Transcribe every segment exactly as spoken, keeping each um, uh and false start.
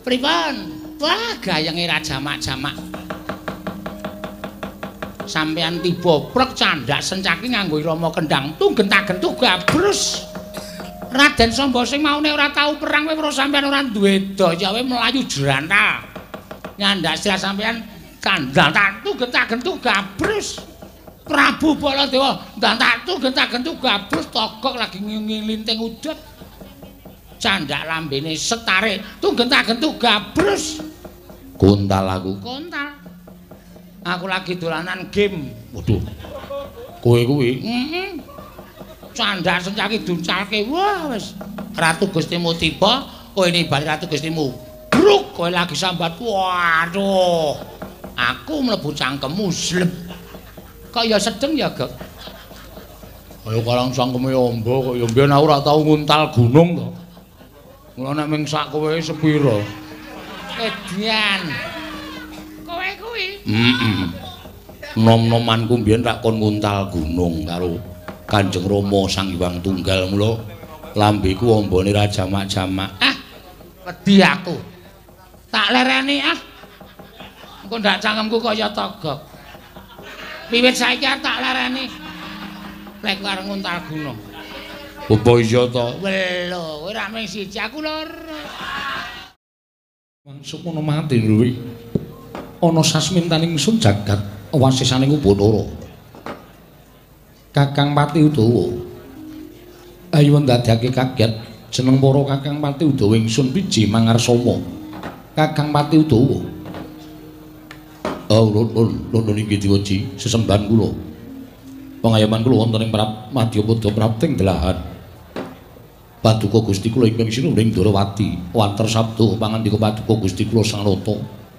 Pripun? Wah, gayenge ra jamak-jamak. Sampeyan tiba prek candhak sencaki nganggo irama kendhang tunggen-tagen gabrus. Raden Samba sing maune ora tau perang kowe weruh sampeyan ora duwe daya kowe mlayu jrantal. Nyandak sira sampeyan candhak tunggen-tagen gabrus. Prabu Baladewa ndantak tunggen-tagen gabrus togok lagi ngilinting udut. Candhak lambene setare tunggen-tagen gabrus. Kuntal aku. Kuntal. Aku lagi dolanan game. Waduh. Kowe kuwi. Heeh. Candhak sencaki duncalke. Wah wis. Ratu Gustimu tiba, kowe nibali Ratu Gustimu. Bruk, kowe lagi sambat. Waduh. Aku mlebu cangkemmu slep. Kaya sedeng ya, Gek. Kaya karang cangkeme amba kaya mbiyen aku ora tau nguntal gunung to. Mula nek ming sak kowe sepira? Edian. Kowe kuwi. Heeh. Nom-nomanku mbiyen tak kon nguntal gunung karo Kanjeng Rama Sang Hyang Tunggal mula lambeku ambane ra jamak-jamak. Ah, wedi aku. Tak lereni ah. Engko ndak cangkemku kaya togok. Wiwit saiki tak lereni. Lek arep nguntal gunung. Apa iya to? Welo, kowe ra mung siji aku loro. Mangsuk mono mati lho iki. Ana sasmintaning ingsun jagat wasisaning Ubanara. Kakang Pati Udawa. Ayo ndadekake kaget jeneng para Kakang Pati Udawa ingsun piji mangarsama. Kakang Pati Udawa. Oh, lun lun inggih diwaji sesembahan kula. Pangayaman kula wonten ing Madyapada Prapting delahan. Paduka Gusti kula ingkang sinuhing Darawati, wanter sabda pangandika Paduka Gusti kula Sang Rata.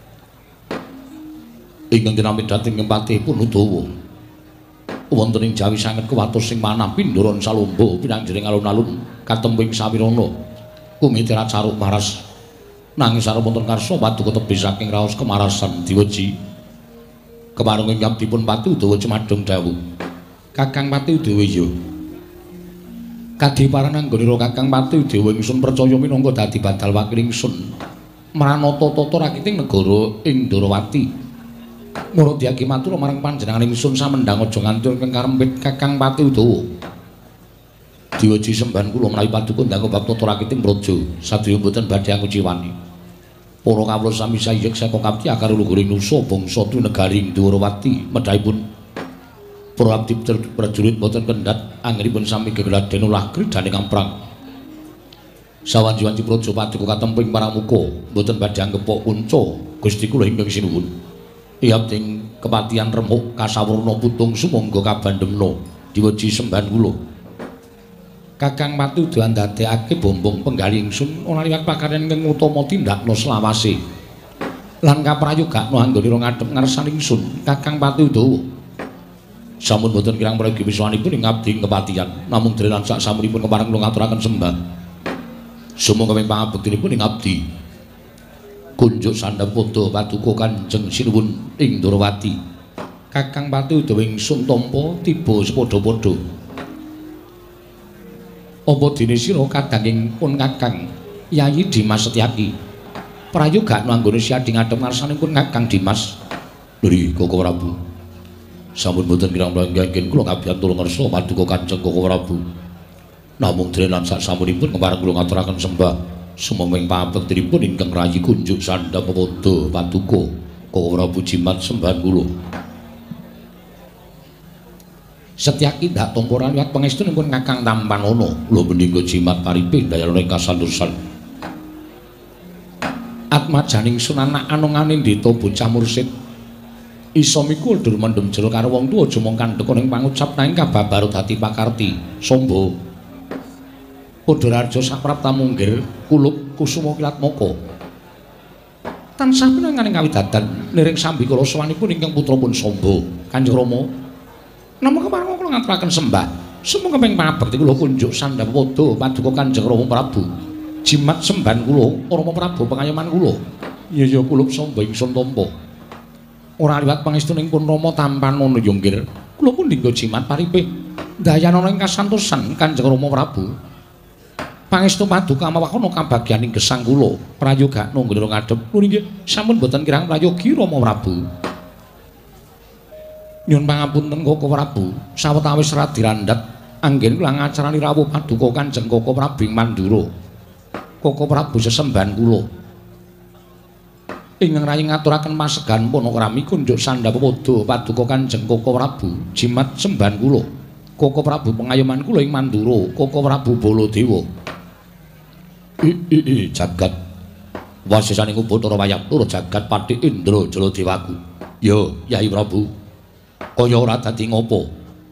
Ingkang dinamit dhateng kempatipun Udawa. Wonten ing Jawi sanget kewatos sing manah pindharan salomba pinanjering alun-alun katembing sawirana. Kumitira caruk maras nanging sareng wonten karsa Paduka tebih saking raos kemarasan diwaji. Kemareng ingkang dipun Pati Udawa cemadhong dawuh. Kakang Pati Udawa ya. Kadiparan anggonira Kakang Pati Udawa ingsun percaya minangka dadi badal wakil ingsun mranata tata rakiting negara ing Darawati. Mula diaki matur marang panjenengan ingsun samendhang aja nganti ingkang karempit Kakang Pati Udawa. Diwaji sembahan kula menawi paduka ndang bab tata rakiting praja sadaya mboten badhe anguciwani. Para kawula sami sayek saka kapti akar luhuring nusa bangsa tu negari Darawati medhaipun para abdi prajurit boten kendhat anggenipun sami gegladen ulah kridane kamprang. Sawanji-wanji praja paduka katemping paramuka boten badhe anggepok kunca Gusti kula ingkang sinuwun. Iyapting kepatihan remuk kasawurna putung sumangga kabandhemna diwaji sembahan kula. Kakang Pati Udawa ndadekake bombong penggali ingsun ana liwat pakaryan ingkang utama tindakna selawase. Lan kaprayogakna anggonira ngadhep ngarsaning ingsun Kakang Pati Udawa. Sampun boten kirang prayogi wiswanipun ing abdi kepatihan, namung drenan sak samunipun kepareng kula ngaturaken sembah. Sumangga ping pangabektinipun ing abdi. Kunjuk Sandhapada Paduka Kanjeng Sinuwun ing Darawati. Kakang Pati Udawa ingsun tampa tiba sepadha-padha. Apa dene sira kadanging pun Kakang Yayi Dimas Setyaki prayogakna anggone siadhi ngadhep ngarsanipun Kakang Dimas. Lho Koko Prabu. Sampun boten kirang pranggaken kula ngabdi tulung ngarsa Paduka Kanjeng Koko Prabu. Namung drenan sak samunipun kepareng kula ngaturaken sembah sumangga pangabektinipun ingkang rayi kunjuk Sandhapada Paduka Koko Prabu jimat sembahan kula. Setyaki ndak tampa liwat pangestunipun Kakang Tampanana lho menika jimat paripe dayane kasantosan. Atmajaning sunanak anongane ndeta bocah mursid. Isa mikul dur mendem jero karo wong tuwa aja mung kandhek ning pangucap nanging kababar dadi pakarti. Samba. Padhararja saprapta munggir kulup kusuma kilat moko. Tansah pinanganing kawidadan liring sambikala sawanipun ingkang putrapun Samba Kanjeng Rama. Namung kepareng kula ngaturaken sembah. Sumangga ping pangabekti kula kunjuk Sandhapada Paduka Kanjeng Rama Prabu. Jimat sembahan kula Rama Prabu pengayoman kula. Iya ya kulup samba ingsun tampa. Ora liwat pangestunipun Rama Tampanana ya nggih. Kula pun dinggo jimat paripe dayanana ing kasantosan Kanjeng Rama Prabu. Pangestu paduka mawakono kabagyaning gesang kula prayoga nunggil ngadhep nuwun nggih sampun boten kirang prayogi Rama Prabu. Nyuwun pangapunten Koko Prabu sawetawis radirandat anggen kula ngacarani rawuh paduka Kanjeng Koko Prabu Mandura. Koko Prabu sesembahan kula ingkang rayi ngaturaken pasegan panakrami kunjuk sandhapada paduka Kanjeng Koko Prabu jimat sembahan kula. Koko Prabu pengayoman kula ing Mandura, Koko Prabu Baladewa. I jagat wasisaning Ubatara Wayang tur jagat Pathi Indra Jaladewaku. Yo, Yai Prabu. Kaya ora dadi ngopo?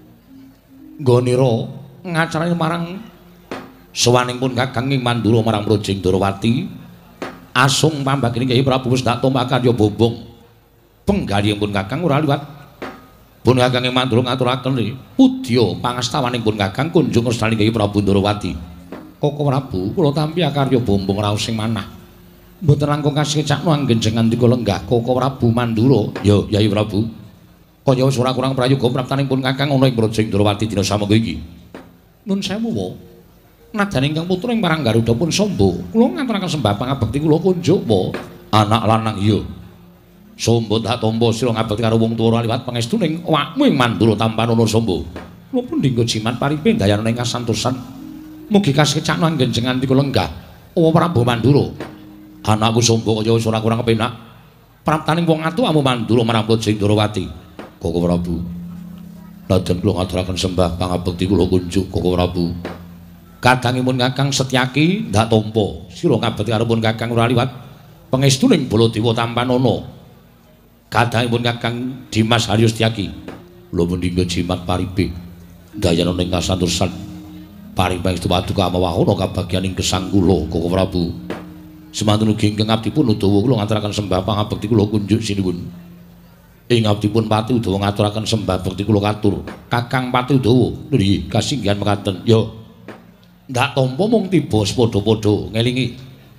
Nggonira ngacarani marang sawaningipun Kakang ing Mandura marang Projing Darawati. Asung pambagining Yai Prabu wis tak tombak karya bombong. Penggalihipun Kakang ora liwat. Pun Kakang ing Mandura ngaturaken pudya pangastawanipun Kakang kunjung ngrestani Yai Prabu Darawati. Koko Prabu, kula tampi karya bombong raos sing manah. Mboten langkung kasecakno anggen ngandika lenggah Koko Prabu Mandura. Yo, Yai Prabu. Kaya wis ora kurang prayoga praptanipun Kakang ana ing Projing Darawati dina samengko iki. Nun sewu wa. Nadyan ingkang putra ing marang Garuda pun Samba. Kula ngaturaken sembah pangabekti kula kunjuk wa. Anak lanang iya. Samba tak tampa sira ngabekti karo wong tuwa liwat pangestuning awakmu ing Mandura Tampanono Samba. Kula pun dinggo jimat paripe dayanana ing kasantosan. Mugi kasecakno anggen ngandika lenggah O Prabu Mandura. Anakku Samba kaya wis ora kurang kepenak. Praptaning wong atuh amu Mandura marang Projing Darawati. Koko Prabu. Lajeng kula ngaturaken sembah pangabekti kula kunjuk Koko Prabu. Kadangipun Kakang Setyaki ndak tampa sira ngabekti karo pun Kakang ora liwat pangestuning Baladewa Tampanono. Kadangipun Kakang Dimas Haryo Setyaki. Kula mundhingga jimat paripe dayana ing kasantosan. Paring pangestu paduka mawakono kabagyaning gesang kula Koko Prabu. Semanten ugi ingkang abdi pun Udawa kula ngaturaken sembah pangabekti kula kunjuk sinuwun. Ing abdi pun Pati Udawa ngaturaken sembah bekti kula katur. Kakang Pati Udawa nggih kasinggihan mekaten. Yo. Ndak tampa mung tiba sepadha-padha ngelingi.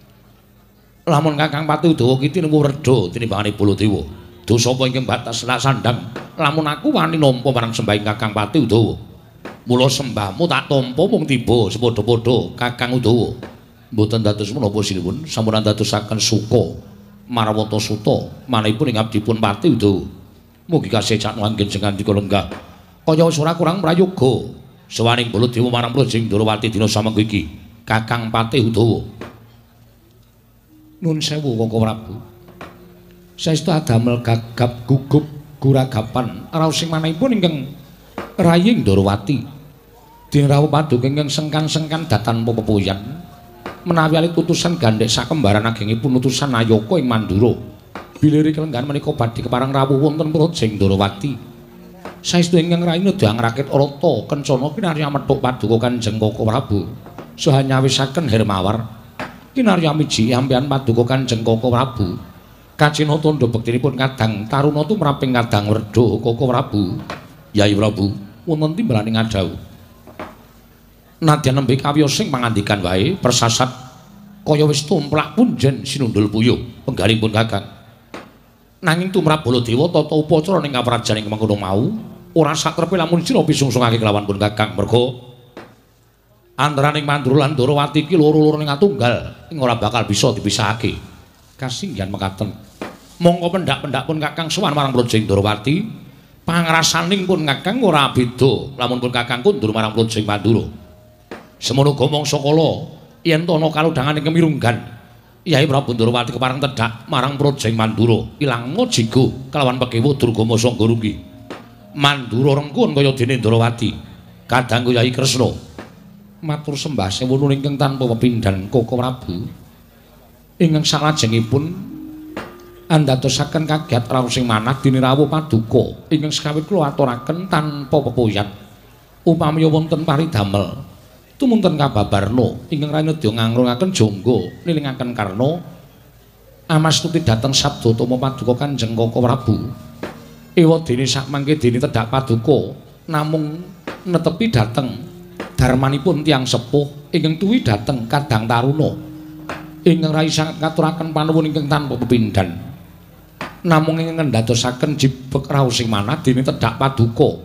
Lamun Kakang Pati Udawa ki tinemu reda tinimbangane Baladewa. Dosa apa ingkang batas nak sandang. Lamun aku wani nampa marang sembahing Kakang Pati Udawa. Mula sembahmu tak tampa mung tiba sepadha-padha Kakang Udawa. Mboten dados menapa sinuwun, sampun dadosaken suka Marawata Suta manahipun ing abdipun Pati Udawa. Mugi kasecakno anggen ngandika lenggah kaya wis ora kurang prayoga sawaning Baladewa marang Projing Darawati dina samengko iki. Kakang Pati Udawa. Nun sewu Koko Prabu. Saestu adamel gagap gugup guragapan raos sing manahipun ingkang Raying Darawati dirawuh paduka ingkang sengkan-sengkan datan pepepoyan menawi alit utusan gandhek sakembaran agengipun utusan Ayaka ing Mandura bilih kelenggan menika badhe keparang rawuh wonten Projing Darawati. Saestu ingkang rayi nedya ngrakit rata kencana kinarya methuk paduka Kanjeng Koko Prabu saha nyawisaken hermawar kinarya miji ampian paduka Kanjeng Koko Prabu kacina tandha bektinipun kadang taruna tumraping kadang werda Koko Prabu. Yai Prabu, wonten timbalaning adhau. Nadyan nembe kawiyosing pangandikan wae persasat kaya wis tumplak punjen sinundul puyuh penggalipun Kakang. Nanging tumrap Baladewa tata upacara ning kaprajaning mengkono mau ora sakrepe lamun sira pisungsungake kelawan pun Kakang merga antaraning Mandura lan Darawati iki loro-loro ning atunggal ing ora bakal bisa dipisahake. Kasinggihan mekaten. Monggo pendak-pendak pun Kakang sowan marang Projing Darawati. Pangrasaning pun Kakang ora beda lamun pun Kakang kundur marang Projing Mandura. Semono uga mangsa kala yen ana kalodhangan ing kemirunggan Yai Prabu Darawati kepareng tedhak marang Projing Mandura ilang mojigo kelawan pegewu Durgama Sangga Runggi. Mandura rengkun kaya dene Darawati. Kadangku Yai Kresna matur sembah sewunu ingkang tanpa pepindhan Koko Prabu. Ingkang salajengipun andadosaken kagiat raos sing manah dene rawuh paduka ingkang sekawit kula aturaken tanpa pepoyan. Upami wonten paridamel tumunten kababarna ingkang rayi nedya ngangrungaken jangga nilingaken karna amastuti dhateng sabda tama paduka Kanjeng Koko Prabu. Ewadene sakmangke dene tedhak paduka namung netepi dhateng darmanipun tiyang sepuh ingkang tuwi dhateng kadang taruna ingkang rayi sanget ngaturaken panuwun ingkang tanpa pepindhan. Namung ingkang ndadosaken jibek raos sing manah dene tedhak paduka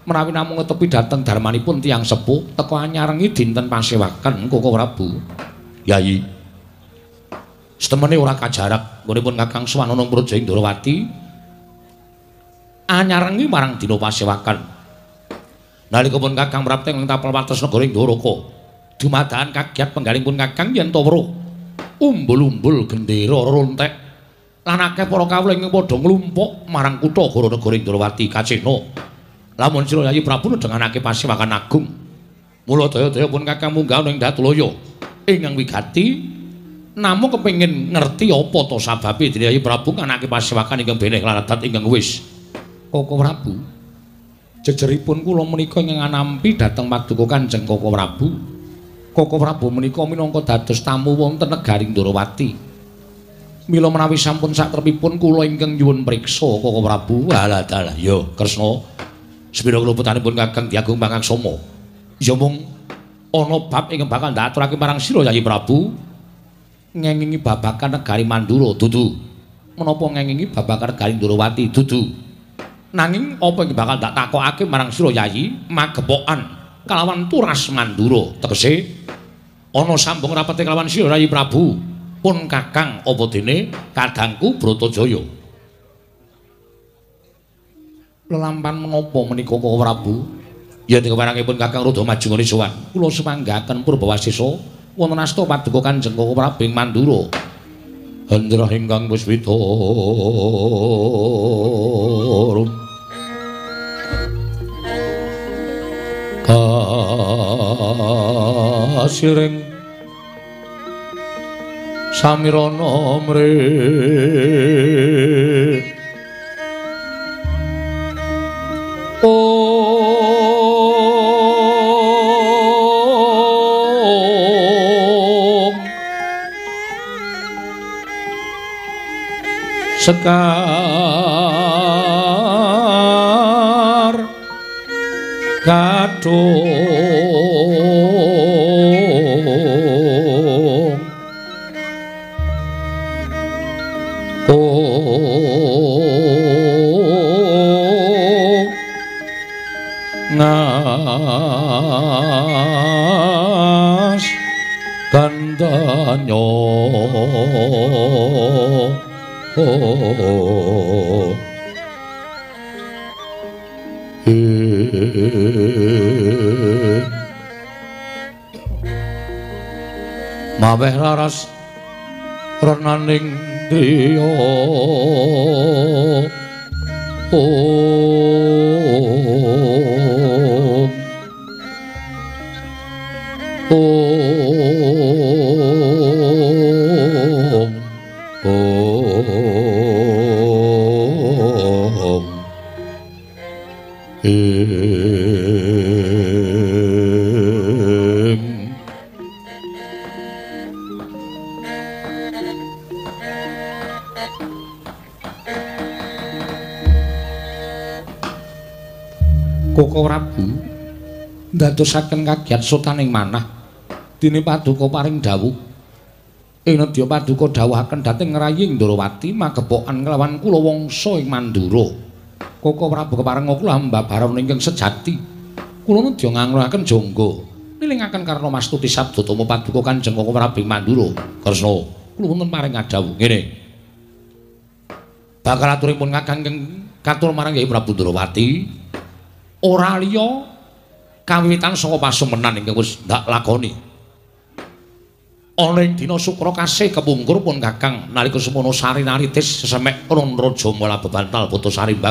menawi namung ngetepi dhateng darmanipun tiyang sepuh teka anyarengi dinten pasewaken Koko Prabu. Yayi. Setemene ora kajarak nggonipun Kakang Swanana Praja Indrawati anyarengi marang dina pasewaken. Nalika pun Kakang mrapteng ing tapel wates negara Indoraka, dumadakan kagiat penggalipun Kakang yen to weruh umbul-umbul gendera rontek lan akeh para kawula ing padha nglumpuk marang kutha Goro negara Indrawati kacena. Lamun Sira Yayi Prabu nedhenganake pasewakan agung, mula daya-daya pun Kakang munggah ing Datulaya ingkang wigati namung kepengin ngerti apa to sababe Dene Yayi Prabu nganake pasewakan ingkang beneh laradat ingkang wis. Koko Prabu, jejeripun kula menika ingkang nampi dhateng paduka Kanjeng Koko Prabu. Koko Prabu menika minangka dados tamu wonten negari Ndorowati. Mila menawi sampun satrepipun kula ingkang nyuwun priksa Koko Prabu. Halah dalah ya Kresna. Sepira kluputanipun Kakang Diagung Pangaksama. Ya mung ana bab ingkang bakal ndaturake marang Sira Yayi Prabu ngengingi babakan negari Mandura dudu. Menapa ngengingi babakan negari Ndorowati dudu. Nanging apa ingkang bakal ndak takokake marang Sira Yayi magepokan kalawan turas Mandura tegese ana sambung rapete kalawan Sira Yayi Prabu pun Kakang apa dene kadangku Bratajaya. Lelampan menapa menika Koko Prabu? Yen keparangipun Kakang Rada maju ngene sowan, kula sumanggaken Purbawasesa wonten asta paduka Kanjeng Koko Prabu ing Mandura. Hendra ingkang puspita kasiring samirana mre Sekar kadung oh ngas kandanyo oh eh maweh raras renaning driya oh oh oh em Koko Prabu ndadosaken kagiat sotaning manah dene paduka paring dawuh ing nedya paduka dawuhaken dhateng ngrayi Ndorowati magepokan kelawan kula wangsa ing Mandura. Koko Prabu kepareng kula mbabaran ingkang sejati. Kula nedya nganguraken jangga nilingaken karna mastuti sabda tama paduka Kanjeng Koko Prabu ing Mandura. Kresna, kula wonten paring adhawuh ngene. Bakal aturipun Kakang katur marang Yayi Prabu Ndorowati ora liya kawiwitan saka pasumenan ingkang wis ndak lakoni. Ana ing dina Sukra kasih kepungkur pun Kakang nalika semono Sarinaritis sesemek Ron Raja Mala bebantal putus Sarimbak.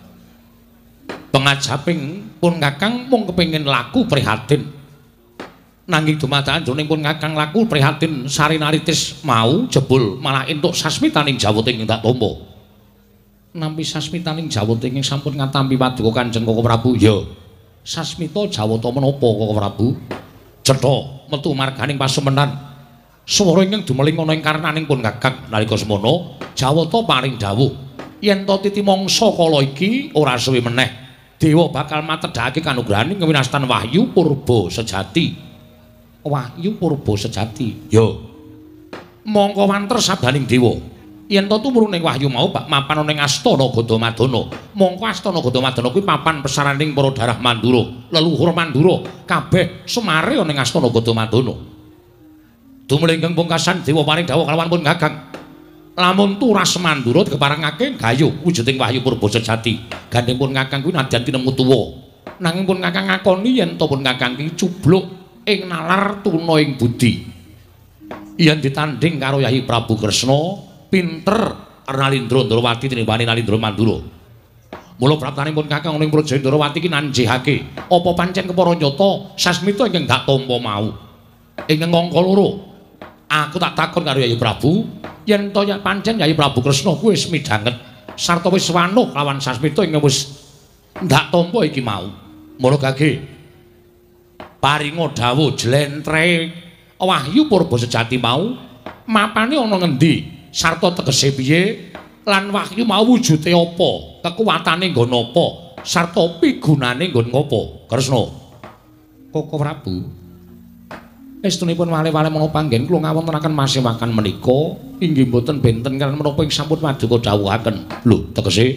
Pengajaping pun Kakang mung kepengin laku prihatin. Nanging dumadakan jroning pun Kakang laku prihatin Sarinaritis mau jebul malah entuk sasmitaning jawating ing dak tampa. Nampi sasmitaning jawating ing sampun ngatampi paduka Kanjeng Koko Prabu. Ya. Sasmita jawata menapa Koko Prabu? Cetha metu marganing pasumenan. Swara ingkang dumeling ana ing karnaning pun Kakang nalika semono jawata paring dawuh yen to titi mangsa kala iki ora suwe meneh dewa bakal matedhake kanugrahaning kewinastan wahyu purba sejati. Wahyu purba sejati. Yo. Mongko wanter sabaning dewa yen to tumurun ning wahyu mau Pak mapan ning Astana Gadamadana. Mongko Astana Gadamadana kuwi papan pesaraning para darah Mandura, leluhur Mandura kabeh semare ning Astana Gadamadana. Dumele ingkang pungkasan dewa paring dawuh kalawan pun Kakang. Lamun turas Mandura keparengake gayuh wujuding wahyu purba sejati. Gandeng pun Kakang kuwi nadyan tinemu tuwa. Nanging pun Kakang ngakoni yen to pun Kakang ki cubluk ing nalar tuna ing budi. Yen ditanding karo Yayi Prabu Kresna, pinter Nalindra Ndrawati tinimbang Nalindra Mandura. Mula praptanipun Kakang ning Praja Ndrawati ki nanjihake apa pancen kepara nyata sasmita ingkang dak tampa mau. Ingkang angka loro. Aku tak takon karo Yayi Prabu, yen to ya pancen Yayi Prabu Kresna kuwi wis midhanget sarta wis wanuh lawan sasmita ingkang wis ndak tampa iki mau. Mula gage paringa dawuh jlentre wahyu purba sejati mau mapane ana ngendi sarta tegese piye lan wahyu mau wujude apa kekuwatane nggon apa sarta pigunane nggon ngopo. Kresna Koko Prabu estunipun wale-wale menapa panggen kula ngawontenaken masewakan menika inggih mboten benten kan menapa ing sampun paduka dawuhaken. Lho tegese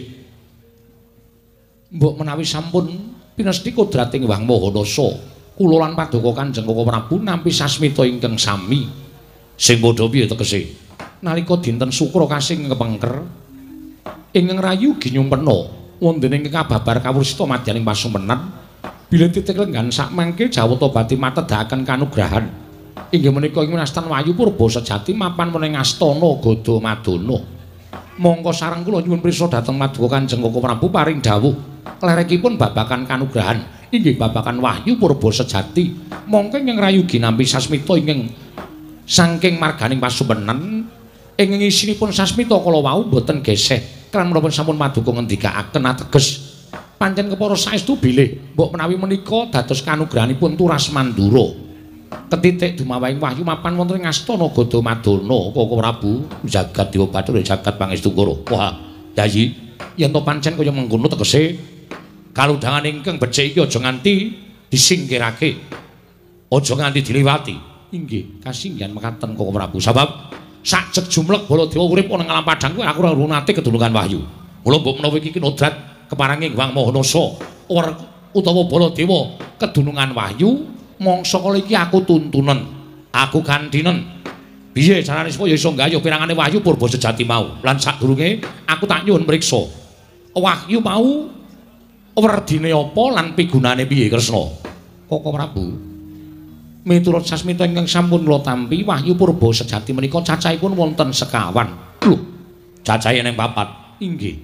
mbok menawi sampun pinesti kodrating Wang Mahanasa, kula lan paduka Kanjeng Koko Prabu nampi sasmita ingkang sami. Sing padha piye tegese? Nalika dinten Sukra kasing kepengker ingkang rayu ginyumpena wonten ing kababar kawursita madyaning pasumpenan bilih titik lenggan sakmangke jawata badhe matedhaken kanugrahan. Inggih menika ing winastan wahyu purba sejati mapan mening Astana Gadamadana. Monggo sareng kula nyuwun pirsa dhateng paduka Kanjeng Koko Prabu paring dawuh klerekipun babakan kanugrahan inggih babakan wahyu purba sejati. Mongko ingkang rayu ginampi sasmita ingkang saking marganing pasumpenan ingkang isinipun sasmita kala wau boten geseh kan menapa sampun paduka ngendikaaken ateges pancen kepara saestu bilih mbok menawi menika dados kanugrahanipun turas Mandura. Ketitik dumawahing wahyu mapan wonten ing Astana Gadamadana Koko Prabu jagat dewa bathara jagat pangestungkara. Wah, Yayi, yen to pancen kaya mengkono tegese kaludhangan ingkang becik iki aja nganti disingkirake. Aja nganti diliwati. Inggih, kasinggihan mekaten Koko Prabu. Sabab sajeg jumlek Baladewa urip ana ngalam padhang kuwi aku ora nate kedulungan wahyu. Mula mbok menawa iki kinodrat keparenging Wang Mahanasa utawa Baladewa kedunungan wahyu mangsa kala iki aku tuntunen, aku gandinen. Piye carane supaya iso nggayuh pirangane wahyu purba sejati mau. Lan sadurunge aku tak nyuwun mriksa. Wahyu mau werdine apa lan pigunane piye Kresna? Koko Prabu. Miturut sasmita ingkang sampun kula tampi wahyu purba sejati menika cacahipun wonten sekawan. Lho, cacahe ning papat. Inggih.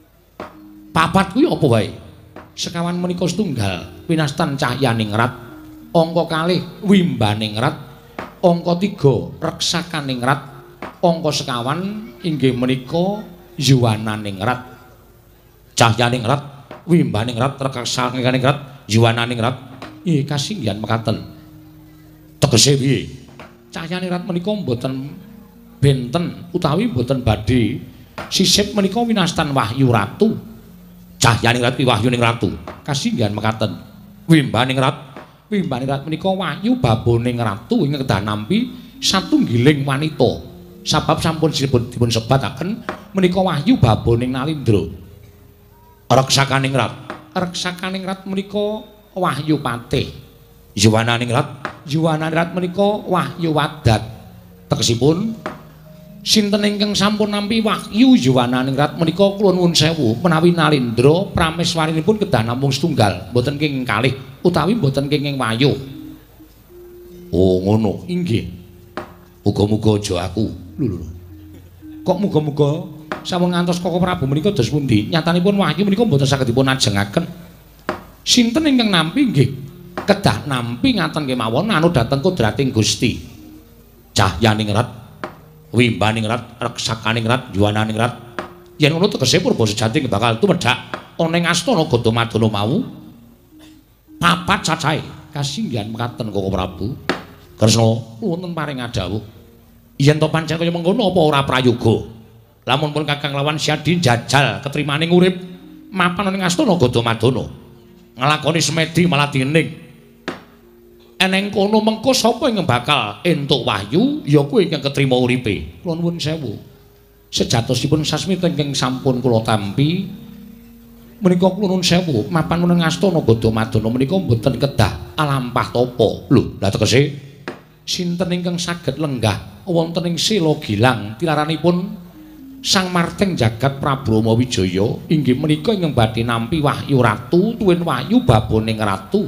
Papat kuwi apa wae? Sekawan menika setunggal winastan cahyaning rat. Angka kalih wimbaning rat, angka tiga reksakaning rat, angka sekawan inggih menika yuwananing rat. Cahyaning rat, wimbaning rat, reksakaning rat, yuwananing rat. Nggih kasinggihan mekaten. Tegese piye? Cahyaning rat menika mboten benten utawi mboten badhe sisip menika winastan wahyu ratu. Cahyaning rat kuwi wahyuning ratu. Kasinggihan mekaten. Wimbaning rat Wimbaning rat menika wahyu baboning ratu ingkang kedah nampi satunggiling wanita. Sabab sampun dipun sebataken menika wahyu baboning Nalindra. Reksakaning rat. Reksakaning rat menika wahyu patih. Yuwananing rat, yuwananing rat menika wahyu wadat. Tegesipun sinten ingkang sampun nampi wahyu yuwananing rat menika kula nuwun sewu menawi Nalindra prameswarinipun kedah namung setunggal, mboten kenging kalih utawi mboten kenging wayuh. Oh ngono, inggih. Muga-muga aja aku. Lho lho. Kok muga-muga sampun ngantos Koko Prabu menika dos pundi? Nyatanipun wahyu menika mboten saged dipun ajengaken. Sinten ingkang nampi nggih kedah nampi ngaten kemawon anu dhateng kodrating Gusti. Cahyaning rat, wimbaning rat, reksakaning rat, yuwananing rat. Yen ngono tegese purba sejati bakal tumedhak ana ing Astana Gadamadana mau. Papat cacahe kasinggihan mekaten Koko Prabu. Kresna wonten paring dawuh. Yen to pancen kaya mengkono apa ora prayoga? Lamun pun Kakang lawan Syadi njajal ketrimaning urip mapan ning Astana Gadamadana. Nglakoni semedi malah diening. Eneng kono mengko sapa ingkang bakal entuk wahyu ya kuwi ingkang ketrima uripe. Kula nuwun sewu. Sejatosipun sasmita ingkang sampun kula tampi menika kula nuwun sewu mapan meneng astana Gadamadana menika mboten kedah alampah tapa. Lho, lha tegese sinten ingkang saged lenggah wonten ing Sela Gilang tilaranipun Sang Marteng Jagat Prabu Rama Wijaya inggih menika ingkang badhe nampi wahyu ratu tuwin wahyu baboning ratu.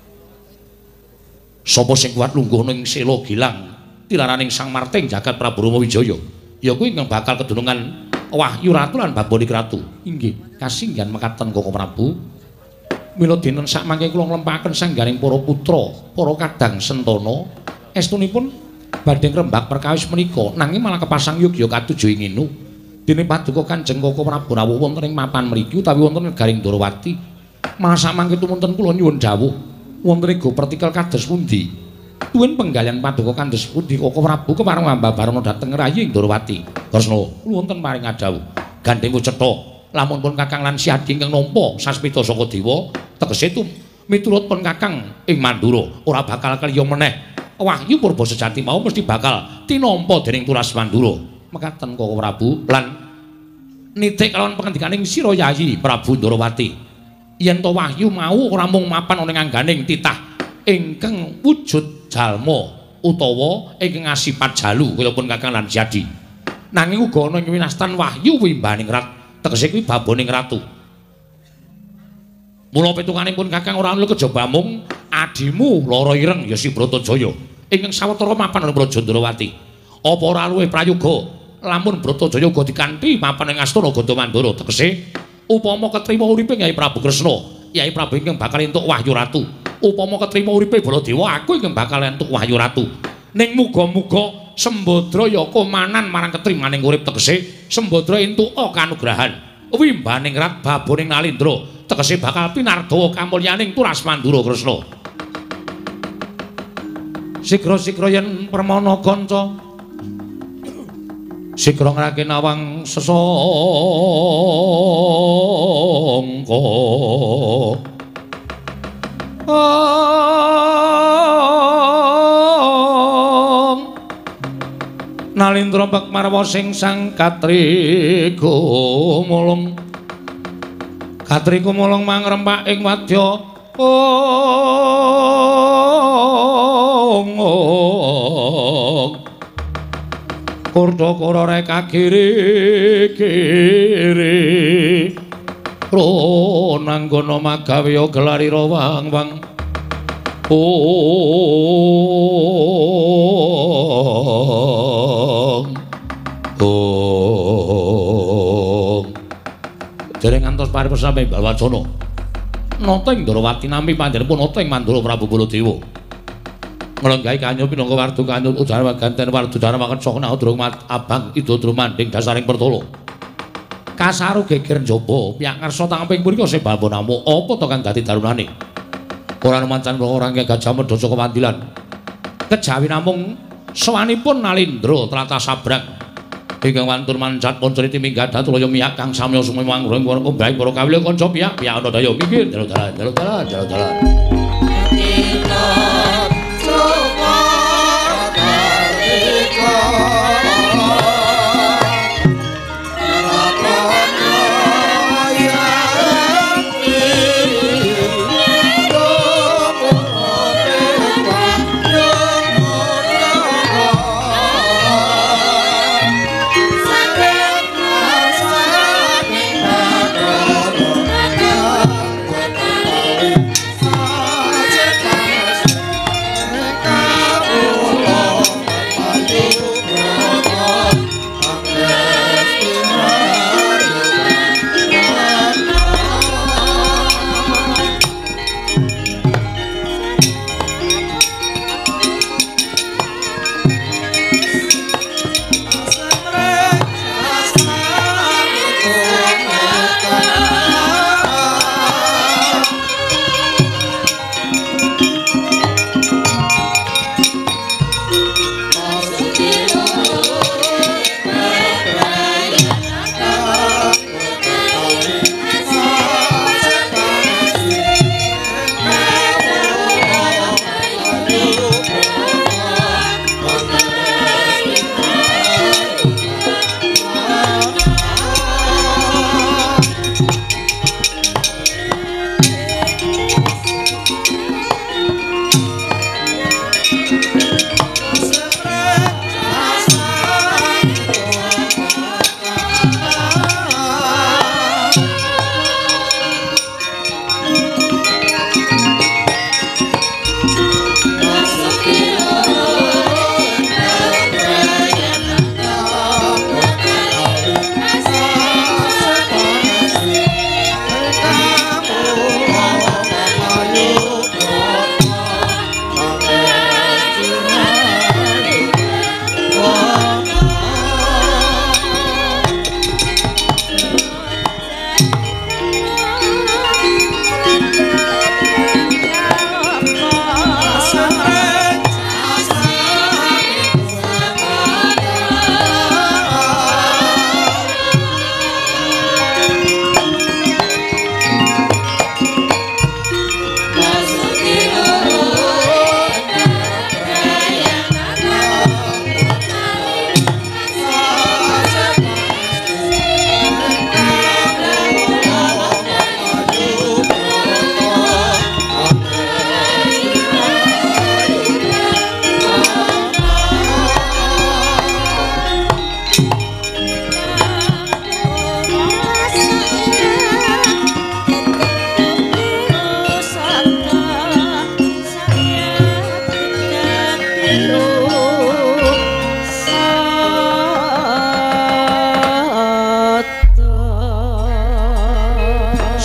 Sapa sing kuat lungguh ning Sela Gilang tilaraning Sang Marteng Jagat Prabu Rama Wijaya? Ya kuwi ingkang bakal kedunungan wahyu ratu lan baboning ratu. Inggih, kasinggihan mekaten Koko Prabu. Mila dinten sak mangke kula nglempahaken sanggaring para putra, para kadang sentana estunipun badhe ngrembak perkawis menika nanging malah kepasang yogya katujuh inginu. Dene paduka Kanjeng Koko Prabu rawuh wonten ing mapan mriki utawi wonten negaring Ndorowati. Malah sak mangke tumunten kula nyuwun dawuh wonten ing partikel kados pundi? Tuwin penggalian paduka kados pundi Koko Prabu kepareng mambabarana dhateng rayi ing Ndorowati. Kresna, kula wonten paring adhawuh. Gandeng cetha, lamun pun Kakang lan Siadi ingkang nampa sasmita saka dewa, tegese tu miturut pun Kakang ing Mandura ora bakal kaliya meneh. Wahyu purba sejati mau mesti bakal tinampa dening Tulas Mandura. Mekaten Koko Prabu lan nitik kalawan pangandikaning sira Yayi Prabu Ndorowati. Yen to wahyu mau ora mung mapan ana ing angganing titah ingkang wujud jalma utawa ingkang asipat jalu kaya pun Kakang lan Siadi. Nanging uga ana ing winastan wahyu wimbaning rat, tegese kuwi baboning ratu. Mula pitunganipun Kakang ora ana kejaba mung adimu lara ireng ya si Bratajaya ingkang sawetara mapan ana Praja Ndorowati. Apa ora luwih prayoga lamun Bratajaya uga dikanthi mapan ing astana Gandamandara, tegese upama ketrima uripe Kyai Prabu Kresna, Kyai Prabu ingkang bakal entuk wahyu ratu. Upama ketrima uripe Baladewa, aku ingkang bakal entuk wahyu ratu. Ning muga-muga Sembadra ya komanan marang ketrimaning urip, tegese Sembadra entuk kanugrahan wimbaning rat baboning Nalindra, tegese bakal pinardawa kamulyaning Tulas Mandura Kresna. Sigra-sigra yen permana kanca sigra ngrake nawang sesangka. Nalindra Bakmarwa sing sang Katri Kumulung Katri Kumulung mangrempak ing wadya ong ong Kurdakara reka giri-giri Ronanggana magawe gelarira wang-wang ong ong dereng ngantos paripurna sampe Balwacana nata ing Ndorowati nampi panjenenganipun nata ing Mandura Prabu Baladewa nglenggahi kanyo pinangka wardu kanyo udara ganten wardu dara makan sok nang durung abang idodro manding dasaring pertolo kasaru geger njaba piyak ngarsa tamping punika sing balbonamu apa to kang dadi darunane ora mancan orang kang Gajah Medha saka Mandilan kejawi namung sawanipun Nalindra trata sabrang ingkang wantun manjat ponceriti minggah datulaya miyak kang samya sumemang ing para kumbaing para kawula kanca piyak piyak ana daya minggir dalan dalan dalan dalan dalan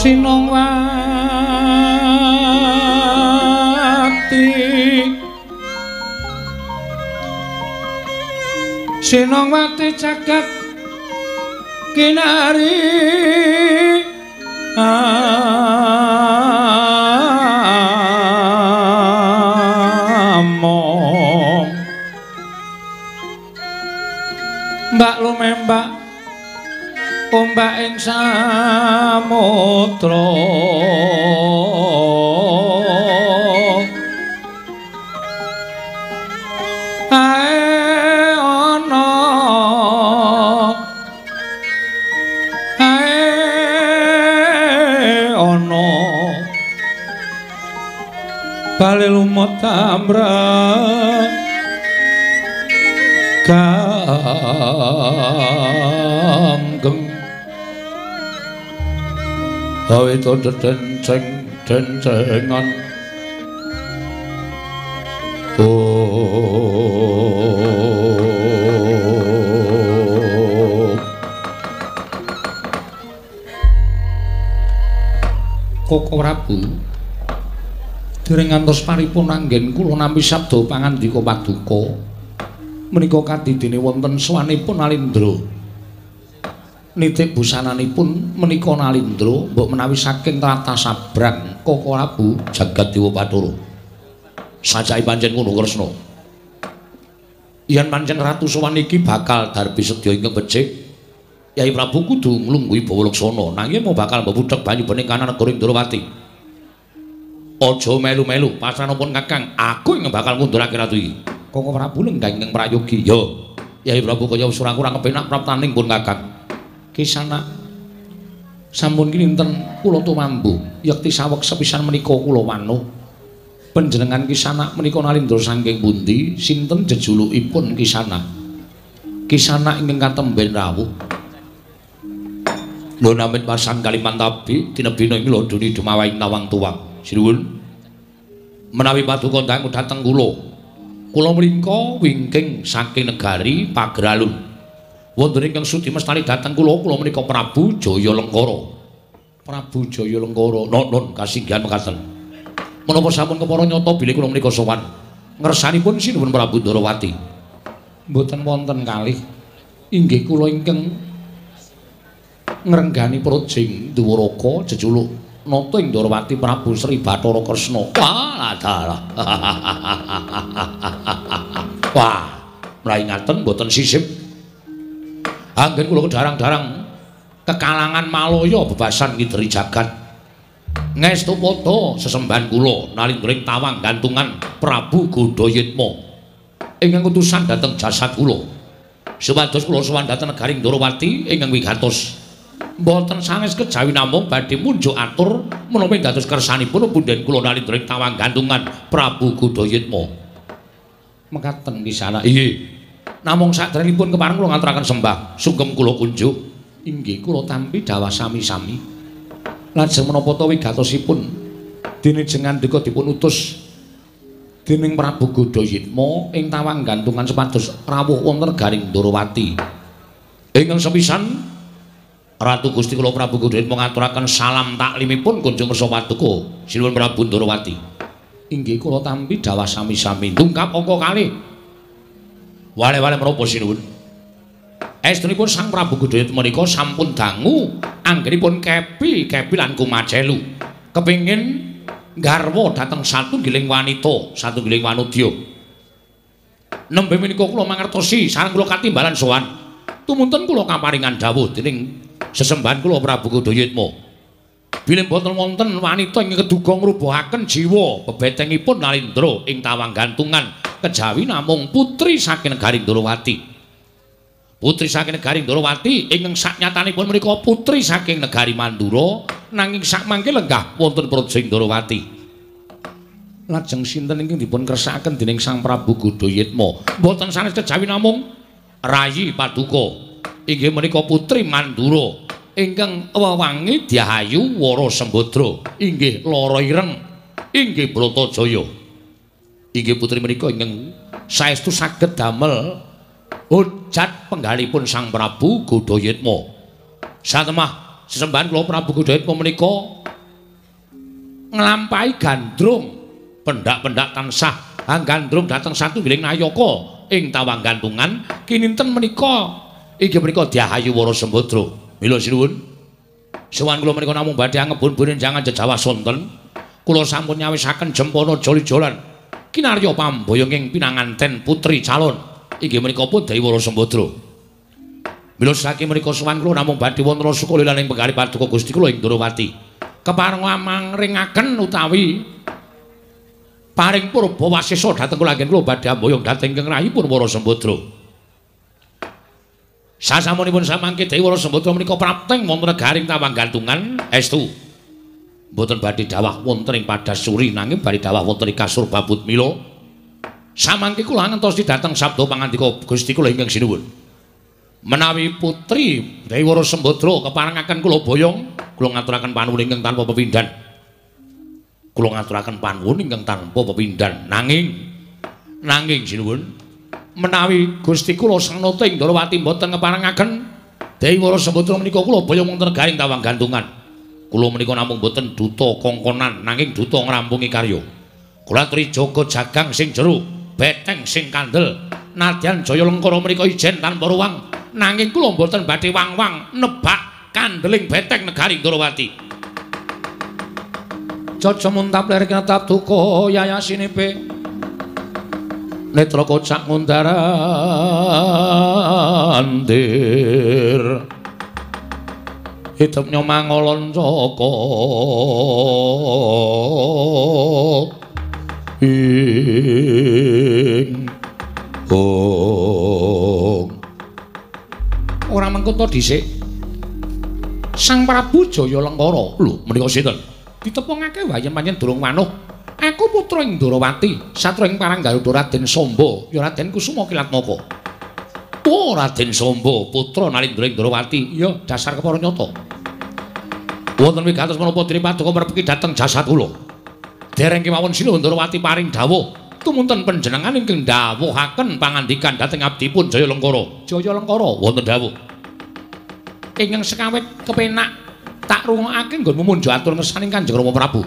Sinongwati Sinongwati jagat kinari among mbak lumembak ombak ing samudra ae ana ae ana bali lumut tambrang ganggeng awe to denceng dencengan oh Koko Prabu dereng ngantos paripun anggen kula nampi sabda pangandika paduka menika kadidene wonten sawanipun Alindra nitik busananipun menika Nalindra mbok menawi saking tlatah Sabrang Koko Prabu jagat Dewa Bathara sajake pancen ngono Kresna yen pancen Ratu Sowan iki bakal darbi sedya ingkang becik Yai Prabu kudu nglungguhi bawa laksana nanging mau bakal mbudhek banyu bening kanan negara Indrawati aja melu-melu pasranipun Kakang aku yang bakal ngundurake ratu iki Koko Prabu lenggah ingkang prayogi yo Yai Prabu kaya wis ora kurang kepenak praptaning pun Kakang Kisana sampun kinten kula tumambu yekti saweg sepisan menika kula wanuh panjenengan Kisana menika Nalindra saking pundi sinten jejulukipun Kisana Kisana ingkang katemben rawuh nuwun amin pasang Kalimantabi tinebina ing lodoni dumawaing tawang tuwang sinuwun menawi paduka dangu dhateng kula kula mrika wingking saking negari Pageralun wonten ingkang sudi mestani dhateng kula kula menika Prabu Jayalengkara Prabu Jayalengkara non kasinggihan mekaten menapa sampun kepara nyata bilih kula menika sowan ngersanipun sinuwun Prabu Ndarawati mboten wonten kalih inggih kula ingkang ngrenggani projing Dwaraka jejuluk nata ing Ndarawati Prabu Sri Bathara Kresna wah dalah wah mlayu ngaten mboten sisip anggen kula kedarang-darang kekalangan Malaya bebasan ngideri jagat ngestu pada sesembahan kula nalindring tawang gantungan Prabu Godayitma ingkang utusan dhateng jasad kula supados kula sowan dhateng negaring Ndarawati ingkang wigatos mboten sanes kejawi namung badhe munjuk atur menapa dados kersanipun punden kula nalindring tawang gantungan Prabu Godayitma mekaten Kisana inggih namung sadèrèngipun kepareng kula ngaturaken sembah sugeng kula kunjuk inggih kula tampi dawah sami-sami lajeng menapa ta wigatosipun dene jengandika dipun utus dening Prabu Godayitma ing tawang gantungan sepados rawuh wonten garing Ndarawati ingkang sepisan Ratu Gusti kula Prabu Godayitma ngaturaken salam taklimipun kunjung kersa paduka sinuwun Prabu Ndarawati inggih kula tampi dawah sami-sami tungkap angka kalih wale-wale menapa sinuwun estunipun Sang Prabu Godayitma menika sampun dangu anggenipun kepi kepi lan kumacelu kepingin garwa dhateng satunggiling wanita satunggiling wanudya nembe menika kula mangertosi sareng kula katimbalan sowan tumunten kula kaparingan dawuh dening sesembahan kula Prabu Godayitma bilih boten wonten wanita ingkang keduga ngrubuhaken jiwa bebetengipun Nalindra ing tawang gantungan kejawi namung putri saking negari Ndarawati putri saking negari Ndarawati ingkang saknyatanipun menika putri saking negari Mandura nanging sakmangke lenggah wonten projing Ndarawati lajeng sinten ingkang dipun kersakaken dening Sang Prabu Godayitma boten sanes kejawi namung rayi paduka inggih menika putri Mandura ingkang wewangi Dyahayu Wara Sembadra inggih Lara Ireng inggih Bratajaya inggih putri menika ingkang saestu saged damel hujat penggalipun Sang Prabu Godayitma satemah sesembahan kula Prabu Gudayatma menika nglampahi gandrung pendak-pendak tansah gandrung dhateng satunggiling nayaka ing tawang gantungan kininten menika inggih menika Dyahayu Wara Sembadra. Mila sinuwun sowan kula menika namung badhe ngebun-bunin jangan jejawa sonten kula sampun nyawisaken jempana joli-jolan kinarya pamboyong ing pinanganten putri calon inggih menika pun Dewi Wara Sembadra. Mila saking menika sowan kula namung badhe wonten sukalilan ing penggalih paduka Gusti kula ing Ndrawati kepareng mangringaken utawi paring purba wasesa dhateng kula anggen kula badhe amboyong dhateng ingkang rahipun Wara Sembadra. Sasampunipun samangke Dewi Wara Sembadra menika prapteng wonten negaring tawang gantungan estu mboten badhe dawah wonten ing Padasuri nanging badhe dawah wonten ing Kasur Babut. Mila samangke kula ngentosi dhateng sabda pangandika Gusti kula ingkang sinuwun menawi putri Dewi Wara Sembadra keparengaken kula boyong kula ngaturaken panuwun ingkang tanpa pepindhan. Kula ngaturaken panuwun ingkang tanpa pepindhan nanging nanging sinuwun menawi Gusti kula sanata ing Ndrawati mboten keparengaken Dewi Wara Sembadra menika kula boyong wonten negaring tawang gantungan. Kula menika namung boten duta kongkonan nanging duta ngrampungi karya. Kula aturi jaga jagang sing jero, beteng sing kandel. Nadyan Jaya Lengkara menika ijen tanpa ruwang nanging kula mboten badhe wang-wang nebak kandeling beteng negari Ndrawati. Caca muntap ler kinatap duka yayasinepe netra kocak ngundarandir hidup nyomangolon caka ing ong ora mengko to dhisik Sang Prabu Jaya Lengkara lho menika sinten ditepungake wayen panjen durung wanuh. Aku putra ing Ndrawati, satra ing Paranggaruda Raden Samba, ya Raden Kusuma Kilatmaka. Oh, Raden Samba, putra Narendra ing Ndrawati, ya dasar kepara nyata. Wonten wigatos menapa Dene Paduka mrepeki dhateng jasad kula. Dereng kemawon sinuhun Ndrawati paring dawuh, tumunten panjenengan ingkang dawuhaken pangandikan dhateng abdipun Jaya Lengkara. Jaya Lengkara wonten dawuh. Ingkang sekawit kepenak tak rungokake nggon mumunja atur ngersaning Kanjeng Rama Prabu.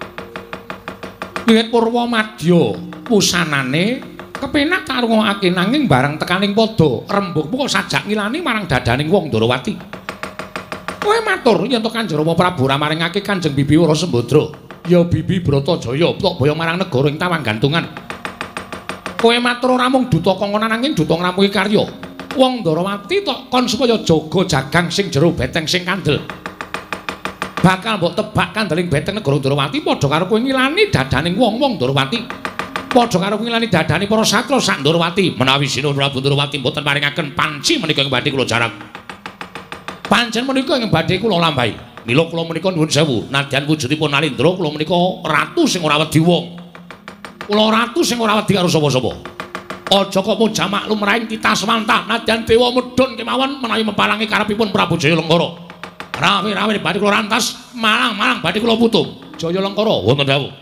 Wiwit purwa madya pusanane kepenak tak rungokake nanging bareng tekaning pada rembug kok sajak ngilani marang dadaning wong Ndrawati. Kowe matur yen to Kanjeng Rama Prabu ramaringake Kanjeng Bibi Wara Sembadra, ya Bibi Bratajaya tok boyong marang negara ing tawang gantungan. Kowe matur ora mung duta kongkonan nanging duta ngrampungi karya. Wong Ndrawati tok kon supaya jaga jagang sing jero beteng sing kandel. Bakal mbok tebak kandeling beteng negara Ndrawati padha karo kowe ngilani dadaning wong-wong Ndrawati. Padha karo ngilani dadane para satra sak Ndrawati. Menawi Sinuhun Prabu Ndrawati mboten paringaken panci menika ing badhe kula jarak. Pancen menika ing badhe kula lampahi. Mila kula menika nuwun sewu, nadyan wujudipun Narendra kula menika ratu sing ora wedi wong. Kula ratu sing ora wedi karo sapa-sapa. Aja kok mujamak lumrahing titah semantah nadyan dewa medhun kemawon menawi mepalangi karepipun Prabu Jaya Lengkara. Rawe-rawe badhe kula rantas, malang-malang badhe kula putung. Jaya Lengkara wonten dawuh.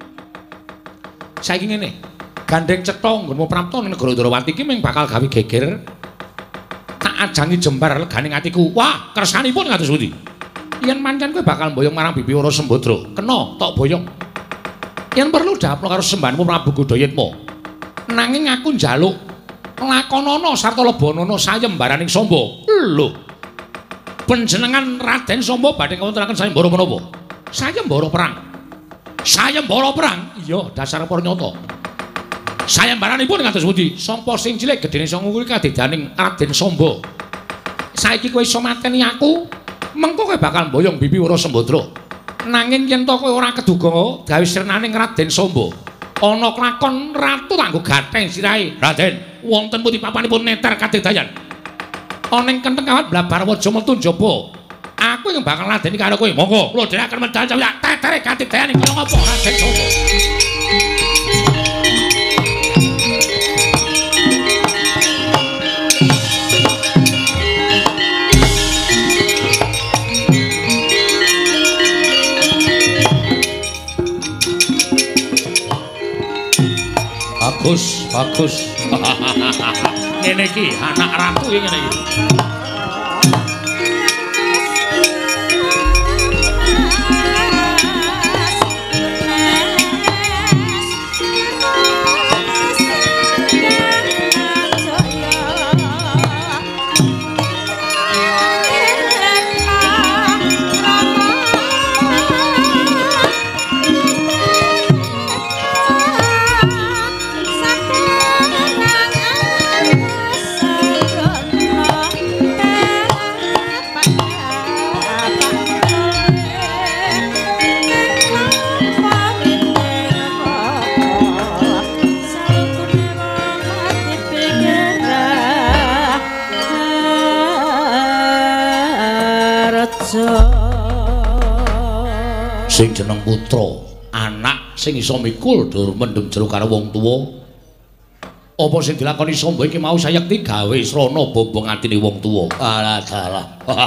Saiki ngene, gandeng cetha nggonmu prapta ning negara Ndrawati iki mung bakal gawe geger. Tak ajangi jembar leganing atiku. Wah, kersanipun kados pundi? Yen pancen kowe bakal mboyong marang Bibi Wara Sembadra, kena tok boyong. Yen perlu daplo karo sembahanmu Prabu Gudayatma. Nanging aku njaluk lakonana sarta lebanana sayembaraning Samba. Lho. Panjenengan Raden Samba badhe ngawontenaken sayembara menapa? Sayembara perang. Sayembara perang? Iya, dasar para nyata. Sayembaranipun kados pundi? Sapa sing cilik gedene sanga kuwi kadedaning Raden Samba. Saiki kowe iso mateni aku, mengko kowe bakal mboyong Bibi Wara Sembadra. Nanging yen to kowe ora keduga gawe sirnaning Raden Samba, ana klakon ratu kanggo gatheng sirahe. Raden, wonten pundi papanipun neter kadedayan? Ana ing kenteng kawat blabar waja metu njaba. Aku yang bakal ladeni karo kowe. Monggo, kula dhewe akan medal cawyak tetere kadedayan ing kaya ngapa Raden Samba. Bagus, bagus. Ngene iki anak ratu iki ngene iki. sing jeneng putra anak sing iso mikul dur mendem jero karo wong tuwa apa sing dilakoni Samba iki mau sayekti gawe srana bombong atine wong tuwa alah dalah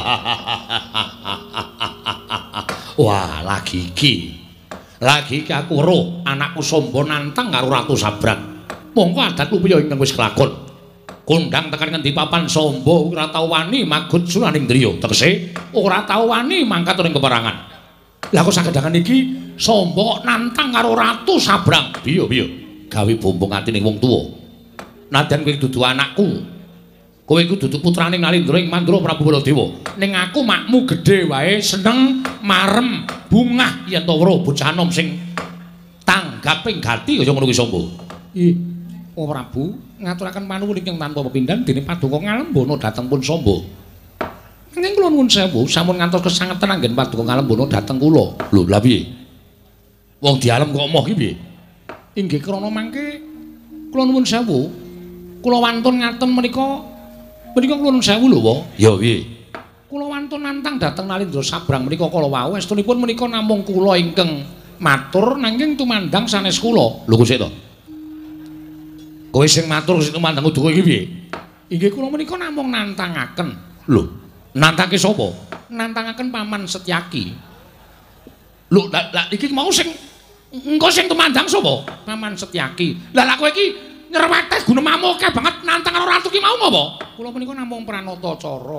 wah lagi iki lagi iki aku weruh anakku Samba nantang karo Ratu Sabrang mongko adat upaya ingkang wis kelakon kondang tekan ngendi papan Samba ora tau wani magut suraning driya tegese ora tau wani mangkat ning peperangan. Lah kok sagedangan iki Samba nantang karo Ratu Sabrang. Piye-piye gawe bombong atine wong tuwa. Nadyan kowe dudu anakku. Kowe iku dudu putrane Nalindra ing Mandra Prabu Baladewa. Ning aku makmu gedhe wae seneng marem bungah yen to weruh bocah nom sing tanggap ing gati kaya ngono kuwi Samba. Ih, Oh Prabu, ngaturaken panuwun ingkang tanpa pepindhan dene Paduka Ngalembono dhateng pun Samba. Nanging kula nuwun sewu, sampun ngantos kesangetan anggen Paduka Ngalembono dhateng kula. Lho, lha piye? Wong dialem kok emoh iki piye? Inggih krana mangke kula nuwun sewu. Kula wantun ngaten menika menika kula nuwun sewu lho, Wa. Ya piye? Kula wantun nantang dhateng Nalindra Sabrang menika kala wau estunipun menika namung kula ingkang matur nanging tumandang sanes kula. Lho kok sik to? Kowe sing matur sing tumandang uduh iki piye? Inggih kula menika namung nantangaken. Lho, nantangke sapa? Nantangaken Paman Setyaki. Lho, lah iki mau sing engko sing tumandang sapa? Paman Setyaki. Lah lha kowe iki nyerweteh gunemamu akeh banget nantang karo ratu ki mau apa? Kula menika namung pranatacara.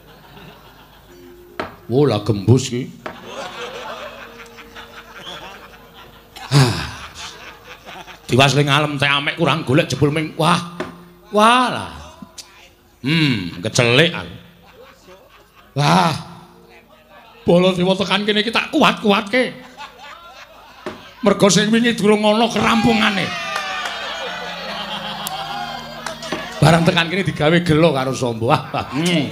Oh, lah gembus ki. Diwas ning alam teh amek kurang golek jebul ming wah. Wah lah. Hmm, kecelik. Wah. Baladewa tekan kene iki tak kuat-kuatke. Mergo sing wingi durung ana kerampungane. Barang tekan kene digawe gelo karo Samba. Hmm.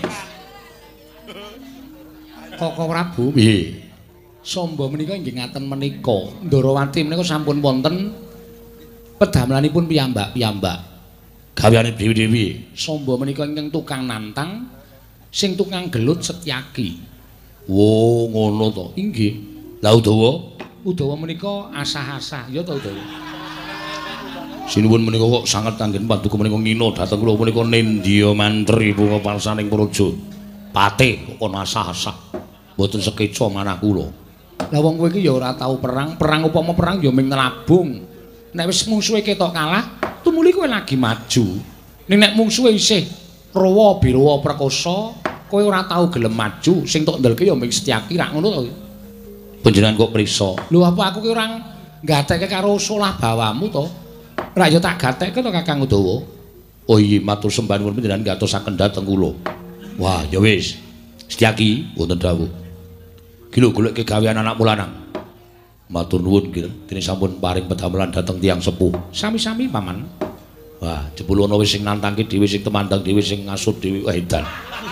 Koko Prabu piye? Samba menika inggih ngaten menika. Ndarawati menika sampun wonten pedamelanipun piyambak-piyambak. Gaweane dewi-dewi. Samba menika ingkang tukang nantang, sing tukang gelut Setyaki. Wo, ngono to. Inggih. Lah Udawa? Udawa menika asah-asah. Ya to Udawa. Sinuwun menika kok sanget anggen Paduka menika ngina dhateng kula menika Nindya mantri bunga palsaning praja. Patih kok asah-asah. Mboten sekeca manah kula. Lah wong kowe iki ya ora tau perang, perang upama perang ya ming nelabung. Nek wis mungsuhe ketok kalah, tumuli kowe lagi maju. Ning nek mungsuhe isih rawa birawa perkosa, kowe ora tau gelem maju, sing tok ndelke ya ming Setyaki rak ngono to. Panjenengan kok prisa? Lho apa aku ki ora gatekke karo solah bawamu to? Ora ya tak gatekke to Kakang Udawa. Oh iya matur sembah nuwun panjenengan ngatosaken dhateng kula. Wah, ya wis. Setyaki wonten dawuh. Ki lho goleke gawean anakmu lanang. Matur nuwun nggih, dene sampun paring pedamelan dhateng tiyang sepuh. Sami-sami Paman. Wah, jebul ana wis sing nantangke dhewe sing temandang dhewe sing ngasut dhewe wah edan.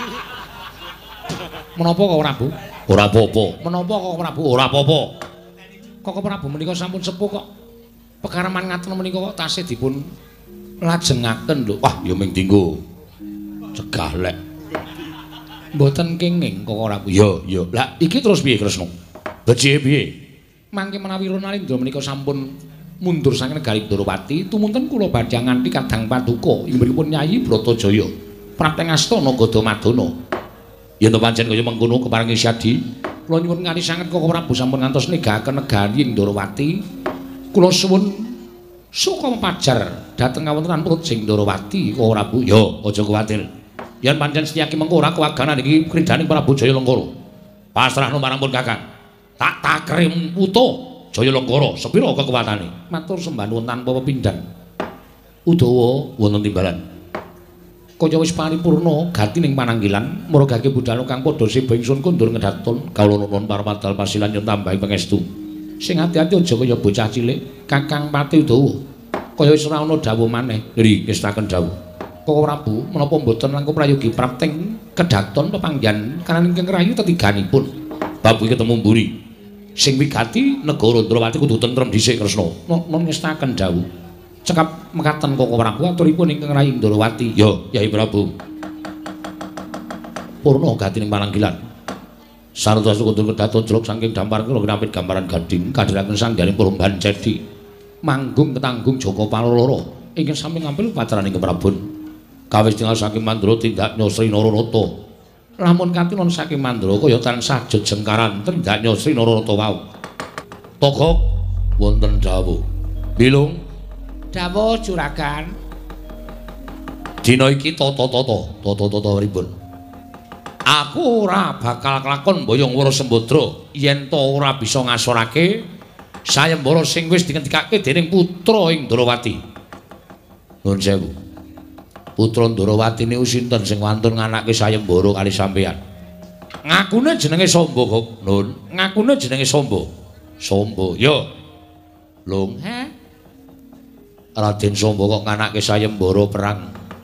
Menapa kok Prabu? Ora apa-apa. Menapa kok Prabu? Ora apa-apa. Kok Prabu menika sampun sepuh kok pekareman ngaten menika kok tasih dipun lajengaken lho. Wah, ya ming dinggo cegah lek. Mboten kenging kok Prabu. Ya, ya. Lah iki terus piye Kresna? Beje piye? Mangke menawi Nalindra menika sampun mundur saking negari Ndarawati, tumunten kula badhe nganti Kadang Paduka inggihipun Nyai Bratajaya prateng astana Gadamadana. Yen to pancen kaya mengkono keparingi syadi, kula nyuwun nganti sanget Koko Prabu sampun ngantos negaken negari ing Ndarawati. Kula suwun suka pajar dhateng kawontenan perut sing Ndarawati, Koko Prabu. Ya, aja kuwatir. Yen pancen Setyaki mengko ora kewaganan iki kridhaning Prabu Jayalengkara. Pasrahno marang pun Kakang. Tak takrim utuh Jayalengkara sepira kekuwatane. Matur sembah nuwun tanpa pepindhan. Udawa wonten timbalan. Kaya wis paripurna gati ning pananggilan, maragake budal kang padha seba ingsun kondur ngedhaton kawula nuwun paramadal pasilan yen tambahi pangestu. Sing ati-ati aja kaya bocah cilik, Kakang Pati Udawa. Kaya wis ora ana dawuh maneh. Nggih, ngestaken dawuh. Koko Prabu menapa mboten langkung prayogi prapting kedhaton pepanggihan kanan ingkang rayu tetiganipun. Bab iki ketemu mburi. Sing wigati negara Ndarawati kudu tentrem dhisik Kresna. Nun ngestaken dawuh. Cekap mekaten Koko Prabu aturipun ingkang rayi Ndarawati. Ya, Yai Prabu. Purna gati ning pananggilan. Sarta kundur kedaton jeluk saking dampar kula ginapit gambaran gading kadhiraken sanggaring Purumban Cedi. Manggung ketanggung Joko Paloro ingkang sami ngampil pacaraning keprabon. Kawis tinggal saking Mandura tindaknya Sri Nararata. Lamun katinon saking Mandura kaya tansah jejengkaran tindaknya Sri Nararata wau. Togok wonten dawuh. Bilung dawuh juragan. Dina iki tata-tata, tata-tata pripun? Aku ora bakal kelakon mboyong Wara Sembadra yen to ora bisa ngasorake sayembara sing wis dingendikake dening putra ing Ndarawati. Nuwun sewu. Putra Ndarawati niku sinten sing wantun nganake sayembara kali sampeyan? Ngakune jenenge Samba kok, Nun. Ngakune jenenge Samba. Samba. Ya. Lung. Heh. Raden Samba kok nganake sayembara perang.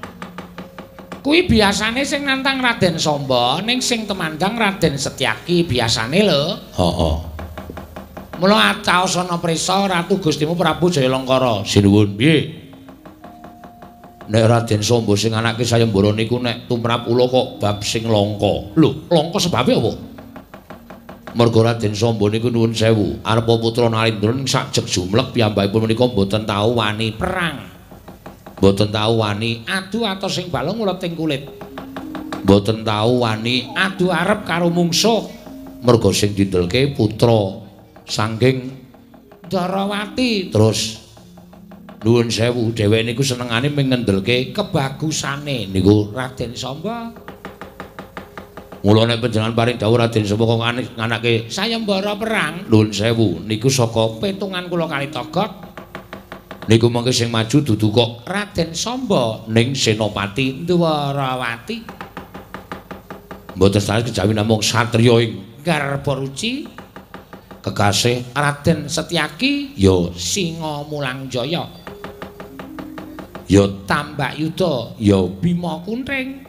Kuwi biasane sing nantang Raden Samba ning sing temandang Raden Setyaki biasane lho. Heeh. Mula ataos ana prisa Ratu Gustimu Prabu Jayalengkara. Sinuwun piye? Nek Raden Samba sing anake sayembara niku nek tumrap kula kok bab sing langka. Lho, langka sebabe apa? Merga Raden Samba niku nuwun sewu, arepa putra Narendra ning sajeg jumlek piyambakipun menika mboten tau wani perang. Mboten tau wani adu atos sing balung uleting kulit. Mboten tau wani adu arep karo mungsuh. Merga sing dindelke putra saking Ndarawati. Terus nuwun sewu, dheweke niku senengane mengendelke kebagusane niku Raden Samba. Mula nek panjenengan paring dawuh Raden Samba kok nganake sayembara perang, nuwun sewu, niku saka petungan kula kali Togok. Niku mengke sing maju dudu kok Raden Samba ning Senopati Ndarawati. Mboten sanes kejawi namung satriya ing Garbaruci. Kekasih Raden Setyaki ya Singa Mulangjaya. Ya Tambakyuda, ya Bima Kunthing.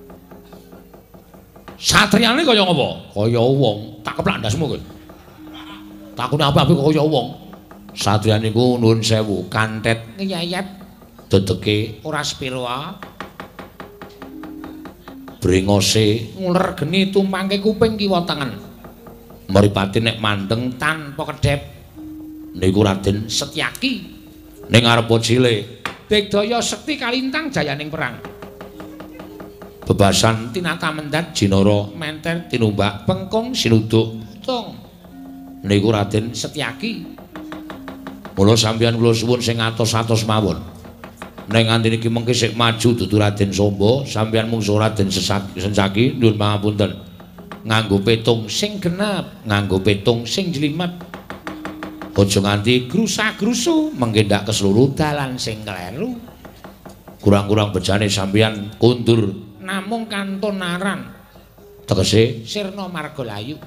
Satriyane kaya ngapa? Kaya wong. Tak keplak ndasmu kowe. Takune apa-apa kaya wong. Satriya niku nuwun sewu, kantet ngeyayet dedeke ora spira. Brengose nguler geni tumpangke kuping kiwa tengen. Mripate nek mandeng tanpa kedhep niku Raden Setyaki. Ning arepa cilik digdaya sekti kalintang jayaning perang. Bebasan tinata mendat jinara menter tinumbak pengkung sinuduk tung. Niku Raden Setyaki. Mula sampeyan kula suwun sing atos-atos mawon. Nek nganti niki mengke sik maju dudu Raden Samba, sampeyan mungsuh Raden Setyaki nyuwun pangapunten. Nganggo petung sing genep, nganggo petung sing jlimet. Aja nganti grusa-grusu mengke ndak kesluru dalan sing kleru. Kurang-kurang bejane sampeyan kundur namung kantun aran. Tegese sirna margalayu.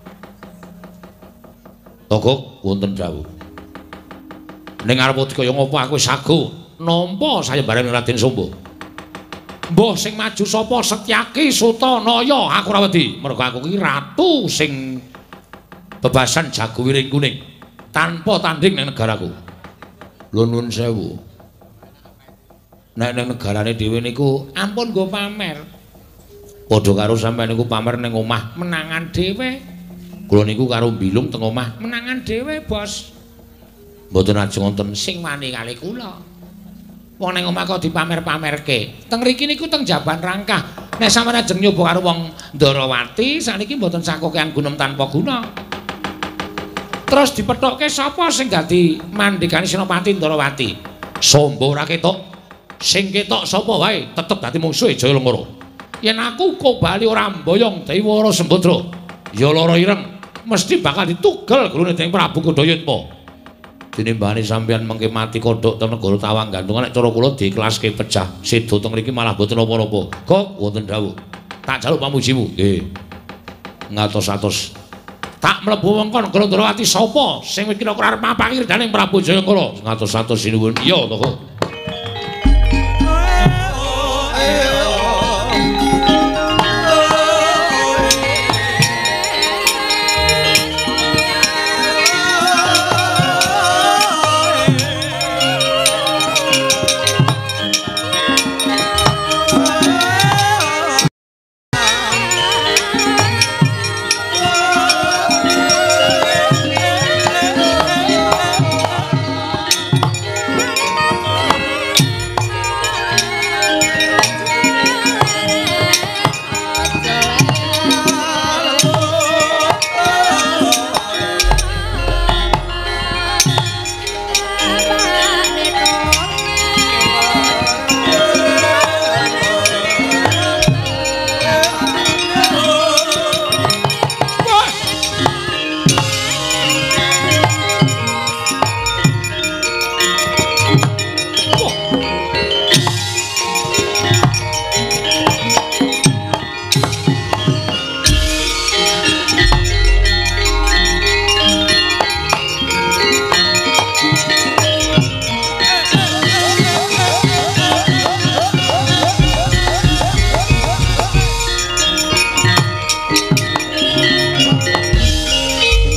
Togok wonten dawuh. Ning arep kaya ngopo aku sago nampa sayembarane Raden Samba. Mbah sing maju sapa Setyaki Sutanaya aku ora wedi, mergo aku iki ratu sing bebasan Jagowiring Kuning tanpa tanding ning negaraku. Lho nuwun sewu. Nek ning negarane dhewe niku ampun nggo pamer. Padha karo sampeyan niku pamer ning omah menangan dhewe. Kula niku karo mbilung teng omah menangan dhewe, Bos. Mboten ajeng wonten sing wani kali kula. Wong ning omah kok dipamer-pamerke. Teng mriki niku teng Jaban Rangkah. Nek sampeyan ajeng nyoba karo wong Ndarawati, saniki mboten sakokean gunem tanpa guna. Terus dipethokke sapa sing dadi mandhegane Senopati Ndarawati? Samba ora ketok. Sing ketok sapa wae tetep dadi mungsuhe Jayalengkara. Yen aku kok bali ora mboyong Dewi Wara Sembadra, ya lara ireng mesti bakal ditugel gurune dening Prabu Kodayatma. Tinimbane sampeyan mengke mati kodhok teng negara Tawang Gantung nek cara kula diiklaske pecah. Sedo teng mriki malah boten apa-apa. Kok wonten dawuh. Tak jaluk pamujimu. Nggih. Ngatos-atos. Tak mlebu wengkon negara Ndarawati sapa sing kira-kira arep mapangi redaning Prabu Jayalengkara. Ngatos-atos sinuwun. Iya to, Kok.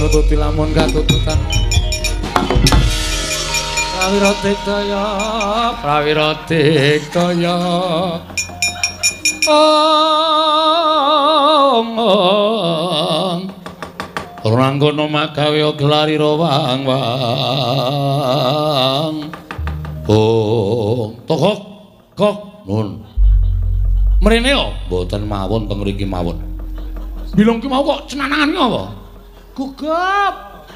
nututi lamun katututan prawira dikdaya prawira dikdaya ong Ranggana magawe gelari rawang wang oh tokok kok nun mrene yo mboten mawon teng mriki mawon bilung ki mau kok cenanangan apa gugup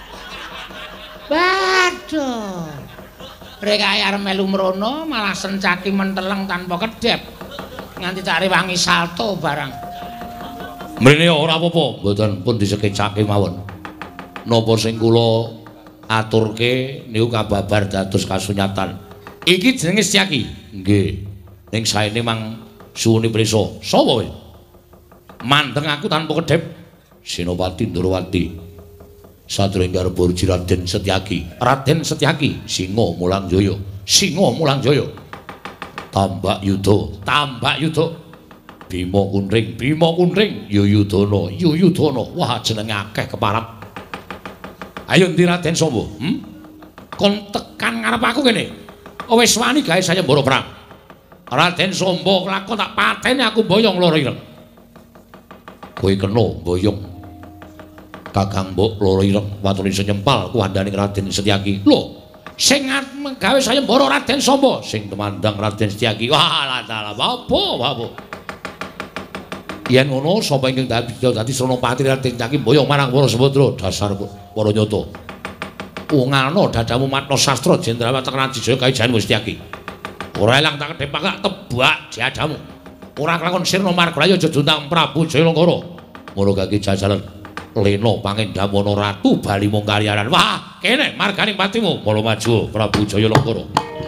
waduh rek ae arep melu mrono malah sencaki menteleng tanpa kedep nganti tak rewangi salto barang mrene ora apa-apa mboten pun disekecake mawon napa sing kula aturke niku kababar dados kasunyatan iki jenenge Setyaki nggih ning saene mang suwune prisa sapa kowe mandeng aku tanpa kedep Senopati Ndrawati sadurunge arep burji Raden Setyaki Raden Setyaki Singa Mulangjaya Singa Mulangjaya tambak yuda tambak yuda Bima Kunring, Bima Kunring, Yuyudana, Yuyudana. Wah, jenenge akeh keparap. Ayo ndi Raden Samba? Hm? Kon tekan ngarep aku kene. Wis wani gawe sayembara perang. Raden Samba kelakon tak pateni aku boyong loro ireng. Kowe kena boyong. Kakang Mbok loro ireng watune senyempal kuwandaning Raden Setyaki. Lho, sing gawe sayembara Raden Samba, sing temandang Raden Setyaki. Wah, la la apa, apa. Yen ngono sapa ingkang dadi Senopati Raden Setyaki mboyong marang para Sembadra dasar para nyata. Ungalno dadamu matna sastra Jendrawati Ranjijaya Kaijan Setyaki. Ora elang tak kedhep pangak tebak diadamu. Ora kelakon sirna margaya aja dundang Prabu Jayalangkara. Ngono kaki jajalan Lena Pangendamana Ratu Bali mung karyaran. Wah, kene marganing patimu mula maju Prabu Jayalangkara.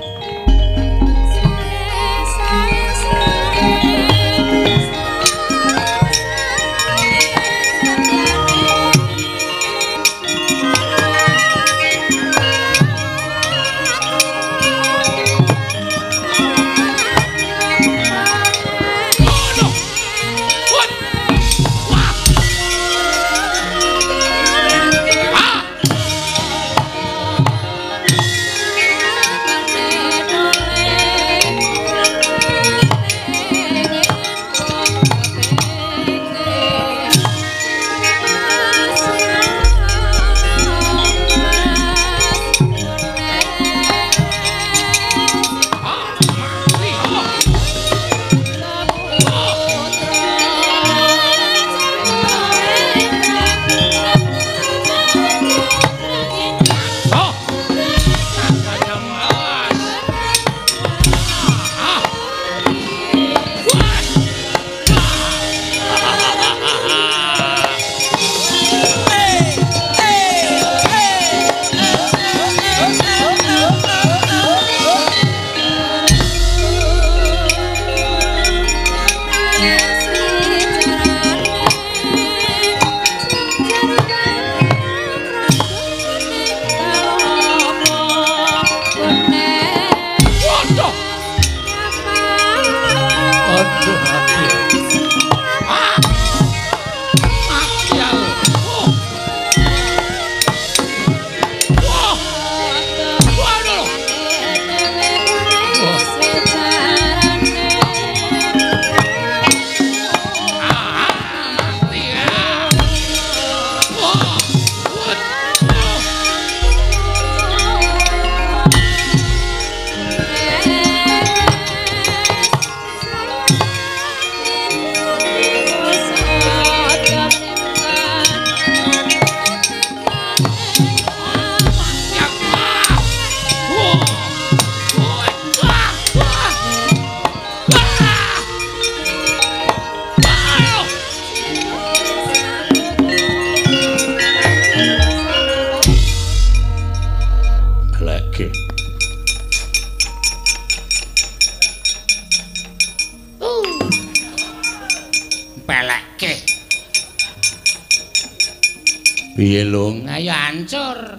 Piye lho? Ayo hancur.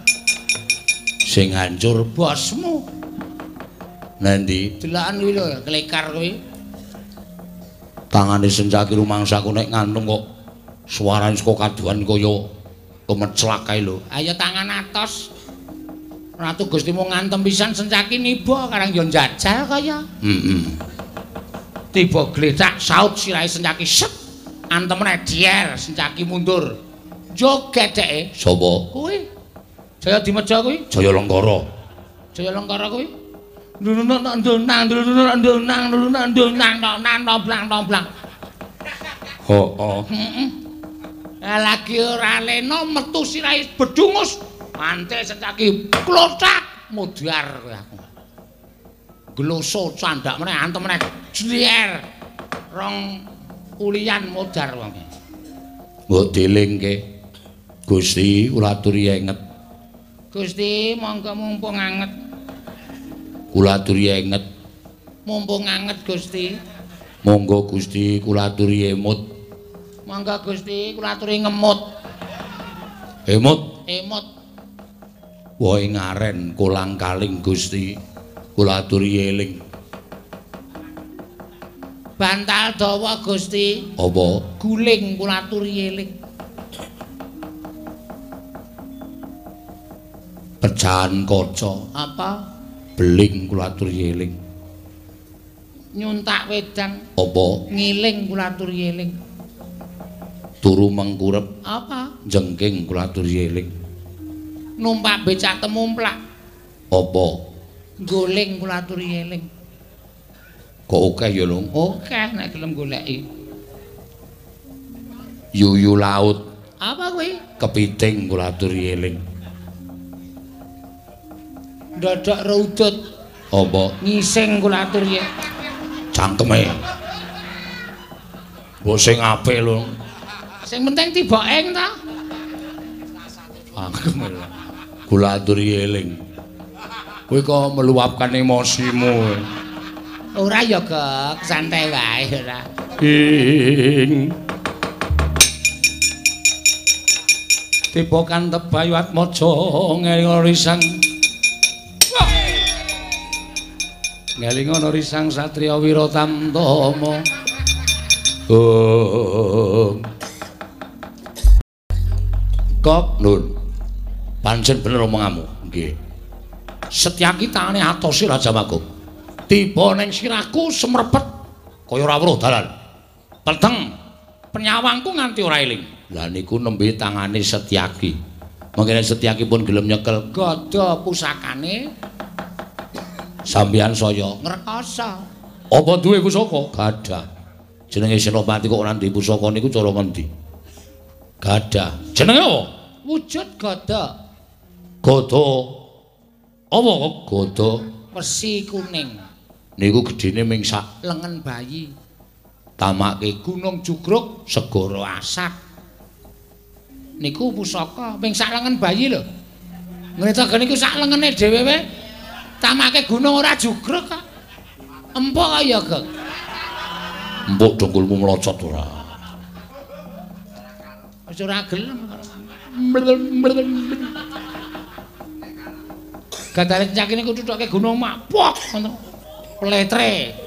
Sing hancur bosmu. Nanti delokan kuwi lho, klekar kuwi. Tangane Setyaki rumangsaku nek ngantung kok suarane saka kaduhan kaya Kemeclak kae lho. Ayo tangan atos. Ratu Gustimu ngantem pisan Sencaki niba karang yo njajal kaya. Heeh. Tiba gletak saut sirahe Sencaki set. Antemne dier Sencaki mundur. Joget dheke. Sapa? Kuwi. Jaya Dimeja kuwi. Jaya Lengkara. Jaya Lengkara kuwi. Ndunang ndunang ndunang ndunang ndunang ndunang ndunang blang blang. Hooh. Heeh. Lagi ora lena metu sirahe bedungus. Ante Sencaki klothak mudhar kowe aku. Gloso candak meneh antem meneh jlier. Rong ulian mudhar wong. Mbok dilingke. Gusti kula aturi enget. Gusti monggo mumpung anget. Kula aturi enget. Mumpung anget Gusti. Monggo Gusti kula aturi emut. Monggo Gusti kula aturi ngemut. Emut. Emut. Wohe ngaren kolang kaling Gusti. Kula aturi eling. Bantal dawa Gusti. Apa? Guling kula aturi eling. Pecahan kaca. Apa? Beling kula aturi eling. Nyuntak wedang. Apa? Ngiling kula aturi eling. Turu mengkurep. Apa? Jengking kula aturi eling. Numpak becak temumplak. Apa? Guling kula aturi eling. Kok akeh ya lho? Akeh nek gelem goleki. Yuyu laut. Apa kuwi? Kepiting kula aturi eling. Dadak raudut. Apa? Ngising kula aturi. Cangkeme. Mbok sing apik lho. Sing penting tiba ing ta. Cangkeme. Kula aturi eling. Kowe kok meluapkan emosimu. Ora ya, Gek, santai wae ora. Ing tiba kan tebayu atmaja ngelinga risang. Ngelinga risang satriya Wiratamtama. Oh. Kok nun. Pancen bener omonganmu. Nggih. Setyaki tangane atosi Raja Magong. Tiba ning sirahku semrepet kaya ora weruh dalan. Peteng penyawangku nganti ora eling. Lah niku nembe tangane Setyaki. Mangkene Setyaki pun gelem nyekel Gada pusakane sampeyan saya ngrekoso. Apa duwe pusaka? Gadah. Jenenge Senopati kok ora duwe pusaka niku cara ngendi? Gadah. Jenenge apa? Wujud gada. Gada. Apa kok gada? Wesi kuning. Niku gedene ming sak Lengen bayi. tamake Gunung Jugruk segara asak. Niku pusaka ming sak lengen bayi lho. Ngretaken niku sak lengene dhewe wae. Tamake gunung ora jugruk kok. Empuk kaya, Gek. empuk dengkulmu melocot ora. Wis ora gelem. Gadare Sencaki niku tuthuke gunung mapok ngono. Pletre.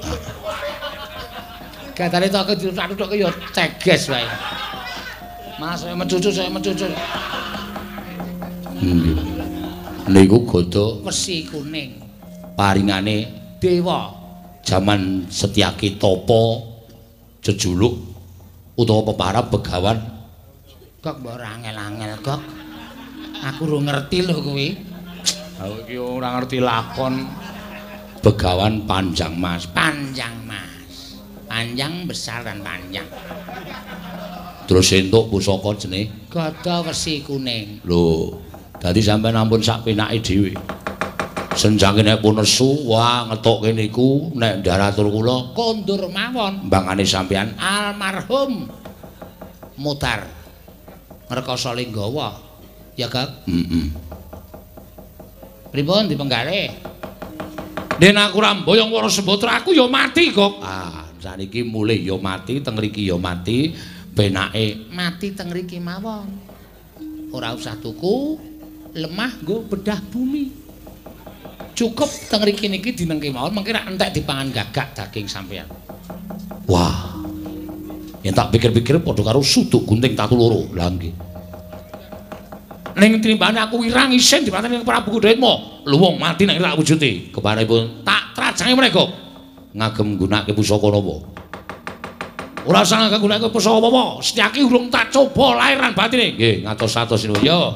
Gadare toke dituthuke ya teges wae. Mas saya mencucu saya mencucu. Nggih. Niku gada Wesi kuning. paringane Dewa. jaman Setyaki Tapa jejuluk utawa peparab Begawan. Kok mbok ora angel-angel, Kok. Aku ora ngerti lho kuwi. Aku iki ora ngerti lakon Begawan Panjang Mas. Panjang, Mas. Panjang besar dan panjang. Terus entuk pusaka jenenge. Gada wesi kuning. Lho, dadi sampean ampun sak penake dhewe. Senjangene pun nesu, wah ngetokke niku nek ndaratur kula Kondur mawon. mbangane sampean Almarhum Mutar Ngrekoso Linggawa. Ya, Kak. heeh. Pripun dipenggalih? Den aku ramboyong wara sembotra aku ya mati kok. Ah, saniki mulih ya mati, teng mriki ya mati, penake Mati teng mriki mawon. Ora usah tuku lemah nggo bedah bumi. Cukup teng mriki niki dinengke mawon mengki rak entek dipangan gagak daging sampean. wah. Yen tak pikir-pikir padha karo suduk gunting tatu loro. Lah nggih. ning tinimbane aku wirang isin dipateni Prabu Kudretma. Luwung mati nek rak wujude. Kepanipun tak trajangi mereka. Ngagem nggunakake pusaka napa? Ora usah ngagem nggunakake pusaka apa-apa. Setyaki urung tak coba lairan batine. Nggih, ngatos-atos niku ya.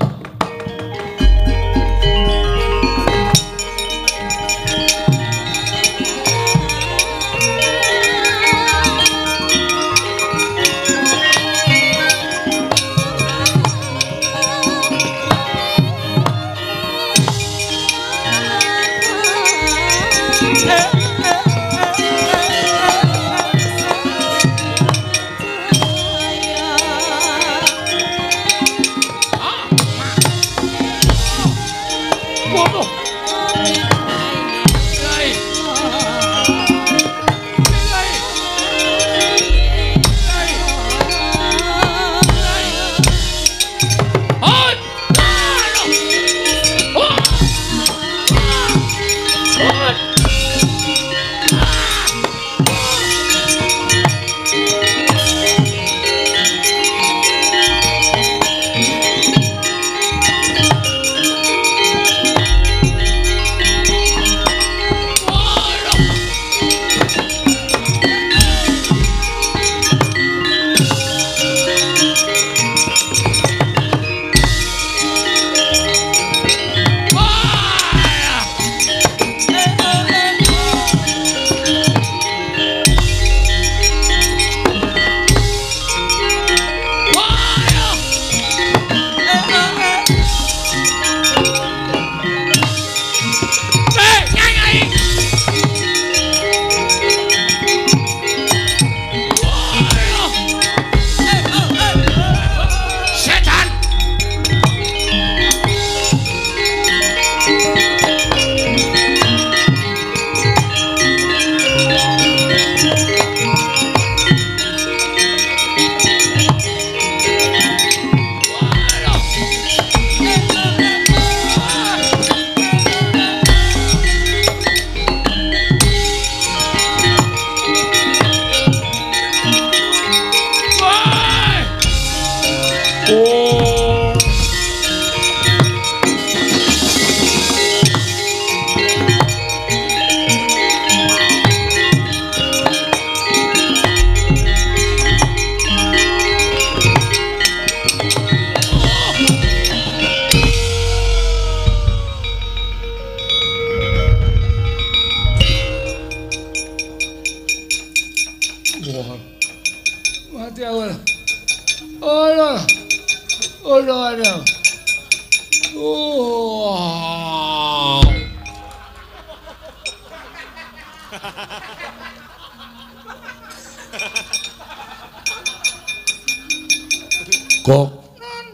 Gok. Non.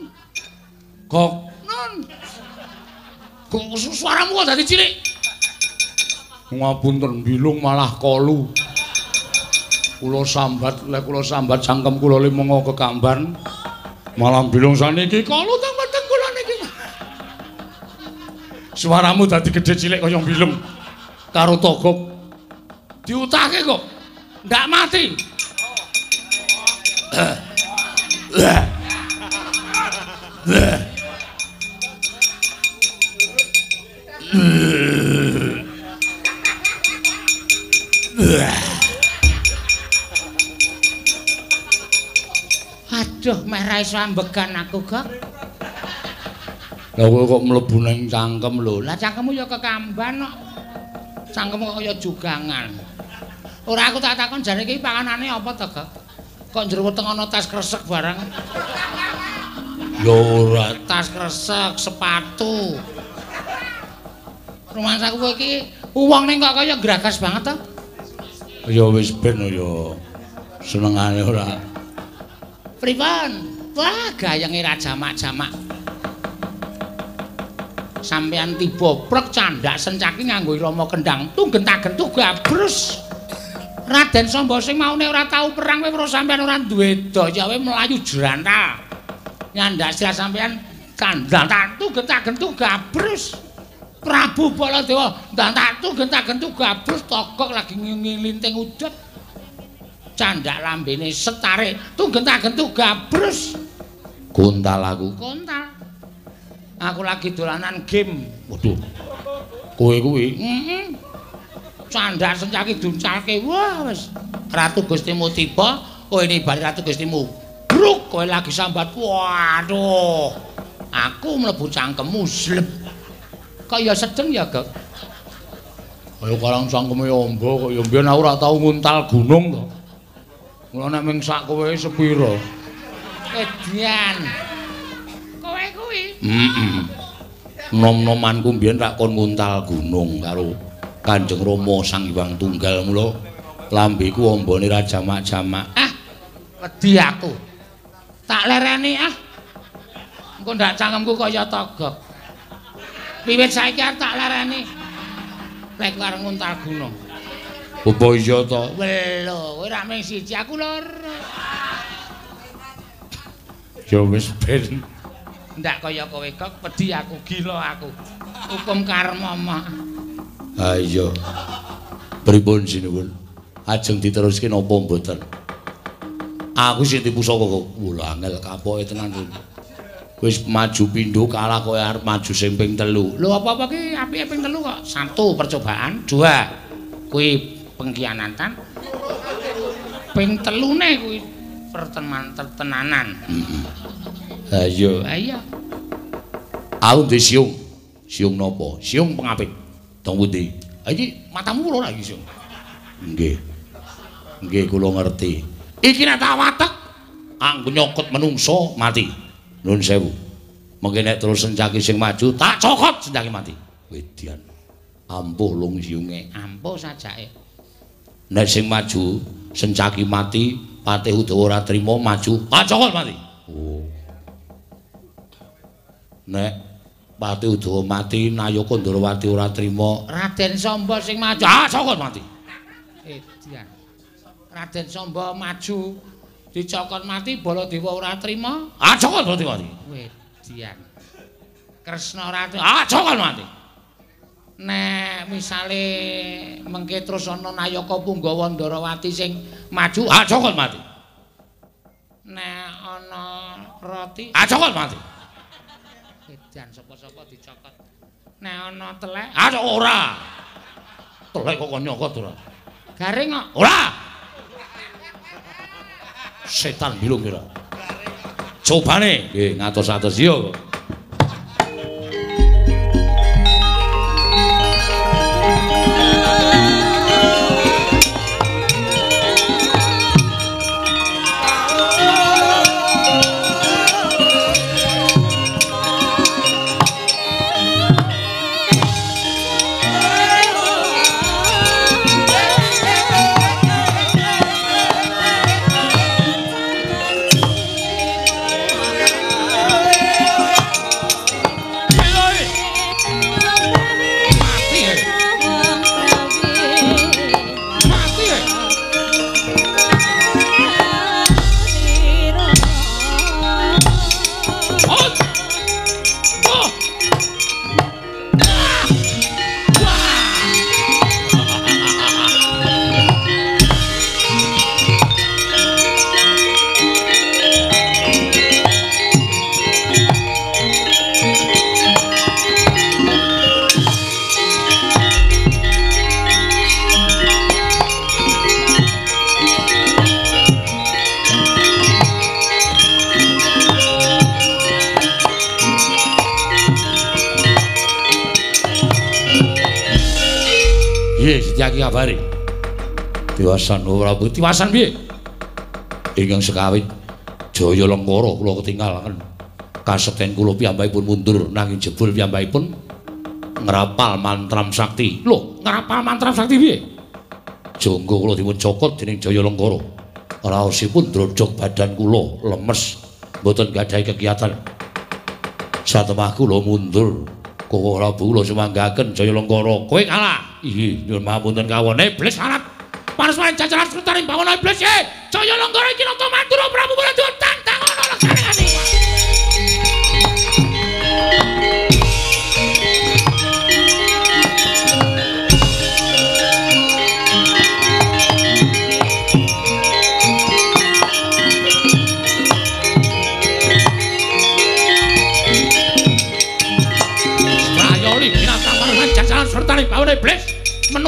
Gok. Non. Kok suaramu kok dadi cilik? Ngapunten bilung malah kolu. Kula sambat, lek kula sambat cangkem kula limenga kekamban. Malah bilung saniki kolu teng weteng kula niki. Suaramu dadi gedhe cilik kaya bilung. Karo togok. Diutake kok. Ndak mati. Aduh, meh ra iso ambegan aku, Gok. Lah kowe kok mlebu ning cangkem lho. Lah cangkemmu ya kekamban kok. Cangkemmu kaya jugangan. Ora aku tak takon jare iki panganane apa to, Gok? Kok njero weteng ana tas kresek barang. Ya ora, tas kresek, sepatu. Rumangsaku kowe iki wong ning kok kaya gragas banget to. Ya wis ben ya senengane ora. Pripun? Wah, gayenge ra jamak-jamak. Sampeyan tiba prek candhak sencaki nganggo irama kendhang tunggen-tagen gabrus. Raden Samba sing maune ora tau perang kowe sampeyan ora duwe daya kowe mlayu jrantal. Nyandak sira sampeyan kandhang tunggen-tagen gabrus. Prabu Baladewa ndantak tunggen-tagen gabrus tokok lagi ngilinting udut. Candhak lambene setarik tunggen-tagen gabrus. Kuntal aku. Kuntal. Aku lagi dolanan game. Waduh. Kowe kuwi. Heeh. Candak sencaki duncalke. Wah, wis. Ratu Gustimu tiba, kowe ini bali Ratu Gustimu. Bruk, kowe lagi sambat. Waduh. Aku mlebu cangkemmu slep. Kaya sedeng ya, Gek. Kaya karang cangkeme amba, kaya mbiyen aku ora tau nguntal gunung to. Mula nek ming sak kowe sepira? Edian. Kowe kuwi. Heeh. Nom-nomanku mbiyen tak kon nguntal gunung karo Kanjeng Rama Sang Hyang Tunggal, mula lambeku ambane ra jamak-jamak. Ah, wedi aku. Tak lereni ah. Engko ndak cangkemku kaya togok. Wiwit saiki tak lereni. Lek arep nguntal gunung. Apa iya to? Welo, kowe ra mung siji, aku loro. Ya wis ben. Ndak kaya kowe kok, wedi aku, gila aku. Hukum karma mah. Ha iya. Pripun sinuwun? Ajeng diteruske napa mboten? Aku sing dipusaka kok. Wula angel kapoke tenan. Wis maju pindho kalah kowe arep maju sing ping telu. Lho apa-apa ki apike ping telu kok? Satu percobaan, dua kuwi pengkhianatan. Ping telune kuwi perteman tenanan. Heeh. Ha iya. Ha iya. Aku ndek siung. Siung napa? Siung pengapit. Tong pundi? Ha iki matamu kula lagi siung. Nggih. Nggih kula ngerti. Iki nek tak watek anggo nyokot menungso mati. Nun sewu. Mengke nek terus sencaki sing maju tak cokot sencaki mati. Wedian. Ampuh lung siunge. Ampuh sajake. Nek sing maju sencaki mati, Patih Udawa ora trima maju, tak cokot mati. Oh. Nek Patih Udawa mati, Nayaka Ndrawati ora trima, Raden Samba sing maju, ah cokot mati. Edian. Raden Samba maju dicokot mati, Baladewa ora trima, Ah cokot mati mati. Wedian. Kresna ora ah cokot mati. Nek misale mengke terus ana Nayaka Punggawa Ndrawati sing maju, Ah cokot mati. nek ana Roti, Ah cokot mati. Edian sapa-sapa dicokot. Nek ana Telek, Ah ora. Telek kok kon nyokot ora. Garing kok. Ora. Setan bilung kira. Cobane nggih ngatos-atos iya kok. Setyaki kabare. Tiwasan ora Bu, tiwasan piye? Ingkang sekawit Jaya Lengkara kula ketingalaken. Kasekten kula piyambakipun mundur nanging jebul piyambakipun ngrapal mantram sakti. Lho, ngrapal mantram sakti piye? Jangga kula dipun cokot dening Jaya Lengkara. Raosipun ndrodhog badan kula lemes, mboten gadhahi kegiatan. Satemah kula mundur. Koko Prabu kula sumanggaken Jaya Lengkara. Kowe kalah. Inggih, nyuwun pangapunten kawon iblis alat. Pares main jajaran sekretaris bangun iblis e. Jaya Lengkara iki nata mandura Prabu kula tantang ana laksanane.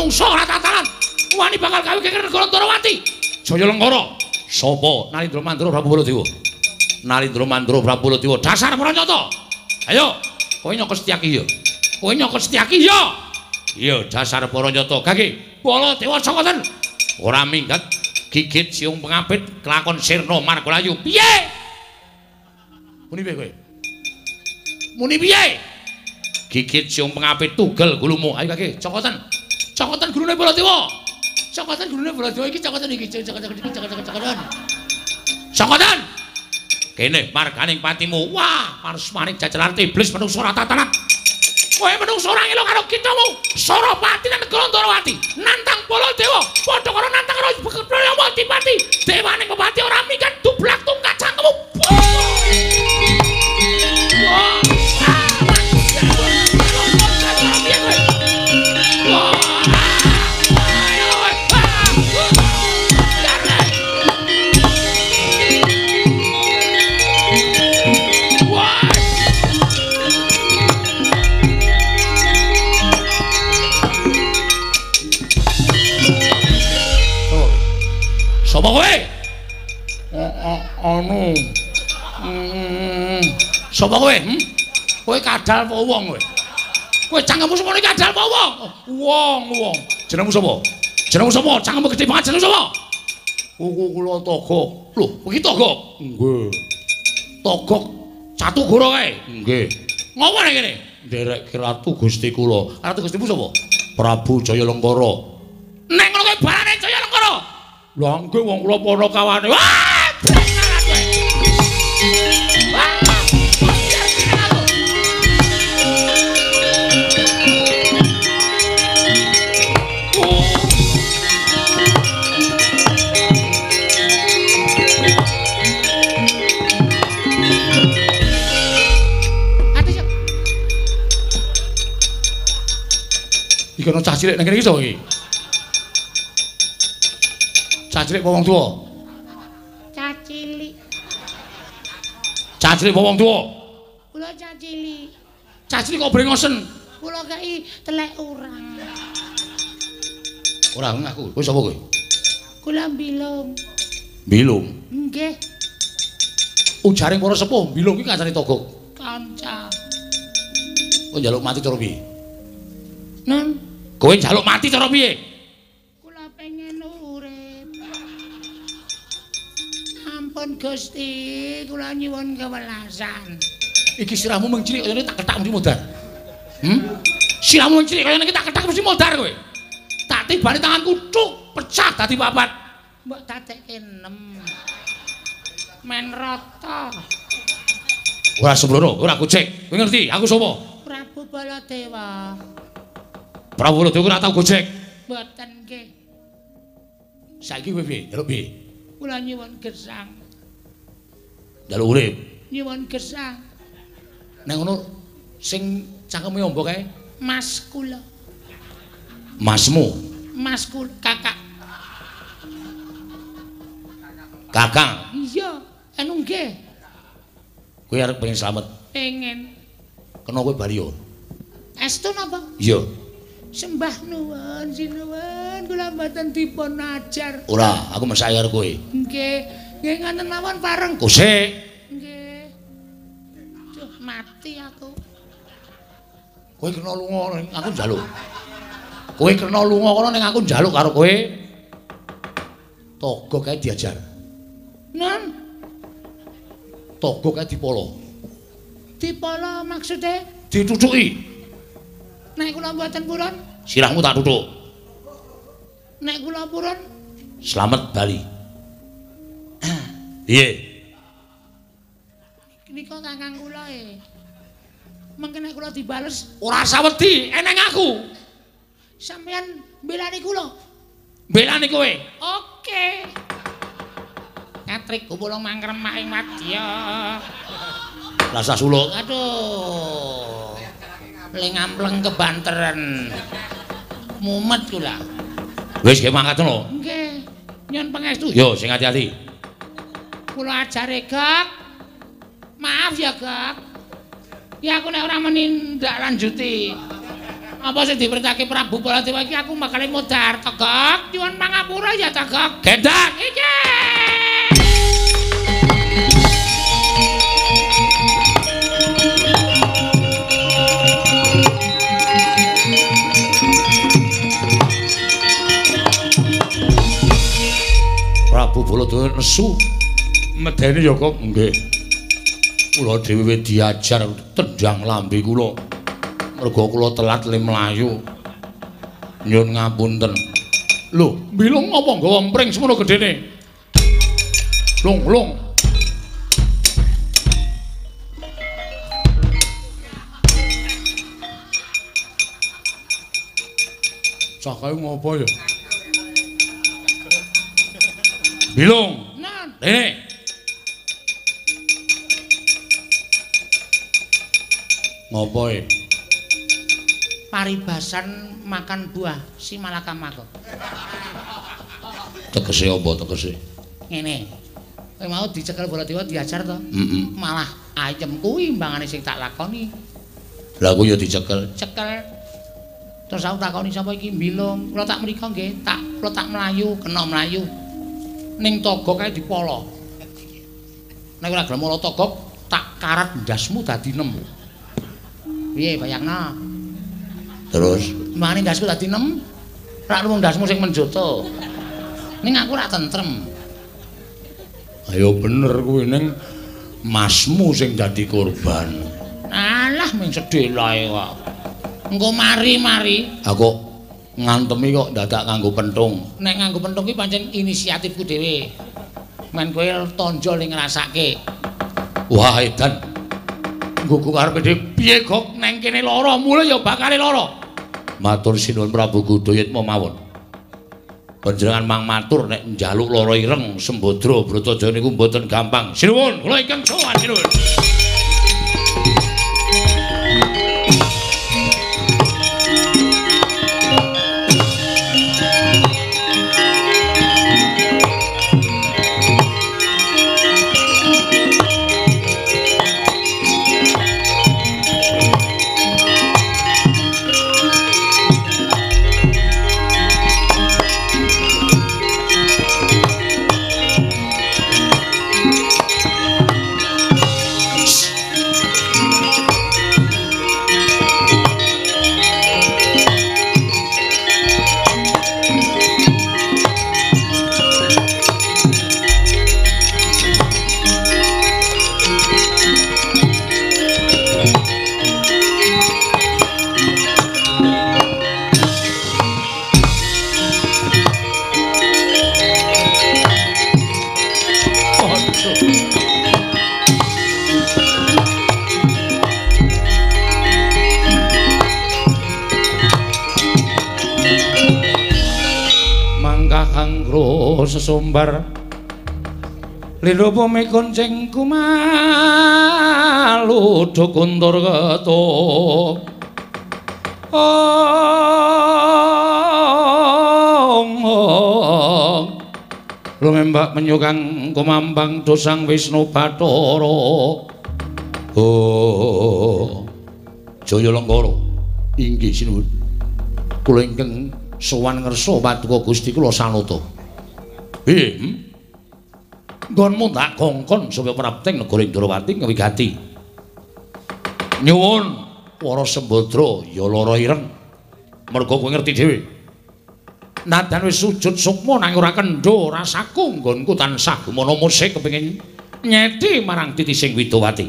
menungso ora tataran. Wani bakal gawe keker negara Ndarawati. Jaya Lengkara. Sapa? Narendra Mandura Prabu Baladewa. Narendra Mandura Prabu Baladewa. Dasar Pranyata. Ayo, kowe nyokot Setyaki ya. Kowe nyokot Setyaki ya. Iya, dasar Pranyata. Gage, Baladewa saka ten. Ora minggat gigit siung pengapit kelakon sirna Margalayu. Piye? Muni piye kowe? Muni piye? Gigit siung pengapit tugel gulumu. Ayo Gage, cokoten. Cokoten gurune Baladewa. Cokoten gurune Baladewa iki cokoten iki, cokoten iki, cokoten cokoten. Cokoten. Kene marganing patimu. Wah, marsmaning jajaran iblis menungso ora tatanan. Kowe menungso ora ngelo karo kitamu. Sarapati lan negara Ndarawati. Nantang Baladewa, padha karo nantang karo Pati. Dewaning pepati ora minggat dublak tungkat cangkemmu. Sapa kowe? Anu. Sapa kowe? Kowe kadal apa wong kowe? Kowe cangkemmu semono kadal apa wong? Wong, wong. Jenengmu sapa? Jenengmu sapa? Cangkemmu gedhe banget jenengmu sapa? Kuku kula Togok. Lho, iki Togok? Nggih. Togok Catu Goro kae? Nggih. Ngopo nek kene? Nderek Ratu Gusti kula. Ratu Gustimu sapa? Prabu Jaya Lengkara. Nek ngono kowe barane Jaya Lengkara. Lah nggih wong kula para kawane. Wah! Benaran kowe. Wah! Iki ana cah cilik nang kene iki sapa iki? Cah cilik apa wong tuwa? Cah cilik. Cah cilik apa wong tuwa? Kula cah cilik. Cah cilik kok brengosen? Kula kei telek urang. Ora ngaku. Kowe sapa kowe? Kula bilung. Bilung. Nggih. Ujaring para sepuh, bilung iki kancane Togok. Kanca. Kowe njaluk mati cara piye? Nun, Kowe njaluk mati cara piye? kula pengen urip. Ampun Gusti, kula nyuwun kewelasan. Iki sirahmu mung cilik kaya tak ketak mesti modar. Hmm? Sirahmu mung cilik kaya iki tak ketak mesti modar kowe. Tak tibani tanganku cuk, pecah dadi papat. Mbok dadekke enem. Men rata. Ora sembrono, ora gojek. Kowe ngerti aku sapa? Prabu Baladewa. Prabu Baladewa ora tau gojek. Mboten nggih. Saiki kowe piye? Njaluk piye? Kula nyuwun gesang. Njaluk urip. Nyuwun gesang. Nek ngono sing cangkeme ombo kae? Mas kula. Masmu, Mas kula kakak. Kakang. Iya, anu nggih. Kowe arep pengen slamet. Pengen. Kena kowe bali yo. Estu napa? Iya. Sembah nuwun, sinuwun, kula mboten dipun ajar. Ora, aku mesake karo kowe. Nggih, nggih ngoten mawon pareng. Kusik. Nggih. Duh, mati aku. Kowe kena lunga ning aku njaluk. Kowe kena lunga kono ning aku njaluk karo kowe. Togok kae diajar. Nun, Togok kae dipolo. dipolo maksude Ditutuki. nek kula mboten purun, Sirahmu tak tutuk. nek kula purun Slamet bali. Piye? nika kakang kula e. Mengke nek kula dibales, Ora sawedi, eneng aku. sampeyan mbelani kula. Belani kowe. Oke. Katrik kupulung mangkremak ing madya. Rasa suluk. Aduh. Le ngampleng kebanteren. Mumet kula. Wis ge mangkat ngono. Nggih. Nyun pangestu. Yo sing ati-ati. Kula ajare, Gak. Maaf ya, Gak. Ya aku nek ora menindak lanjuti. Apa sing diperintahke Prabu Baladewa iki aku bakal modar tegak nyuwun pangapura ya tegak. Gendang iki. Prabu Baladewa nesu medeni ya kok nggih. Kula dhewe diajar tendang lambe kula. Mergo kula telat le mlayu. Nyun ngapunten. Lho, mbilung apa nggawa empring semono gedene? Lung, lung. Cakae ngopo ya? Bilung. Nan. Dene. Ngopo e? Paribasan makan buah si Malakamaga. Tegese apa tegese? Ngene. Kowe mau dicekel Baladewa diajar to? Heeh. Malah ayem kuwi imbangane sing tak lakoni. Lah aku ya dicekel. Cekel. Terus aku takoni sapa iki mbilung. Kula tak mriko nggih, tak kula tak mlayu, kena mlayu. Ning togok kae dipolo. Nek ora gelem molo togok, tak karat ndasmu dadi nem. Piye bayangna? Terus Mane ndasku dadi nem. Rak mung ndasmu sing menjoto. Ning aku ora tentrem. ayo bener kuwi ning masmu sing dadi korban. Alah ming sedelae kok. Engko mari-mari Aku ngantemi kok dadak nganggo pentung. nek nganggo pentung ki pancen inisiatifku dhewe. Men kowe tonjol ning ngrasake. Wah edan. Nggo karepe dhewe piye kok neng kene lara mulih ya bakal lara. Matur sinuwun Prabu Gudayatma mawon. Panjenengan mang matur nek njaluk lara ireng Sembadra Bratajaya niku mboten gampang. Sinuwun, kula ingkang sowan sinuwun. Sesumbar lindho pome konceng kumalu dukuntur ketuk ong ong lumembak menyukang kumambang dosang Wisnu Bathara oh Jaya Lenggara inggih sinuwun kula ingkang sowan ngersa paduka Gusti kula sanuta. Eh, nggonmu tak kongkon supaya prapting negara Indrawati ngwigati. Nyuwun para Sembadra ya lara ireng. Merga kowe ngerti dhewe. Nadan wis sujud sukma nang ora kendho rasaku nggonku tansah gumana musik kepengin nyeti marang titi sing Widawati.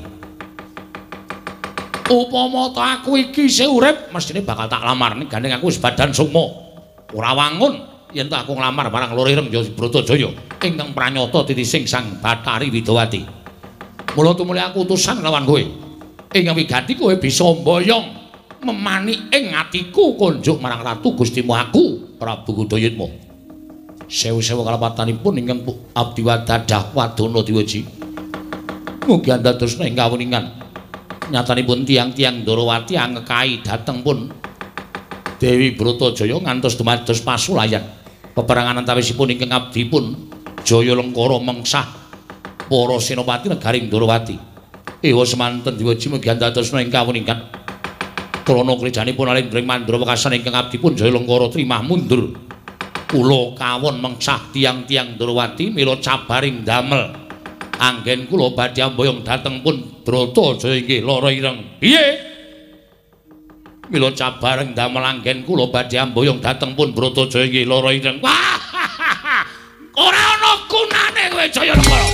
Upama ta aku iki isih urip mestine bakal tak lamar ning gandeng aku wis badan sukma. Ora wangun yen tak aku nglamar marang Loro Ireng Bratajaya ingkang pranyata titising Sang Bathari Widawati. Mula tumuli aku utusan lawan kowe. Ingkang wigati kowe bisa mboyong memani ing atiku kunjuk marang Ratu Gustimu aku Prabu Gudayatma. Sewu-sewu kalapatanipun ingkang abdi wadadah wadana diwaji. Mugi andadosna ing kawuningan. Nyatanipun tiang-tiang Ndarawati angekahi dhateng pun Dewi Bratajaya ngantos dumados pasulayan. Peperangan antawisipun ingkang abdi pun Jaya Lenggara mengsah para senopati negaring Ndarawati. Ewa semanten diwaji mugi andadosna ing kawuningan. krana krijanipun alendring mandra wekasan ingkang abdipun Jayalengkara trimah mundur. Kula kawon mengsah tiang-tiang Ndrawati mila cabaring damel. Anggen kula badhe amboyong dhateng pun Bratajaya inggih lara ireng. Piye? Mila cabaring damel anggen kula badhe amboyong dhateng pun Bratajaya inggih lara ireng. Wah! Ora ana gunane kowe Jayalengkara.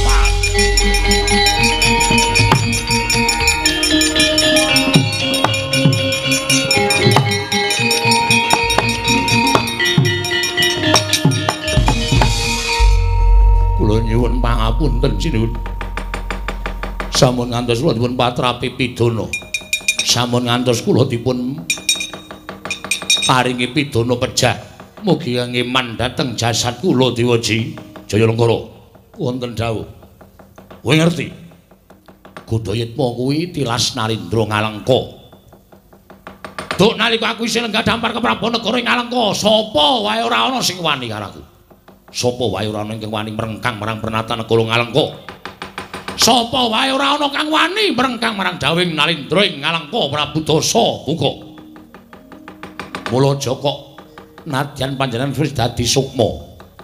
Kula nyuwun pangapunten sinuwun. Sampun ngantos kula dipun patrapi pidana. Sampun ngantos kula dipun paringi pidana pejah. Mugi ngeman dhateng jasad kula Dewaji Jayalengkara. Wonten dawuh. Kowe ngerti? Godhayitma kuwi tilas Narendra Ngalengka. Duk nalika aku isih lenggah dampar kepraban negara Ngalengka, sapa wae ora ana sing wani karo aku. Sapa wae ora ana ingkang wani merengkang marang pernatan negara Ngalengka. Sapa wae ora ana kang wani merengkang marang dawing Narendra Ngalengka Prabu Dasa Muka. Mula Joko nadyan panjenengan wis dadi sukma.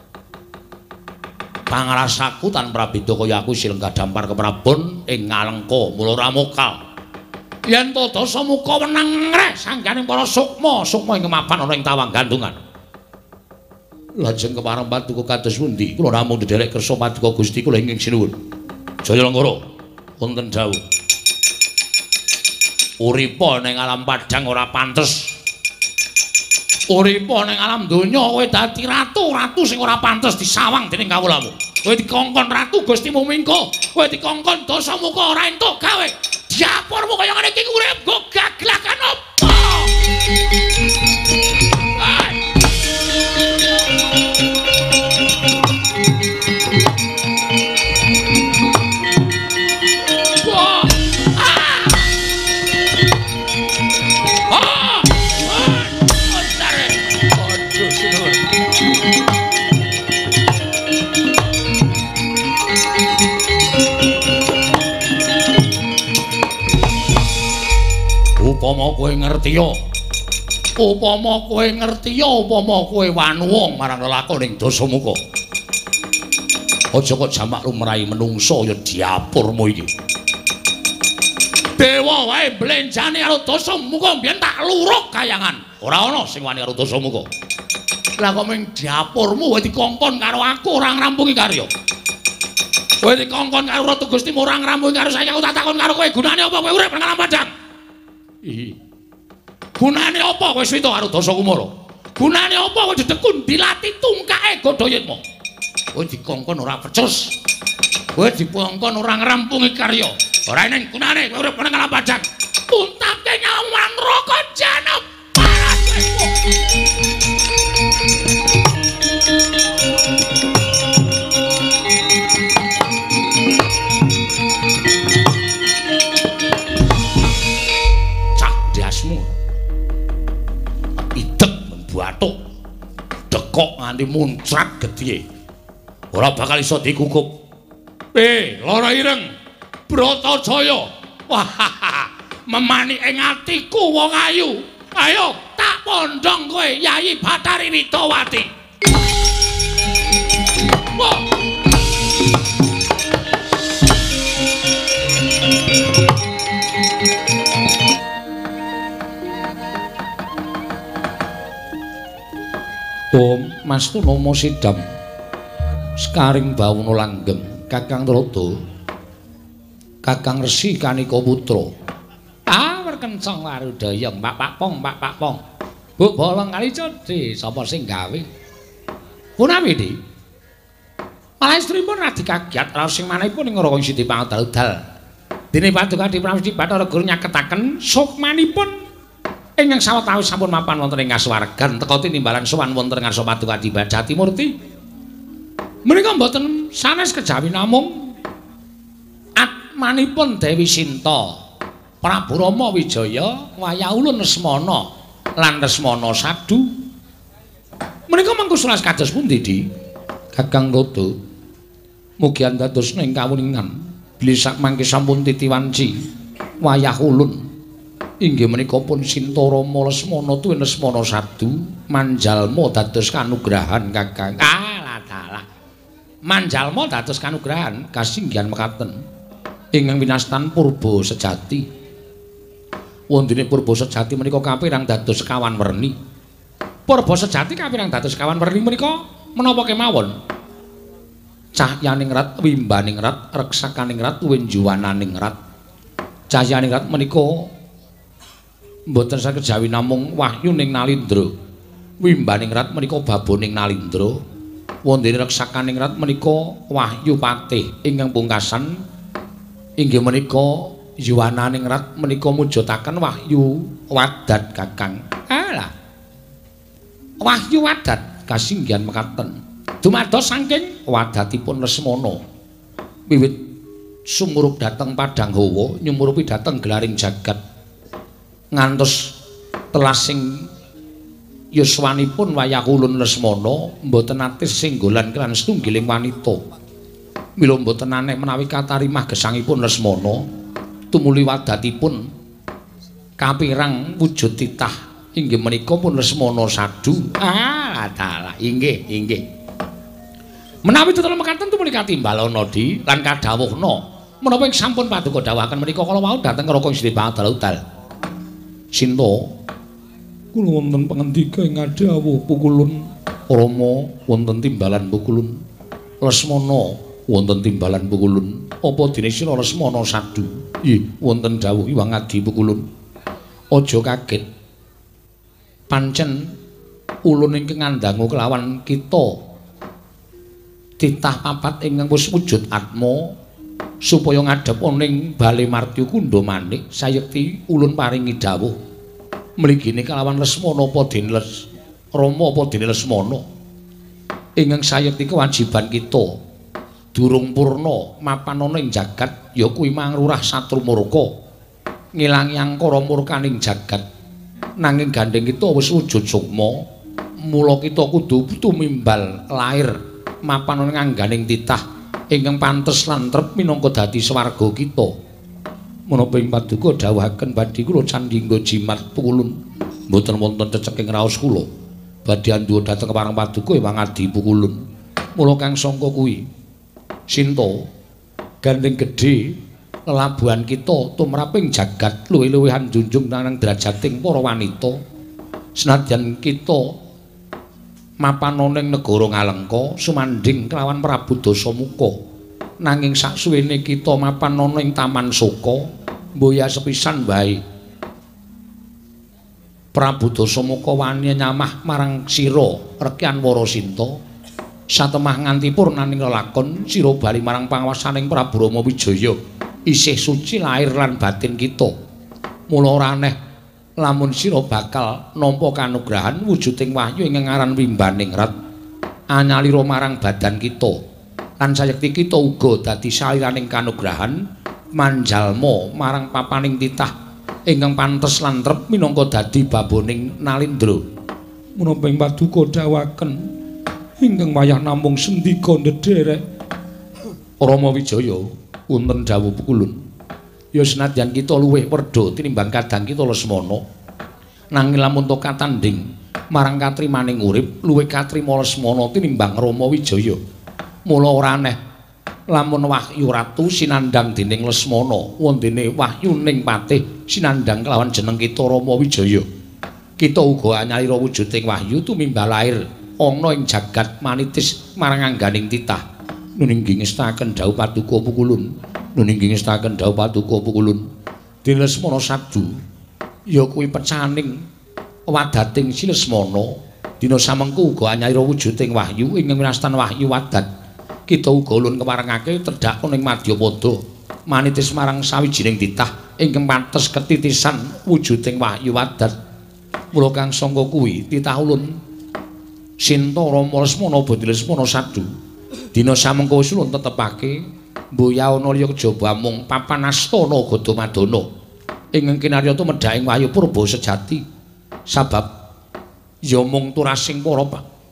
Pangrasaku tan prabeda kaya aku isih lenggah dampar keprabon ing Ngalengka, mula ora mokal. Yen to Dasa Muka wenang ngreh sangganing para sukma, sukma ing mapan ana ing tawang gandungan. Lajeng kepareng paduka kados pundi? Kula namung dederek kersa paduka Gusti kula ingkang sinuwun. Jayalengkara wonten dawuh. Uripa ning alam padang ora pantes. Uripa ning alam donya kowe dadi ratu, ratu sing ora pantes disawang dening kawulamu. Kowe dikongkon ratu Gustimu mingko, kowe dikongkon Dasa Muka ora entuk gawe. Diapurmu kaya ngene iki urip nggo gaglakan apa? Upama kowe ngertiya, upama kowe ngertiya, upama kowe wanuwa marang lelakoning Dasa Muka. Aja kok jamak lumrahi menungsa ya diapurmu iki. Dewa wae blenjane karo Dasa Muka mbiyen tak luruk kayangan. Ora ana sing wani karo Dasa Muka. Lah kok mung diapurmu kowe dikongkon karo aku ora ngrampungi karya. Kowe dikongkon karo Ratu Gustimu ora ngrampungi karo saya, aku tak takon karo kowe gunane apa kowe urip nang alam padang? Ih. Gunane apa kowe swita karo Dasa Kumara? Gunane apa kowe didekun dilatih tungkake godhayitmu? Kowe dikongkon ora pecus. Kowe dikongkon ora ngrampungi karya. Ora ning gunane kowe urip nang alam padang. Tuntapke nyawa neraka jahanam. Batuk dekok nganti muncrat gedhe ora bakal iso digugup. Eh lara ireng Bratajaya, wah memani ing atiku wong ayu. Ayo tak pondhong kowe Yayi Bathari Widawati. Wah. Om Mas Tunama Sidam Sekaring Bawuna Langgeng Kakang Trada Kakang Resi Kanika Putra. Ah werkencang warudaya Mbak Pakpong Mbak Pakpong. Bu bolong kali codhe sapa sing gawe? Punawi Di? Malah istripun radi kagiat raos sing manahipun ing Raka Siti Pangdal-dal. Dene paduka Diprawesti Bathara Guru nyaketaken sukmanipun ingkang sawetawis sampun mapan wonten ing kasuwargan teka tinimbalan sowan wonten ngarsa paduka Dipa Jatimurti. Menika mboten sanes kejawi namung atmanipun Dewi Sinta, Prabu Rama Wijaya, wayah ulun Lesmana lan Lesmana Sadu. Menika mangku sulas kados pundi Di? Kakang Rada. Mugi andadosna ing kawuningan bilih sak mangke sampun titiwanci wayah ulun inggih menika pun Sinta Rama Lesmana tuwin Lesmana sadu manjalma dados kanugrahan Kakang. Alah dalah. Manjalma dados kanugrahan kasinggihan mekaten ingkang winastan purba sejati. Wondene purba sejati menika kapirang dados kawan werni. Purba sejati kapirang dados kawan werni menika menapa kemawon? Cahyaning rat, wimbaning rat, reksakaning rat, wenjuwananing rat. Cahyaning rat menika mboten saged jawi namung wahyu ning Nalindra. Wimbaning rat menika baboning Nalindra. Wondene reksakaning rat menika wahyu patih ingkang pungkasan inggih menika yuwananing rat menika mujudaken wahyu wadat Kakang. Alah. Wahyu wadat kasinggihan mekaten. Dumados saking wadatipun Lesmana. Wiwit sumurup dhateng Padang Hawa, nyumurupi dhateng gelaring jagat. Ngantos telasing yuswanipun wayah ulun Lesmana mboten nate singgolan kelan setunggiling wanita. Mila mboten aneh menawi katarimah gesangipun Lesmana tumuli wadatipun kapirang wujud titah inggih menika pun Lesmana sadu. Ah, dalah inggih, inggih. Menawi tetep mekaten tumuli katimbalana di lan kadhawuhna menapa ing sampun paduka dawuhaken menika kala wau dhateng Raka Sri Padal-udal. Sinta kula wonten pangendika ing adhawuh pukulun Rama wonten timbalan pukulun Lesmana wonten timbalan pukulun apa dene sira Lesmana sadu. Nggih wonten dawuh Iwang Adi pukulun. Aja kaget. Pancen ulun ingkang ngandhangu kelawan kita titah papat ingkang wis wujud atma supaya ngadhep ning Bale Martya Kundha Manik sayekti ulun paringi dawuh mligine kelawan Lesmana apa dene Rama apa dene Lesmana ingkang sayekti kewajiban kita durung purna mapan ana ing jagat ya kuwi mangrurah satrumurka ngilangi angkara murkaning jagat nanging gandeng kita wis wujud sukma mula kita kudu tumimbal lair mapan ana ngangganing titah ingkang pantes lan trep minangka dadi swarga kita. Menapa ing paduka dawuhaken badhe kula candhingga jimat pukulun mboten wonten ceceking raos kula badhe andhuwa dhateng parang paduka Iwang Adi pukulun. Mula kang sangka kuwi Sinta gandeng gedhe lelabuhan kita tumraping jagat luwih-luwihan junjung nang derajating para wanita senadyan kita mapan ana ing negara Ngalengka sumandhing kelawan Prabu Dasamuka nanging saksuwene kita mapan ana ing Taman Soka mboya sepisan wae Prabu Dasamuka wani nyamah marang sira Rekyan Warasinta satemah nganti purnaning lelakon sira bali marang panguwasaning Prabu Rama Wijaya isih suci lahir lan batin kita mula ora aneh lamun sira bakal nampa kanugrahan wujuding wahyu ingkang aran wimbaning rat anyalira marang badan kita lan sayekti kita uga dadi saliraning kanugrahan manjalma marang papaning titah ingkang pantes lan trep minangka dadi baboning Nalindra. Menapa ing paduka dawuhaken ingkang wayah namung sendika ndederek Rama Wijaya wonten dawuh pukulun. Ya senadyan kita luwih werda tinimbang kadang kita Lesmana nanging lamun to katanding marang katrimaning urip luwih katrima Lesmana tinimbang Rama Wijaya. Mula ora aneh lamun wahyu ratu sinandhang dening Lesmana wondene wahyu ning patih sinandhang kelawan jeneng kita Rama Wijaya. Kita uga anyalira wujuding wahyu tumimbal lair ana ing jagat manitis marang angganing titah. Nuninggih ngestaken dawuh paduka pukulun. Nuninggih ngestaken dawuh paduka pukulun. Dene Lesmana sadu ya kuwi pecaning wadating si Lesmana dina samengko uga anyalira wujuding wahyu ingkang winastan wahyu wadat. Kita uga ulun keparengake tedhak ning Madyapada manitis marang sawijining titah ingkang pantes ketitisan wujuding wahyu wadat. Mula kang sangka kuwi titah ulun Sinta Rama Lesmana Badi Lesmana sadu dina samengko wis ulun tetepake mboya ana liya kejaba mung papan astana Gadamadana ingkang kinarya tumedhaking wahyu purba sejati sabab ya mung turasing para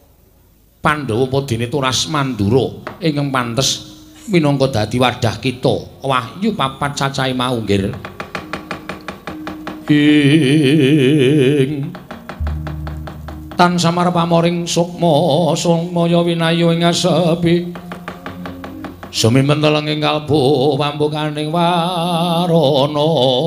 Pandhawa padene turas Mandura ingkang pantes minangka dadi wadah kita wahyu papat cacahe mau nggih. ing tan samar pamoring sukma sumaya winayu ing asepi sumimentel ing kalbu pambukaning warana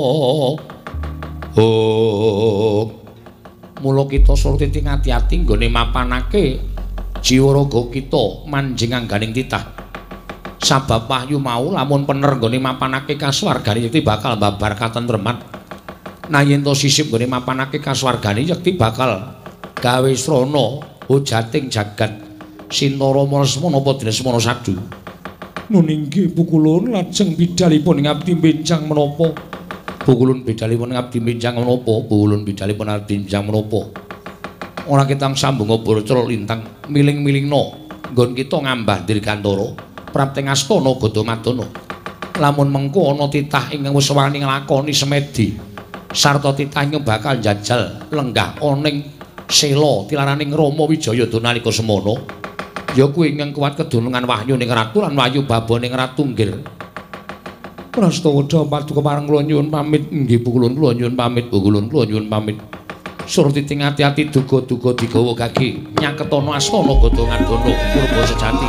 oh mula kita surti ngati-ati nggone mapanake jiwa raga kita manjing angganing titah sabab wahyu mau lamun pener nggone mapanake kasuwargane yekti bakal babar katentreman nah yen to sisip nggone mapanake kasuwargane yekti bakal gawe srana hujating jagat Sintara Lesmana padha semana sadu nun inggih pukulun lajeng bidalipun ing abdi benjang menapa pukulun bidalipun ing abdi benjang menapa pukulun bidalipun abdi benjang menapa ora ketang sambung Baracara lintang miling-milingna nggon kita ngambah dirgantara prapting astana Gadamadana lamun mengko ana titah ingkang wis wani nglakoni semedi sarta titah ingkang bakal njajal lenggah oning sela tilaraning Rama Wijaya nalika semana ya kuwi ingkang kuat kedunungan wahyu ning ratu lan wahyu baboning ratu nggir Prastawa paduka pareng kula nyuwun pamit nggih pukulun kula nyuwun pamit pukulun kula nyuwun pamit surti ting ati-ati duga-duga digawa kaki nyaketana astana Gadamadana purba sejati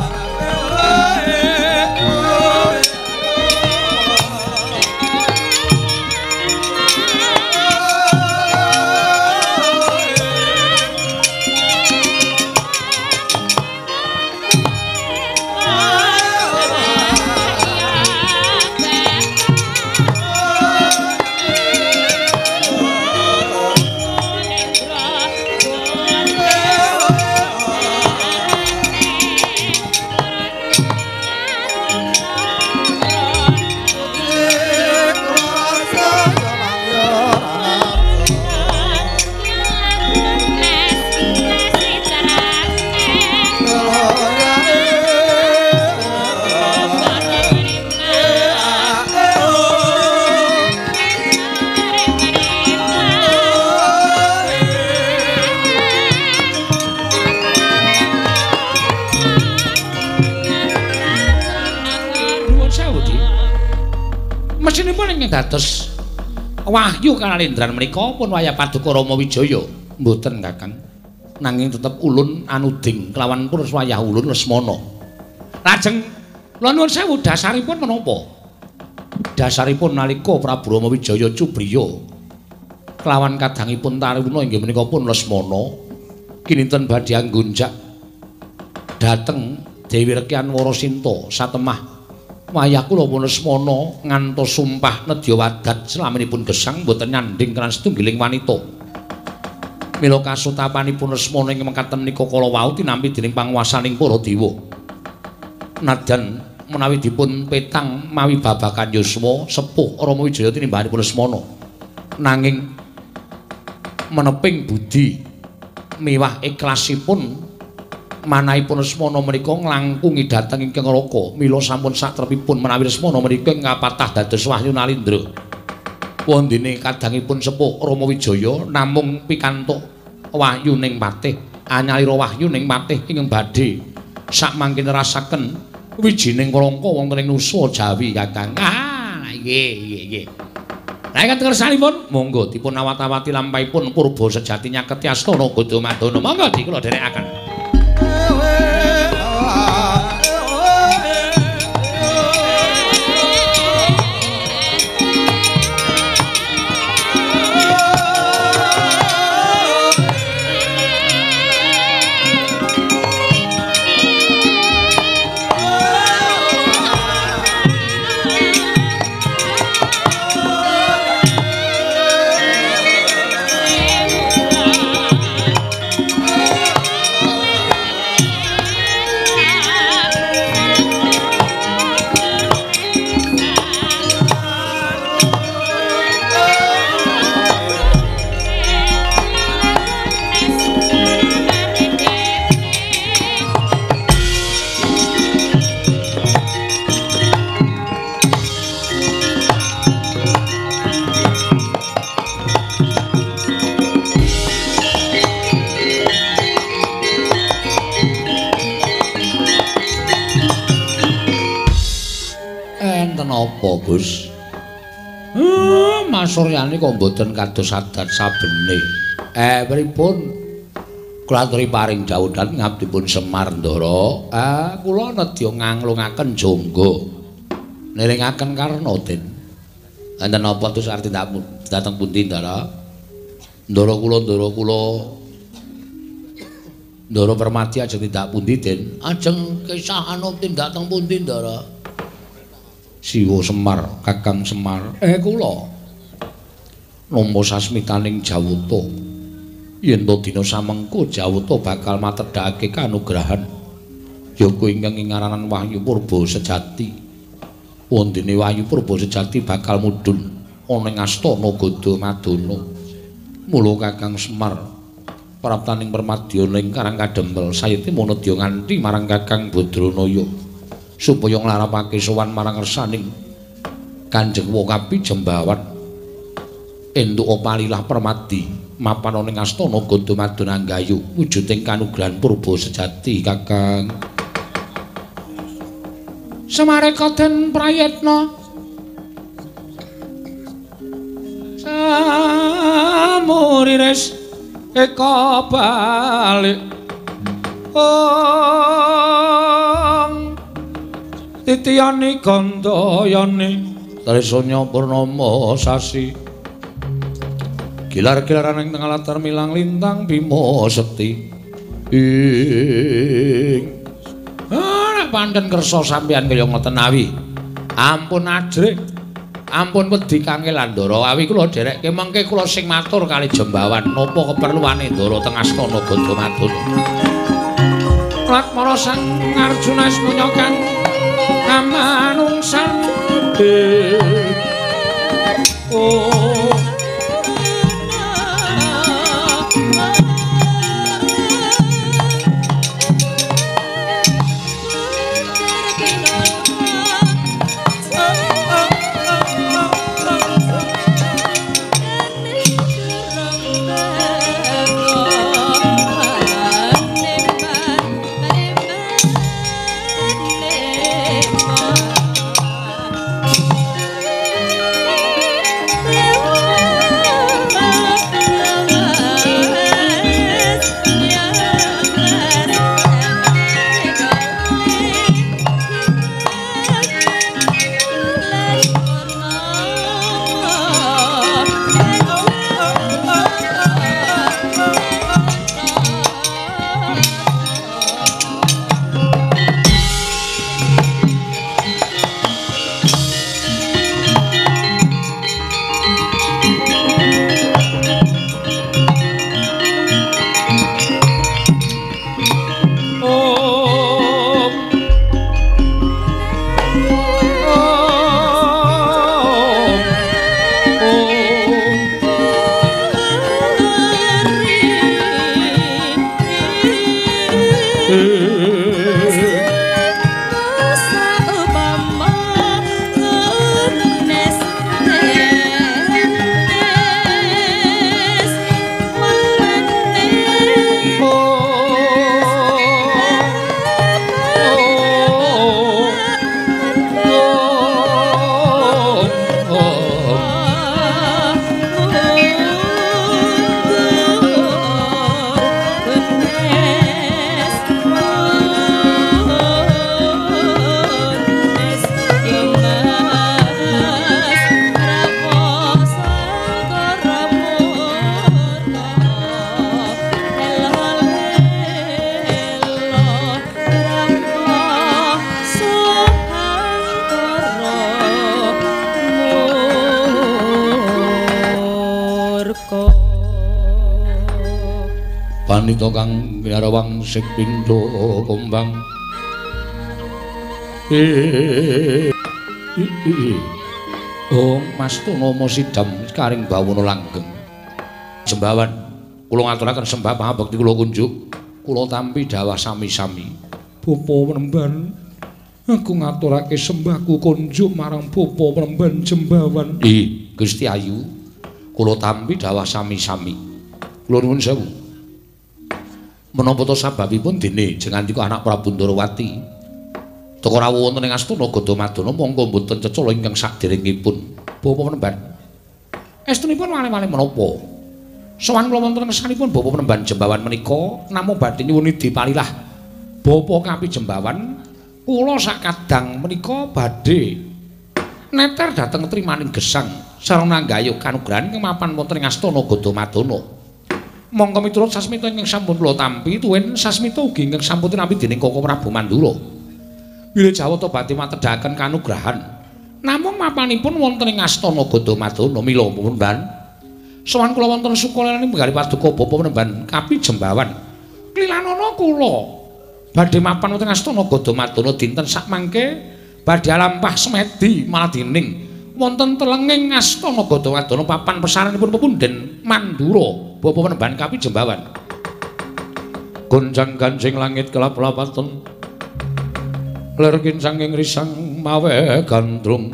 dados wahyu kalendran menika pun wayah paduka Rama Wijaya mboten Kakang nanging tetep ulun anuding kelawan pun wayah ulun Lesmana lajeng kula nuwun sewu dasaripun menapa dasaripun nalika Prabu Rama Wijaya cubriya kelawan kadangipun Taruna inggih menika pun Lesmana kinten badhe anggonjak dhateng Dewi Rekyan Warasinta satemah wayah kula pun Lesmana ngantos sumpah nedya wadat selaminipun gesang boten nyanding kan setunggiling wanita. Mila kasutapanipun Lesmana ing mekaten menika kala wau tinampi dening panguwasaning para dewa. Nadyan menawi dipun petang mawi babakan yuswa sepuh Rama Wijaya tinimbanipun Lesmana. Nanging meneping budi miwah ikhlasipun manahipun Lesmana menika nglangkungi dhateng ingkang raka mila sampun satrepipun menawi Lesmana menika ngapatah dados wahyu nalindra wondene kadangipun sepuh Rama Wijaya namung pikantuk wahyu ning patih anyalira wahyu ning patih ingkang badhe sakmangkene rasaken wijining rangka wonten ing nusa Jawi Kakang ah nggih nggih nggih Lah ingkang kersanipun monggo dipun awat-awati lampahipun purba sejati nyaketi astana Gadamadana monggo dikula dherekaken Suryani kok mboten kados adat sabene. Eh pripun? Kula aturi paring dawuhan ngabdipun Semar Ndara. Ah kula nedya nganglungaken jangga. Niringaken karna Den. Enten napa terus arti dateng pundi Ndara? Ndara kula Ndara kula Ndara Permati ajeng tindak pundi Den? Ajeng kisah anu tindak teng pundi Ndara? Siwa Semar, Kakang Semar. Eh kula nampa sasmitaning Jawata. Yen to dina samengko Jawata bakal matedhake kanugrahan. Ya kuwi ingkang ngaranan Wahyu Purba Sejati. Wondene Wahyu Purba Sejati bakal mudhun ana ing Astana Gadamadana. Mula Kakang Semar praptaning permadyana ing Karang Kadempel sayete manadya nganti marang Kakang Badranaya supaya nglarapake sowan marang ngersaning Kanjeng Wokapi Jembawan entuk palilah permadi mapan ana ing Astana Gadamadana Anggayu wujuding kanugrahan Purba Sejati Kakang. Samareka den prayitna samuriris eka balik ong titiyani gandayane tresanya purnama sasi gilar-gilaran ing tengah latar milang lintang Bima Sekti ing nek pancen kersa sampeyan kaya ngoten awi ampun ajrih ampun wedi kangelan Ndara awi kula dereke mengke kula sing matur kali Jembawan napa keperluane Ndara teng Astana Gadamadana. Lakmana Sang Arjuna semunyakan amanungsan oh Panita kang miarawang sing pindha kumbang oh Mastuna Sidam karing bawana langgeng Jembawan kula ngaturaken sembah pangabekti kula kunjuk kula tampi dawah sami-sami Bapa Mremban aku ngaturake sembahku kunjuk marang Bapa Mremban Jembawan ih Gusti Ayu kula tampi dawah sami-sami kula nuwun sewu menapa to sababipun dene jengandika anak Prabu Ndarawati teka rawuh wonten ing Astana Gadamadana monggo mboten cecala ingkang saderengipun Bapa Mremban Estunipun malih-malih menapa? Sowan kula wonten ngersanipun Bapa Penemban Jembawan menika namung badhe nyuwun dipalilah Bapa Kapi Jembawan kula sakadang menika badhe neter dhateng trimaning gesang sarana nggayuh kanugrahan ing mapan wonten ing Astana Gadamadana. Monggo miturut sasmita ingkang sampun kula tampi tuwin sasmita ugi ingkang sampun nampi dening Koko Prabu Mandura. Bilih Jawata badhe matedhaken kanugrahan namung mapanipun wonten ing Astana Gadamadana mila Penemban sowan kula wonten sukalanipun penggali paduka Bapa Penemban Kapi Jembawan. Klilanana kula badhe mapan wonten Astana Gadamadana dinten sakmangke badhe lampah semedi maladening wonten telenging Astana Gadamadana papan pesarenipun pepunden Mandura Bapa Penemban Kapi Jembawan. Gonjang ganjing langit kelap-lapaten lerkin sanging risang mawe gandrung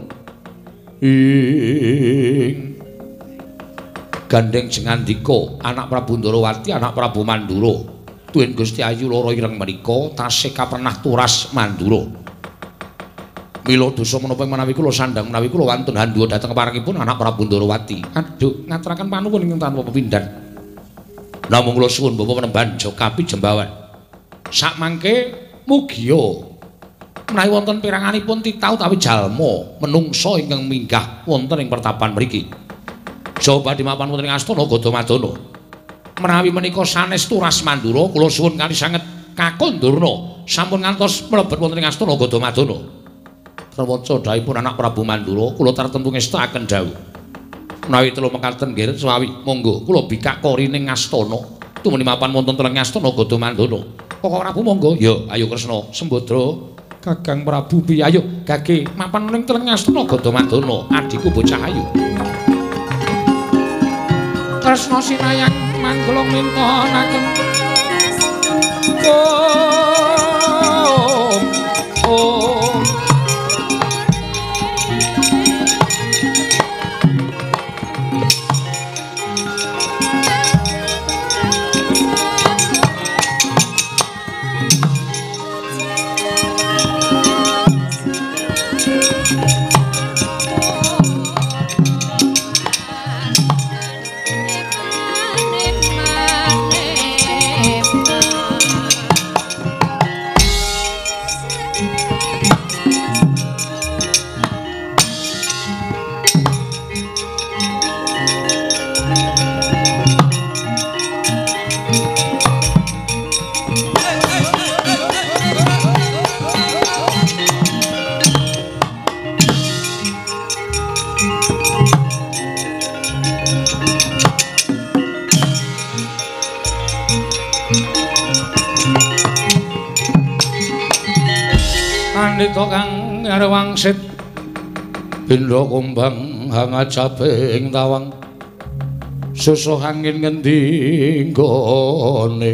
ing gandeng jengandika anak Prabu Ndarawati anak Prabu Mandura tuwin Gusti Ayu loro ireng menika tasih kapernah turas Mandura. Mila dosa menapa menawi kula sandhang menawi kula wantun handhuwa dhateng parangipun anak Prabu Ndarawati. Aduh ngaturaken panuwun ingkang tanpa pepindhan. Namung kula suwun Bapa Penemban Kapi Jembawan. Sakmangke mugiya menawi wonten piranganipun titah utawi jalma menungsa ingkang minggah wonten ing pertapan mriki. Coba dimapan wonten ing Astana Gadamadana. Menawi menika sanes turas Mandura kula suwun kali sanget Kakang Durna sampun ngantos mlebet wonten ing Astana Gadamadana. Rewaca dawuhipun anak Prabu Mandura kula tartemtu ngestakaken dawuh. Menawi telu mekaten nggih sawi monggo kula bikak korining astana tumeni mapan wonten teleng Astana Gadamadana. Koko Prabu monggo. Ya ayo Kresna Sembadra Kakang Prabu piye ayo gage mapan ning teleng Astana Gadamadana adhiku bocah ayu. Kresna sinayang manggala mintonaken oh oh Pandita kang ngarwangsit bendha kumbang hangajabing tawang susuh angin ngendi nggone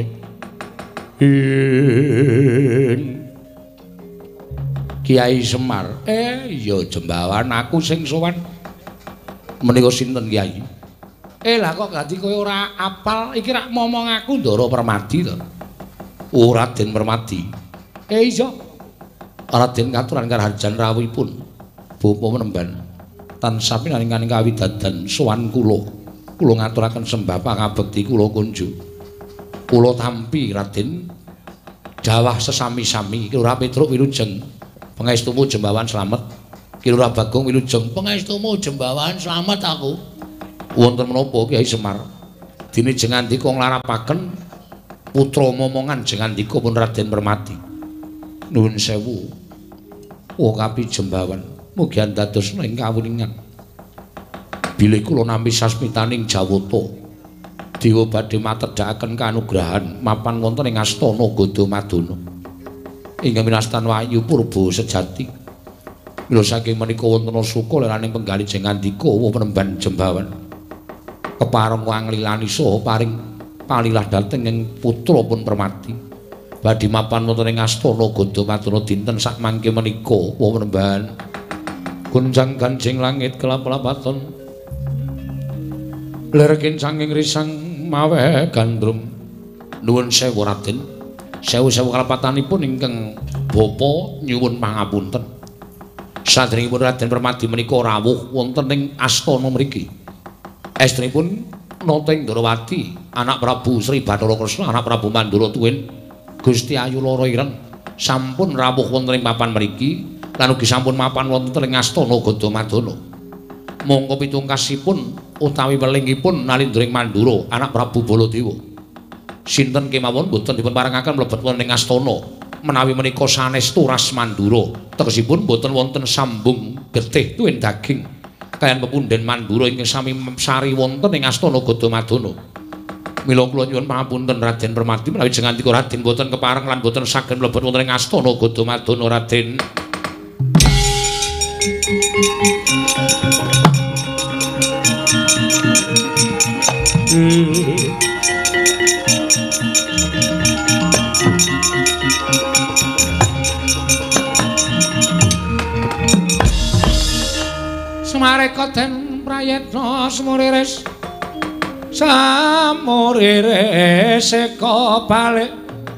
ing Kiai Semar. Eh ya Jembawan aku sing sowan menika sinten Kiai? Eh lah kok ganti kowe ora apal iki rak momong aku Ndara Permadi to. Oh Raden Permadi. Eh iya Raden katuran karajan rawuhipun Bapa Penemban tansah pinaringaning kawidadan sowan kula. Kula ngaturaken sembah pangabekti kula kunjuk. Kula tampi Raden dawah sesami-sami Ki Lurah Petruk Wilujeng pangestumu Jembawan slamet. Ki Lurah Bagong Wilujeng pangestumu Jembawan slamet aku. Wonten menapa Kyai Semar? Dene jengandika nglarapaken putra momongan jengandika pun Raden Permadi. Nuwun sewu. Oh Kapi Jembawan, mugi andadosna ing kawuningan. Bilih kula nampi sasmitaning Jawata, dewa badhe matedhakaken kanugrahan mapan wonten ing Astana Gadamadana. Ingkang winastan wahyu purba sejati. Mila saking menika wonten suka leraning penggali jengandika Wah Penemban Jembawan. Kepareng wanglilani saha paring palilah dhateng ing putra pun Permadi. Badhe mapan wonten ing Astana Gadamadana dinten sakmangke menika Wah Penemban. Gunjang ganjing langit kelap-lapaton. Lerkin sanging risang mawe gandrum. Nuwun sewu Raden. Sewu-sewu kalepatanipun ingkang Bapa nyuwun pangapunten. Sadèrèngipun Raden Permadi menika rawuh wonten ing astana mriki. Estrinipun Noteng Ndrawati, anak Prabu Sri Bathara Kresna, anak Prabu Mandura Tuwin, Gusti Ayu Lara Ireng sampun rawuh wonten ing papan mriki lan ugi sampun mapan wonten ing Astana Gadamadana. Monggo pitungkasipun utawi welingipun Nalindra Mandura, anak Prabu Baladewa. Sinten kemawon boten dipun parengaken mlebet wonten ing astana menawi menika sanestu Ras Mandura. Tegesipun boten wonten sambung getih tuwin daging. Kayan pepunden Mandura ingkang sami sari wonten ing Astana Gadamadana. Mila kula nyuwun pangapunten Raden Permati menawi jengandika Raden boten kepareng lan boten saged mlebet wonten ing Astana Gadamadana Raden. Sumareka den prayetna semuriris samuriris seka balik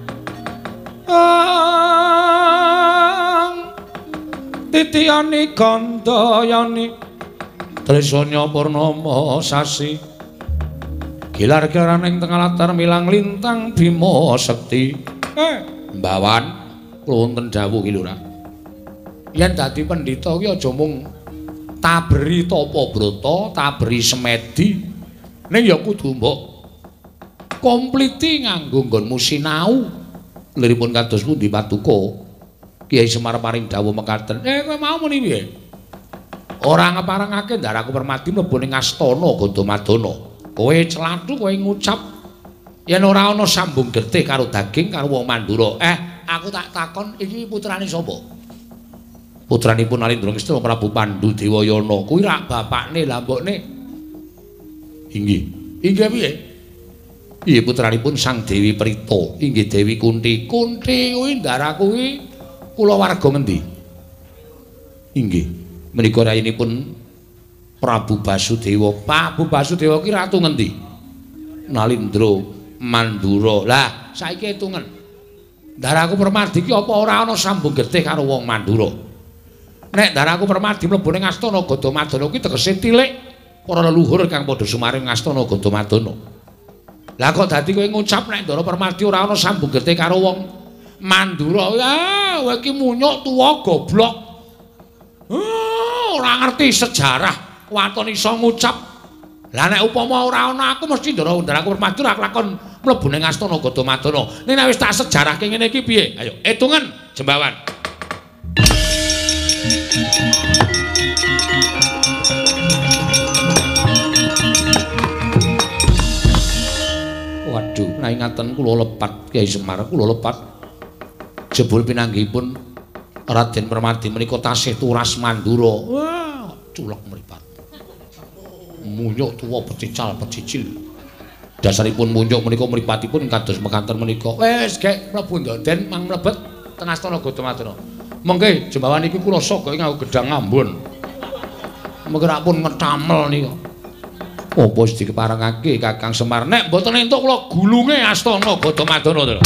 ang titiyani gandayani trisanya purnama sasi gilar-gilaran ing tengah latar milang lintang Bima Sekti. Eh, Mbawan kula wonten dawuh iki lho, Ra. Yen dadi pendhita ki aja mung taberi tapa brata, taberi semedi, ning ya kudu mbok kompliti nganggo nggonmu sinau. Liripun kados pundi Patuko? Kiai Semar paring dawuh mekaten. Eh kowe mau muni piye? Ora ngeparengake Ndaraku Permati mlebu ning Astana Gadamadana. Kowe celathu kowe ngucap yen ora ana sambung getih karo daging karo wong Mandura. Eh, aku tak takon iki putrane sapa? Putranipun Nalindra Kresna Prabu Pandhu Dewayana. Kuwi rak bapakne lah mbokne. Inggih. Inggih piye? Iya putranipun Sang Dewi Prita. Inggih Dewi Kunti. Kunti kuwi ndara kuwi kula warga ngendi? Inggih. Menika rayinipun Prabu Basudewa. Prabu Basudewa ki ratu ngendi? Nalindra Mandura. Lah saiki etungen. Ndaraku Permadi ki apa ora ana sambung getih karo wong Mandura? Nek Ndaraku Permadi mlebu ning Astana Gadamadana kuwi tegese tilik para leluhur kang padha sumaring Astana Gadamadana. Lah kok dadi kowe ngucap nek Ndara Permadi ora ana sambung getih karo wong Mandura. Ya, kowe iki munyuk tuwa goblok. Oh, ora ngerti sejarah, waton iso ngucap. Lah nek upama ora ana aku mesti Ndara Ndaraku Permadi ora kelakon mlebu ning Astana Gadamadana. Nek wis tak sejarahke ngene iki piye? Ayo, etungan Jembawan. Waduh, nah ingatan kula lepat Kyai Semar, kula lepat. Jebul pinanggihipun Raden Permadi menika tasih turas Mandura. Wah, culek mripat. Munyuk tuwa pecical pecicil. Dasaripun munyuk menika mripatipun kados mekaten menika. Wis gek mlebu ndonden mang mlebet teng Astana Gadamadana. Mengke Jembawan iki kula sogo nganggo gedang ngambun. Mengke rak pun ngetamel nika. Apa wis dikeparengake Kakang Semar nek mboten entuk kula gulunge Astana Gadamadana to.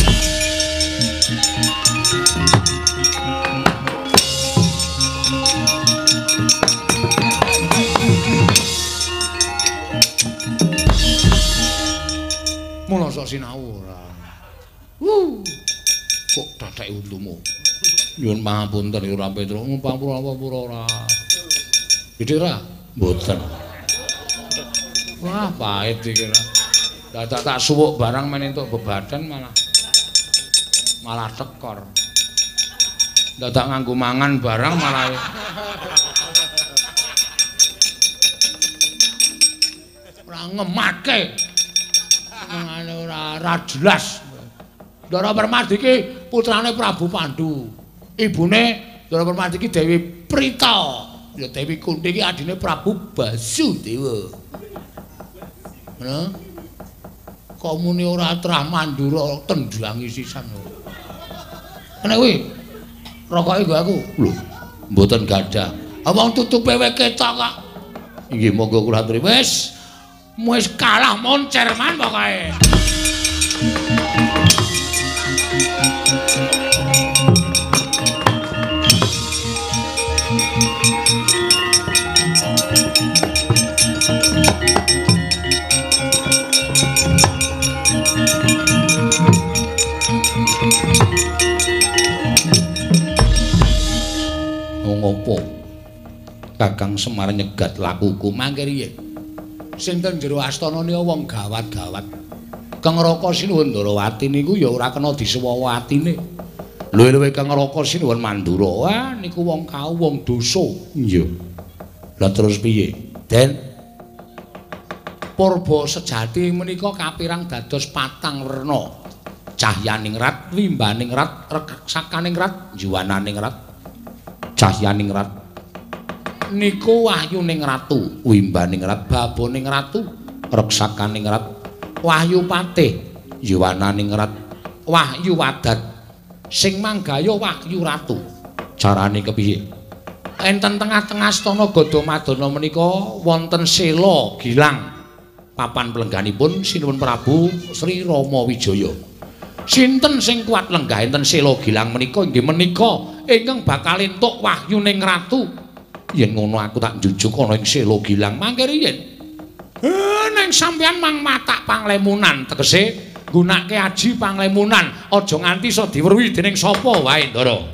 Mula sok sinau ora. Wuh. Kok dadak untumu. Nyuwun pangapunten ora Petro, pampura pampura ora. Gede ora? Mboten. Wah, pahit iki ora. Dadak tak suwuk barang men entuk bebadan malah malah tekor. Dadak nganggo mangan barang malah ora ngemake. Mangane ora ora jelas. Ndara Permadi iki putrane Prabu Pandhu. Ibune Ndara Permadi iki Dewi Prita. Ya Dewi Kunti iki adine Prabu Basudewa. Ngono. Kok muni ora trah Mandura tendhangi sisan. Nek kuwi rokoke nggo aku. Lho, mboten gadah. Wong tutupe wae ketok kok. Inggih monggo kula aturi. Wis wis kalah moncer man pokoke. Kakang Semar nyegat lakuku mangke riye. Sinten jero astana niku wong gawat-gawat. Kang Raka Sinuwun Ndarawati niku ya ora kena disuwawa atine. Luwih-luwih Kang Raka Sinuwun Mandura. Wah, niku wong kau wong dosa. Iya. Lah terus piye? Den Purba sejati menika kapirang dados patang werna. Cahyaning rat, wimbaning rat, reksakaning rat, juwananing rat. Cahyaning rat niku wahyuning ratu, wimbaning rat, baboning ratu, reksakaning rat, wahyu patih, juwananing rat, wahyu wadat. Sing manggaya wahyu ratu. Carane kepiye? Enten tengah-tengah astana Gadamadana menika wonten sela gilang. Papan pelengganipun Sinuwun Prabu Sri Rama Wijaya. Sinten sing kuat lenggah enten sela gilang menika inggih menika ingkang bakal entuk wahyuning ratu. Yen ngono aku tak njujug ana ing sela gilang mangke riyen. Eh ning sampeyan mang matak panglemunan tegese nggunakake aji panglemunan aja nganti iso diweruhi dening sapa wae Ndara.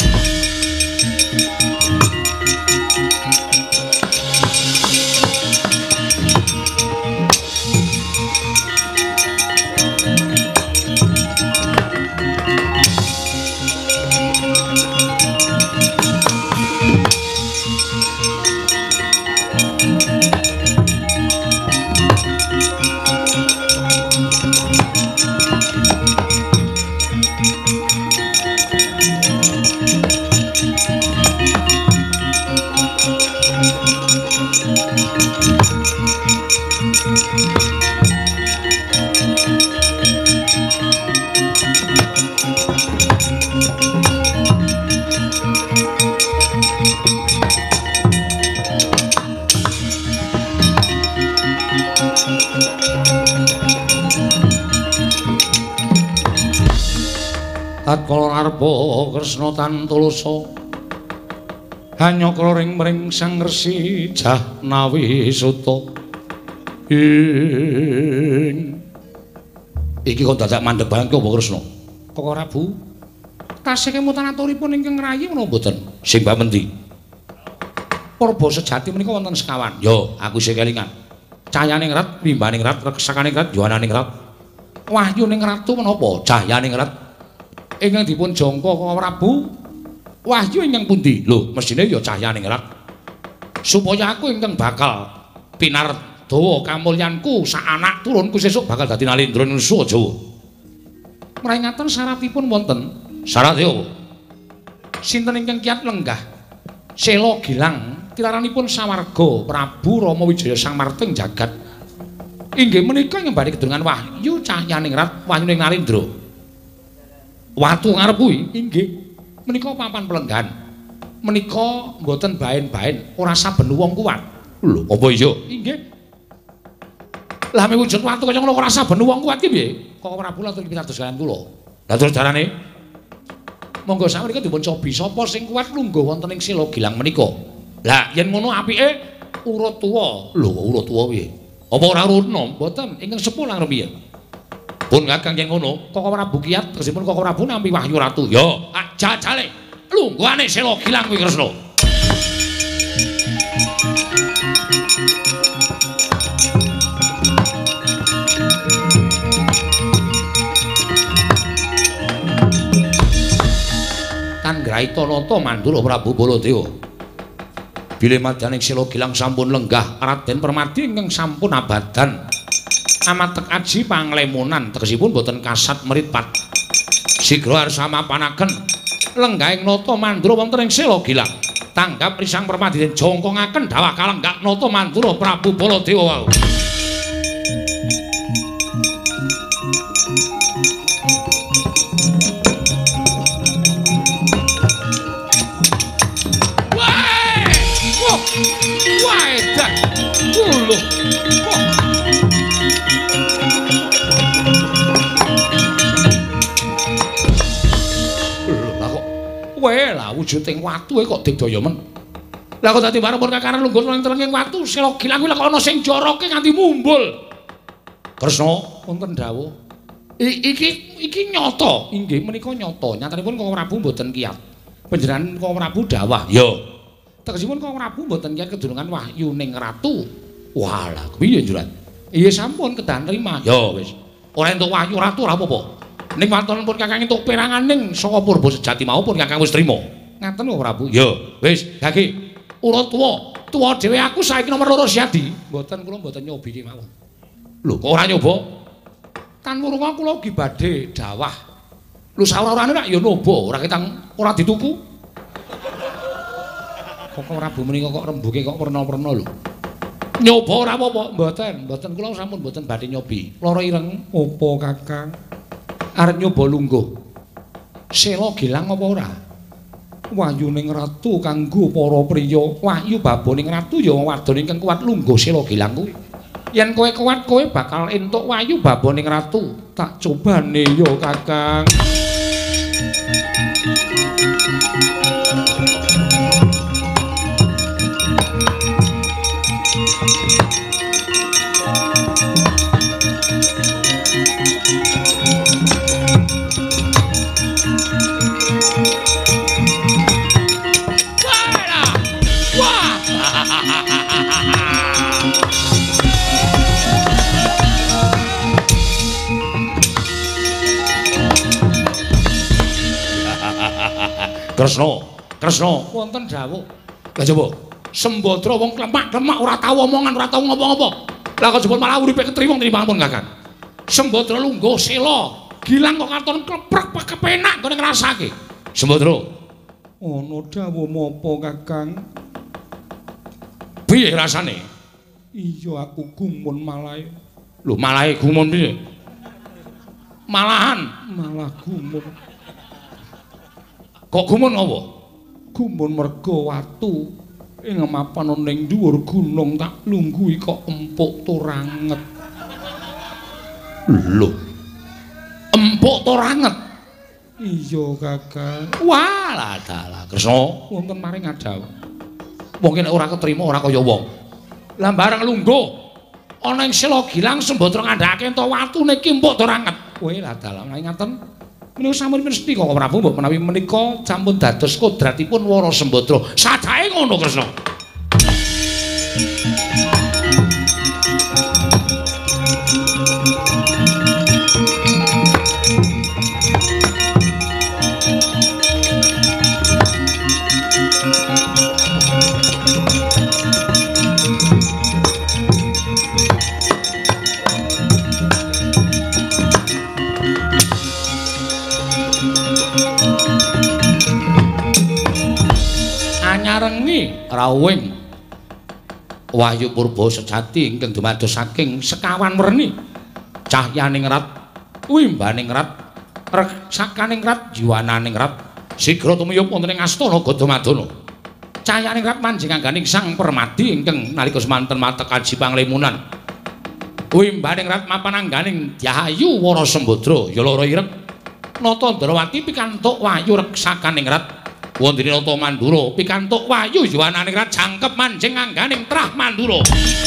Tatkala narpa Kresna tan tulasa hanyakra ring mring Sang Resi Jahnawi Suta ing iki kok dadak mandheg banget kok Kresna Koko Prabu tasih kemutan aturipun ingkang rayi menapa boten sing mbak mendi Purba sejati menika wonten sekawan yo aku sing kelingan cahayaning rat wimbaning rat reksakaning rat juwananing rat wahyuning ratu menapa cahyaning rat ingkang dipun jangka Koko Prabu wahyu ingkang pundi lho mesine ya cahyaning rat supaya aku ingkang bakal pinardawa kamulyanku sak anak turunku sesuk bakal dadi nalendra ing Jawa mrengaten syaratipun wonten syarat e apa sinten ingkang kiyat lenggah sela gilang tiraranipun sawarga Prabu Rama Wijaya Sang Marting Jagat inggih menika nyembani kedungan wahyu cahyaning rat wahyuning nalendra watu ngarep kuwi inggih menika papan pelenggan menika mboten baen-baen ora saben wong kuat lho apa iya inggih lah miwujud watu kaya ngono ora saben wong kuat ki piye kok Prabu latur pitados kaliyan kula lah terus darane monggo sakmenika dipun cobi sapa sing kuat lungguh wonten ing sila gilang menika lah yen ngono apike urut tuwa lho urut tuwa piye apa ora urut nom mboten ingkang sepuh lang rumiyin pun kakang yen ngono Koko Prabu kiyat tegesipun Koko Prabu nampi wahyu ratu yo jajale lungguhane sela gilang kuwi Kresna kan Graitanata Mandura Prabu Baladewa bilih madyaning sela gilang sampun lenggah Raden Permadi ingkang sampun abadan amatek aji panglemunan tegesipun boten kasat meripat sigra arsa mapanaken lenggahing nata Mandura wonten ing sela gilang tanggap risang Permadi den jongkongaken dawah kalenggak nata Mandura Prabu Baladewa wau wah edan lho wae lah wujuding watu kok digdaya men. Lah kok dadi warepun kakaran lungguh nang telenging watu sela gilang kuwi lek ana sing joroke nganti mumbul. Kresna wonten dawuh. Iki iki nyata, inggih menika nyata. Nyatanipun Koko Prabu mboten kiyat. Panjenengan Koko Prabu dawah. Yo. Tegesipun Kakang Prabu mboten kaya kedunungan wahyuning ratu. Walah, piye njurat? Iya sampun kedah nrima. Ya wis. Ora entuk wahyu ratu ora apa-apa. Ning watonipun Kakang entuk peranganing saka purba sejati maupun Kakang wis trima. Ngaten kok Prabu. Ya, wis, gage. Ora tuwa. Tuwa dhewe aku saiki nomor loro Siadi. Mboten kula mboten nyobi ki mawon. Lho, kok ora nyoba? Kan wurunga kula ugi badhe dawah. Lho saora-orane rak ya nyoba, ora ketang ora dituku. Kok Prabu menika kok rembuge kok werna-werna lho. Nyoba ora apa-apa, mboten, mboten kula sampun mboten badhe nyobi. Lara ireng apa Kakang? Arep nyoba lungguh. Sela gilang apa ora? Wahyuning ratu kanggo para priya. Wahyu baboning ratu ya wadon ingkang kuat lungguh sela gilang kuwi. Yen kowe kuat kowe bakal entuk wahyu baboning ratu. Tak cobane ya Kakang. Kresna, Kresna, wonten dawuh. Lah coba, Sembadra wong klemak-klemak ora tau omongan, ora tau ngopo-ngopo. Lah kok jebul malah uripe ketriwung tinimbangipun Kakang. Sembadra lungguh sela, gilang kok katon kleprek kepenak kene ngrasake. Sembadra. Ana dawuh apa Kakang? Piye rasane? Iya aku gumun malahe. Lho malahe gumun piye? Malahan malah gumun. Kok gumun apa? Gumun merga watu ing mapan ning dhuwur gunung tak lungguhi kok empuk tur anget. Lho. Empuk tur anget. Iya, Kakang. Walah dalah Kresna, wonten maring adawuh. Wong nek ora ketrima ora kaya wong. Lah bareng lungguh ana ing sela gilang Sembadra ngandhakake ento watu niki empuk tur anget. Kowe lah dalah ngaten. Menika sampun mesti kok Prabu mbok menawi menika sampun dados kodratipun Wara Sembadra. Sadahe ngono Kresna. Rengi rawuhing wahyu purba sejati ingkang dumados saking sekawan werni cahyaning rat wimbaning rat reksakaning rat jiwananing rat sigra tumuyup wonten ing astana Gadamadana cahyaning rat manjing angganing Sang Permadi ingkang nalika semanten matekaji panglimunan wimbaning rat mapan angganing Dyahayu Wara Sembadra ya lara ireng nata Ndrawati pikantuk wahyu reksakaning rat wonten Nata Mandura pikantuk wahyu jiwananing rat jangkep manjing angganing trah Mandura.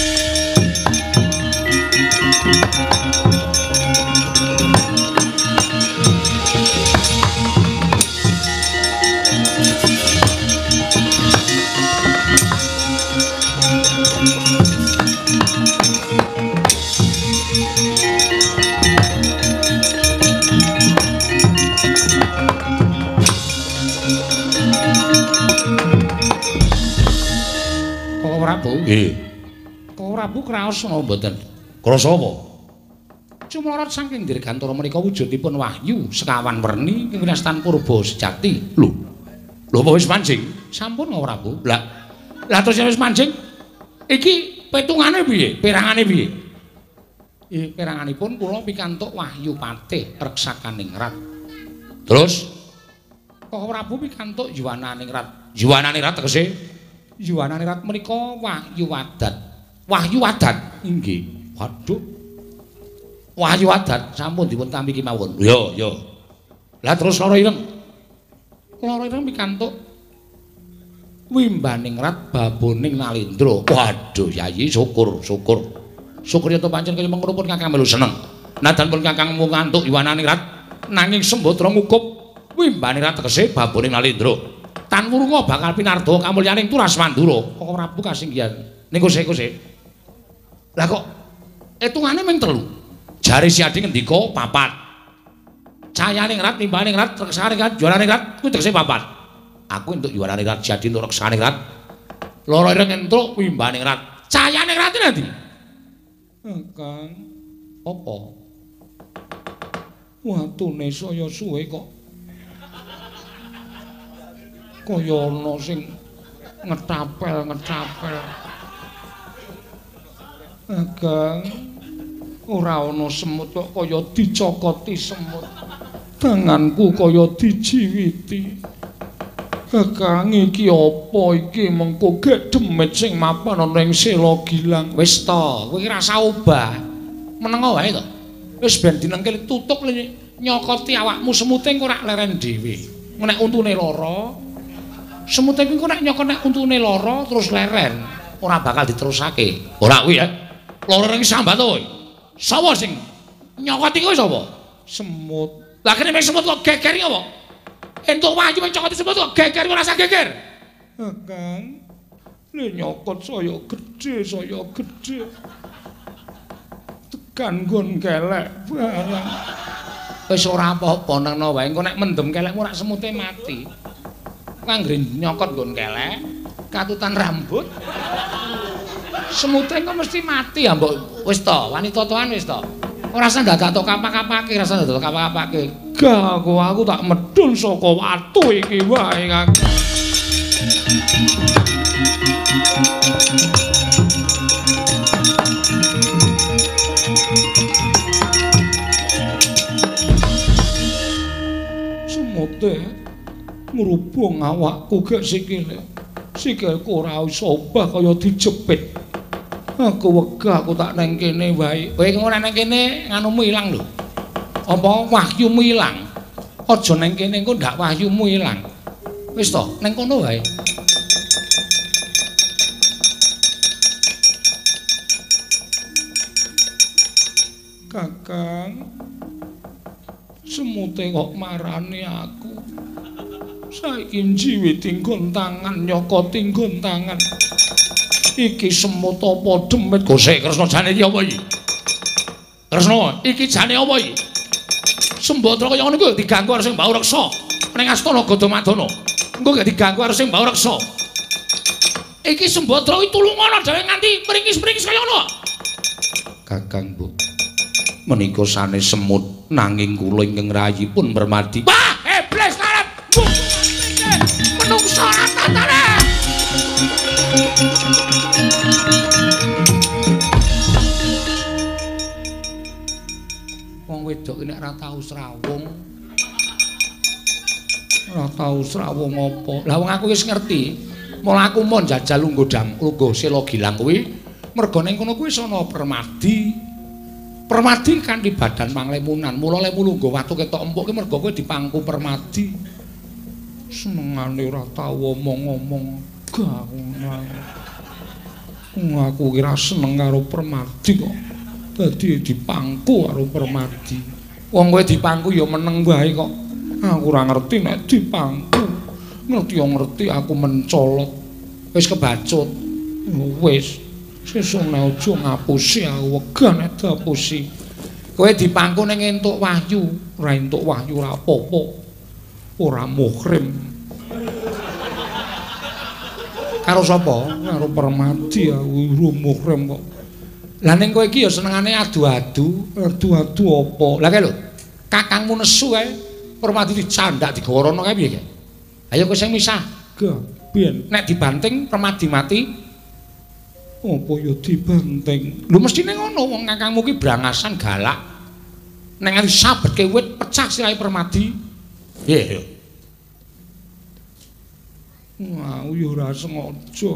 Prabu. Nggih. Kok Prabu kraos napa mboten? Krasa apa? Cumlorot saking dirgantara menika wujudipun wahyu sekawan werni ing winastan purba sejati. Lho. Lho apa wis manjing? Sampun kok Prabu. Lah. Lah terus wis manjing. Iki petungane piye? Perangane piye? Eh peranganipun kula pikantuk wahyu patih reksakaning rat. Terus kok Prabu pikantuk jiwananing rat. Jiwananing rat tegese Yuwanane rat menika wahyu wadat. Wahyu wadat. Inggih. Waduh. Wahyu wadat sampun dipun tampi kemawon. Ya, ya. Lah terus lara ireng. Lara ireng pikantuk wimbaning rat baboning Nalendra. Waduh, Yayi syukur, syukur. Syukur yen to pancen kaya mengkono pun Kakang melu seneng. Nadan pun Kakang mung ngantuk yuwananing rat nanging Sembadra ngukup wimbaning rat tegese baboning Nalendra. Tan Wurunga bakal pinarda kamulyaning Turas Mandura. Koko Prabu kasinggihan. Ning kose-kose. Lah kok etungane ming telu. Jare si Adi ngendika papat. Cayane ngrat nimbane ngrat reksane ngrat juarane ngrat kuwi tegese papat. Aku entuk juarane ngrat si Adi entuk reksane ngrat. Loro ireng entuk wimbane ngrat. Cayane ngrat nanti. Kang, apa? Watune saya suwe kok. Kaya ana sing ngetapel-ngetapel. Kang, ora ana semut kok kaya dicokoti semut. Tanganku kaya dijiwiti. Kakang iki apa iki mengko gek demit sing mapan ana ing Sela Gilang. Wis to, kowe iki rasa obah. Menengo wae to. Wis ben dinengke tutuk nyokoti awakmu semute engko ora leren dhewe. Nek untune lara, semute iki engko nek nyokot nek untune lara terus leren, ora bakal diterusake. Ora kuwi ya. Lara ning sambat to kowe. Sapa sing nyokoti kowe sapa? Semut. Lah kene mek semut kok geger iki apa? Entuk wahyu men cokoti semut kok geger ora rasa geger. Kang, le nyokot saya gedhe, saya gedhe. Tekan nggon kelek barang. Wis ora apa-apa nengno wae, engko nek mendem kelekmu rak semute mati. Kanggre nyokot nggon kelek, katutan rambut. Semute engko mesti mati ya, Mbok. Wis to, wanita toan wis to. Ora usah dadak tok kapak-kapake, ora usah dadak tok kapak-kapake. Gah, aku tak medhun saka watu iki wae, Kang. Semute ngrubung awakku gek sikile. Sikilku ora iso obah kaya dijepit. Aku wegah aku tak nang kene wae. Kowe ora nang kene nganumu ilang lho. Apa wahyumu ilang? Aja nang kene engko ndak wahyumu ilang. Wis to, nang kono wae. Kakang, semute kok marani aku. Saiki njiwiti nggon tangan nyokoti nggon tangan. Iki semut apa demit gosek Kresna jane iki apa iki? Kresna, iki jane apa iki? Sembadra kaya ngono kuwi diganggu karo sing mbau reksa ning Astana Gadamadana. Engko gak diganggu karo sing mbau reksa. Iki Sembadra iki tulungono dhewe nganti mringkis-mringkis kaya ngono. Kakang, Bu. Menika sanes semut nanging kula ingkang rayipun Permadi. Wah, iblis karep. Menungso tatane. Wong wedok nek ora tau srawung. Ora tau srawung apa. Lah wong aku wis ngerti. Mula aku mon jajal lungguh dam, lungguh Sela Gilang kuwi merga ning kono kuwi ana Permadi. Permadi kanthi badan panglemunan. Mula lemu lungguh watu ketok empuk ki merga kowe dipangku Permadi. Senengane ora tau omong-omong. Gaungan. Aku kira seneng karo Permadi kok. Dadi dipangku karo Permadi. Wong kowe dipangku ya meneng wae kok. Aku ora ngerti nek dipangku. Ngerti yo ngerti aku mencolot. Wis kebacut. Wis sesuk nek aja ngapusi aku wegah nek diapusi. Kowe dipangku ning entuk wahyu, ora entuk wahyu ora apa-apa. Ora muhrim. Karo sapa? Karo Permadi aku muhrim kok. Lah ning kowe iki ya senengane adu-adu, adu-adu apa? Lah kae lho, kakangmu nesu kae, Permadi dicandak digawa rono kae piye kae? Ayo kowe sing misah. Gaben. Nek dibanting Permadi mati. Apa ya dibanting? Lho mestine ngono wong kakangmu ki brangasan galak. Nek nganti sabetke wit pecah sirahe Permadi. Nggih. Wah, ya ora sengaja.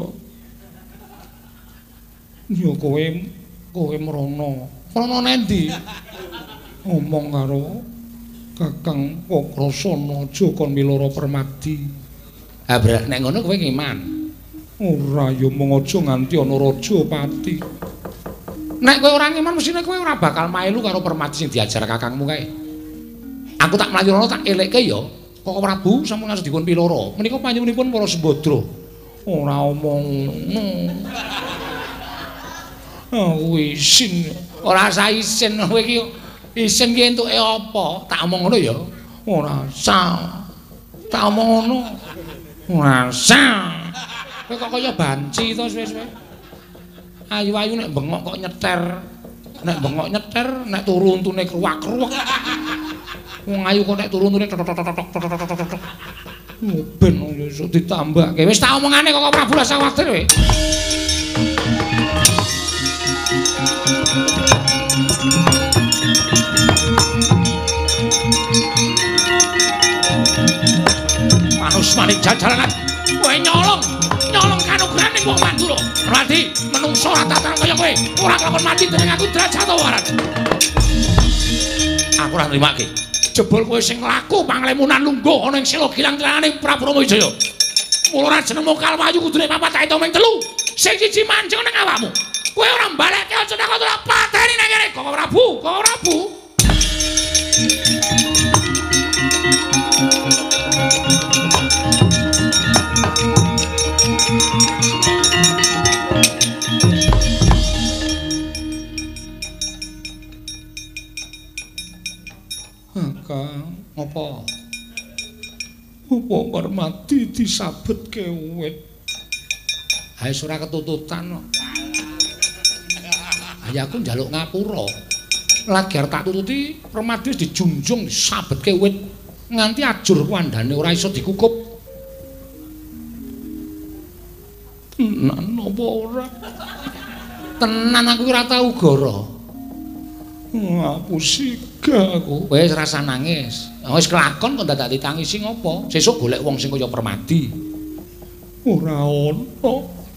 Ya kowe kowe mrono. Mrono nendi? Ngomong karo Kakang Wakrasana aja kon miloro Permadi. Ha brak nek ngono kowe ngiman. Ora ya mung aja nganti ana raja pati. Nek kowe ora ngiman mesine kowe ora bakal mailu karo Permadi sing diajar kakangmu kae. Aku tak mlayu rono tak elekke ya Kok Prabu sampun ngasih dipun piloro. Menika panjenenganipun para Sembadra. Ora omong ngono. Oh, isin. Ora sa isin kowe iki. Isin ki entuke apa? Tak omong ngono ya. Ora sa. Tak omong ngono. Ora sa. Kowe kok kaya banci to suwe-suwe. Ayu-ayu nek bengok kok nyeter. Nek bengok nyeter, nek turu untune kruwak-kruwak. Wong ayu kok nek turu untune tok-tok-tok-tok-tok-tok. Ben iso ditambahke. Wis tak omongane kok Prabu lah sawatir kowe. Manus maning jajaran kowe nyolong, nyolong kanugrahan ning wong Mandura. Radi, menungso ora tataran kaya kowe, ora kelakon mati dening aku derajat waran. Aku ora nrimake. Jebul kowe sing laku panglemunan lungguh ana ing Sila Gilang Tlanane Prabu Rama Wijaya. Mula ora jenengmu Kalwayu kudune papat kae tomeng telu. Sing siji mancing ning awakmu. Kowe ora mbalekke aja nek ora pateni nang kene. Kok Prabu, kok Prabu. Kang, apa? Apa Permati disabetke wit? Hae ora ketututan kok. Hae aku njaluk ngapura. Lagi arep tak tututi, Permati wis dijunjung disabetke wit nganti ajur kandhane ora iso dikukup. Tenan apa ora? Tenan aku ora tau goro. Ngapusi aku. Wis rasa nangis. Wis kelakon kok dadak ditangisi ngopo? Sesuk golek wong sing kaya Permadi. Ora ono.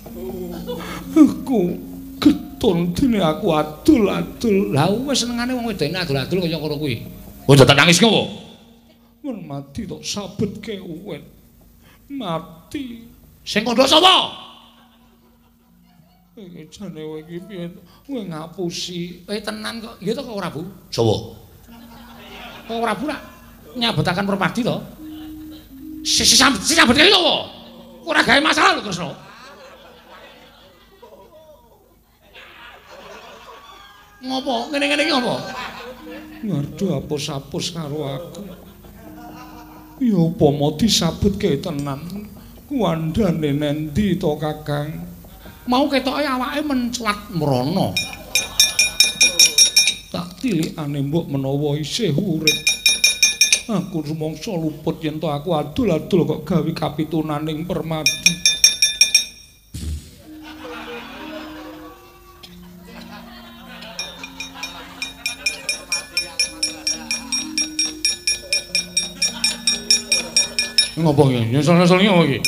Aku getun dene aku adul-adul. Lah wis senengane wong wedene adul-adul kaya ngono kuwi. Oh dadak nangis ngopo? Permadi tok sabetke uwet. Mati. Sing kandha sapa? Iki jane kowe iki piye? Kowe ngapusi. Eh tenan kok. Nggih to kok Prabu? Jawa. Kok Prabu lak nyabetaken Permadi to? Sing sambetke lho. Ora gawe masalah lho Kresna. Ngopo? Ngene-ngene iki ngopo? Ngardo apus-apus karo aku. Ya apa mau disabetke tenan? Kuandane nendi to Kakang? Mau ketoke awake mencuat mrono. Tak tilikane mbok menawa isih urip. Aku rumangsa luput yen to aku adul-adul kok gawe kapitunaning Permadi. Ngopo iki? Nyesel-nyesel ngopo iki?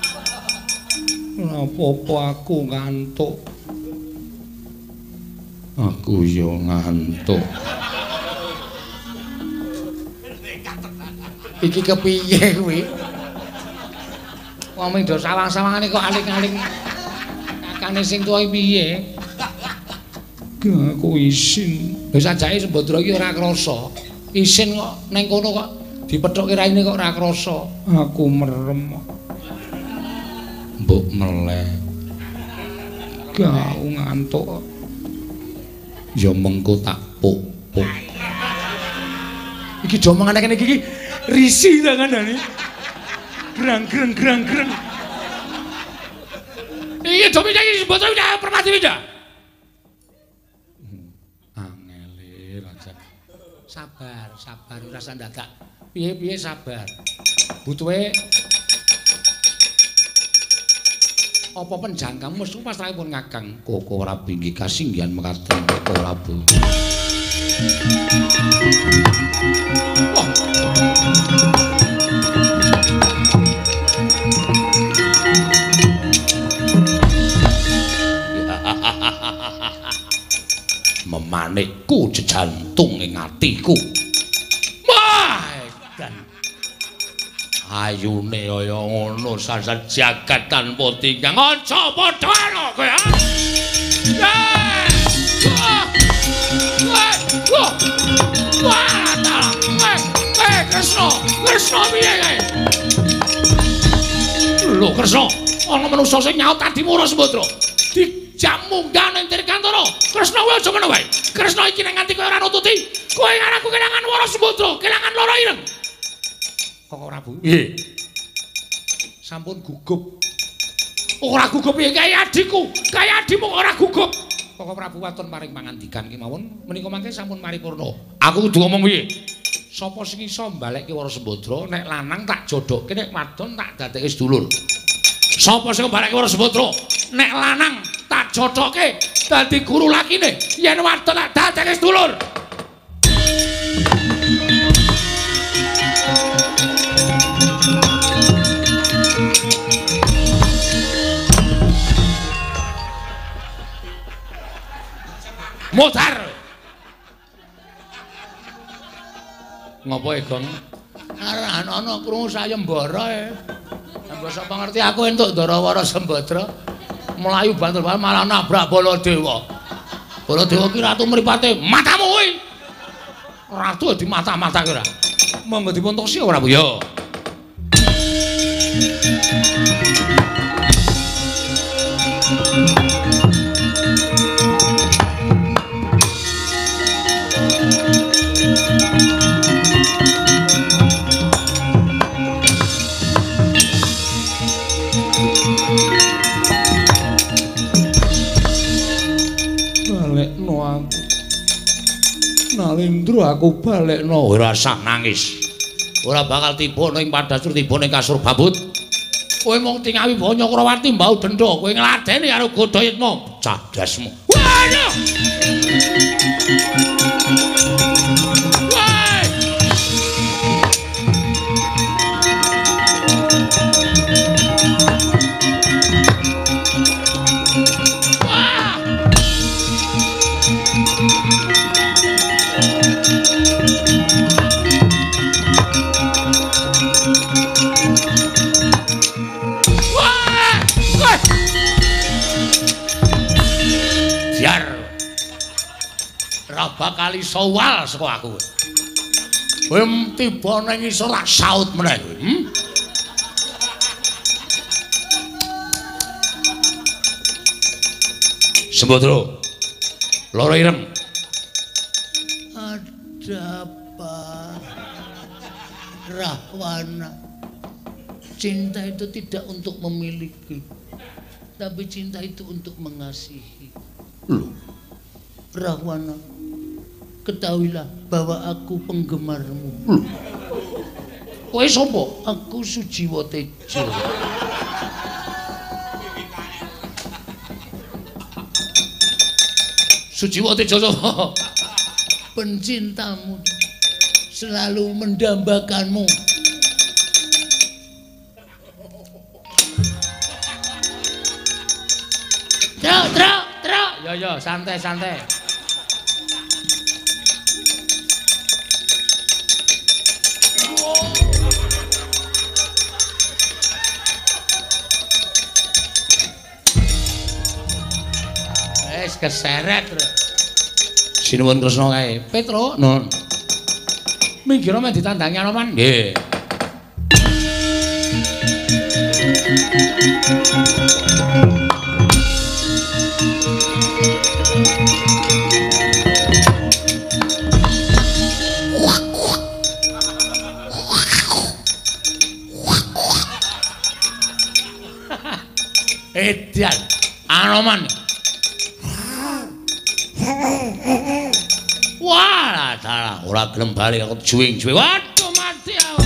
Apa-apa aku ngantuk. Aku yo ngantuk. Iki kepiye kuwi? Wong do sawang-sawangane kok aling-aling kakane sing tuwa piye? Aku isin. Wis ajake Sembadra iki ora krasa. Isin kok ning kono kok dipethokke raine kok ora krasa. Aku merem. Mbok meleh. Gak ngantuk. Ya mengko tak puk-puk. Iki domongane kene iki risi ta kandhane. Grang-greng grang-greng. Iki domi iki Sembadra iki Permadi iki. Angele raja. Sabar, sabar ora usah dadak. Piye-piye sabar. Butuhe apa penjangkamu mesti pasrahipun Kakang Koko Prabu inggih kasinggihan mekaten Koko Prabu. Oh. Memanikku jejantung ing atiku. Ayune kaya ngono sasat jagat tanpa tingkang aja padha ana kowe ha. Wah, wah, wah, eh, Kresna, Kresna. Kresna piye kae? Lho Kresna, ana manusa sing nyaut adimu ora Sembadra. Dijam munggah ning Tirgantara. Kresna kuwi aja ngono wae. Kresna iki nek nganti kowe ora nututi, kowe ngaranku kelangan Wara Sembadra, kelangan lara ireng. Kok ora Bu? Nggih. Sampun gugup. Ora gugup piye kae adikku? Kae adimu ora gugup. Kok Prabu Waton paring pangandikan ki mawon menika mangke sampun paripurna. Aku kudu ngomong piye? Sapa sing iso mbalekke Wara Sembadra nek lanang tak jodokke nek wadon tak dadekke sedulur. Sapa sing mbalekke Wara Sembadra nek lanang tak jodokke dadi guru lakine yen wadon tak dadekke sedulur. Motar. Ngopo e, Gong? Arah ana krungu sayembara e. Mbok sapa ngerti aku entuk Ndarawara Sembadra. Melayu bantul malah nabrak Baladewa. Baladewa ki ratu mripate matamu kuwi. Ratu di mata-mata ki ora. Monggo dipuntosi ora Bu ya. Nalindro aku balekno ora usah nangis. Ora bakal tiba ning Padasur tiba ning kasur babut. Kowe mung tingawi bawa Nyakrawati mbau dendha, kowe ngladeni karo Godayitma cadasmu. Waduh. Bakal iso wal saka aku. Kowe tiba ning isor tak saut meneh kowe. Hmm? Sembadra. Lara ireng. Ada apa? Rahwana. Cinta itu tidak untuk memiliki, tapi cinta itu untuk mengasihi. Loh. Rahwana, ketahuilah bahwa aku penggemarmu. Loh. Kowe sapa? Aku Sujiwo Tejo. Sujiwo Tejo sapa? Pencintamu, selalu mendambakanmu. Truk, truk, truk. Ya ya, santai santai. Wis keseret. Sinuwun Kresna kae. Petro, nun. Minggir men ditandangi Anoman. Nggih. Edian Anoman. Wah, dalah ora gelem bali aku juwing-juwing. Waduh mati aku.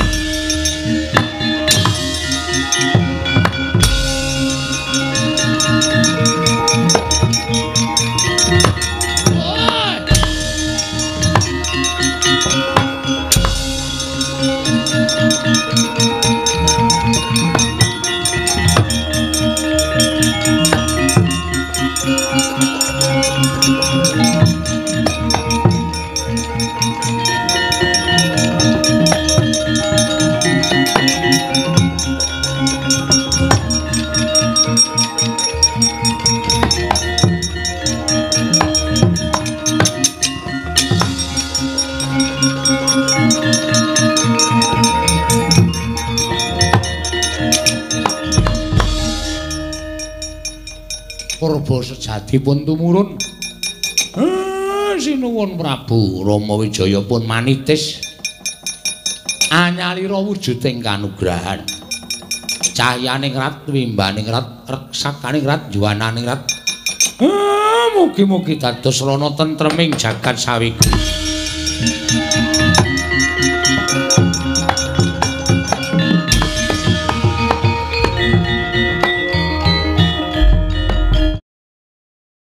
Praba sejati pun tumurun. Ah, sinuwun Prabu Rama Wijaya pun manitis. Anyalira wujuding kanugrahan. Cahyaning rat, wimbaning rat, reksakaning rat, juwananing rat. Ah, mugi-mugi dados rana tentreming jagat sawigi.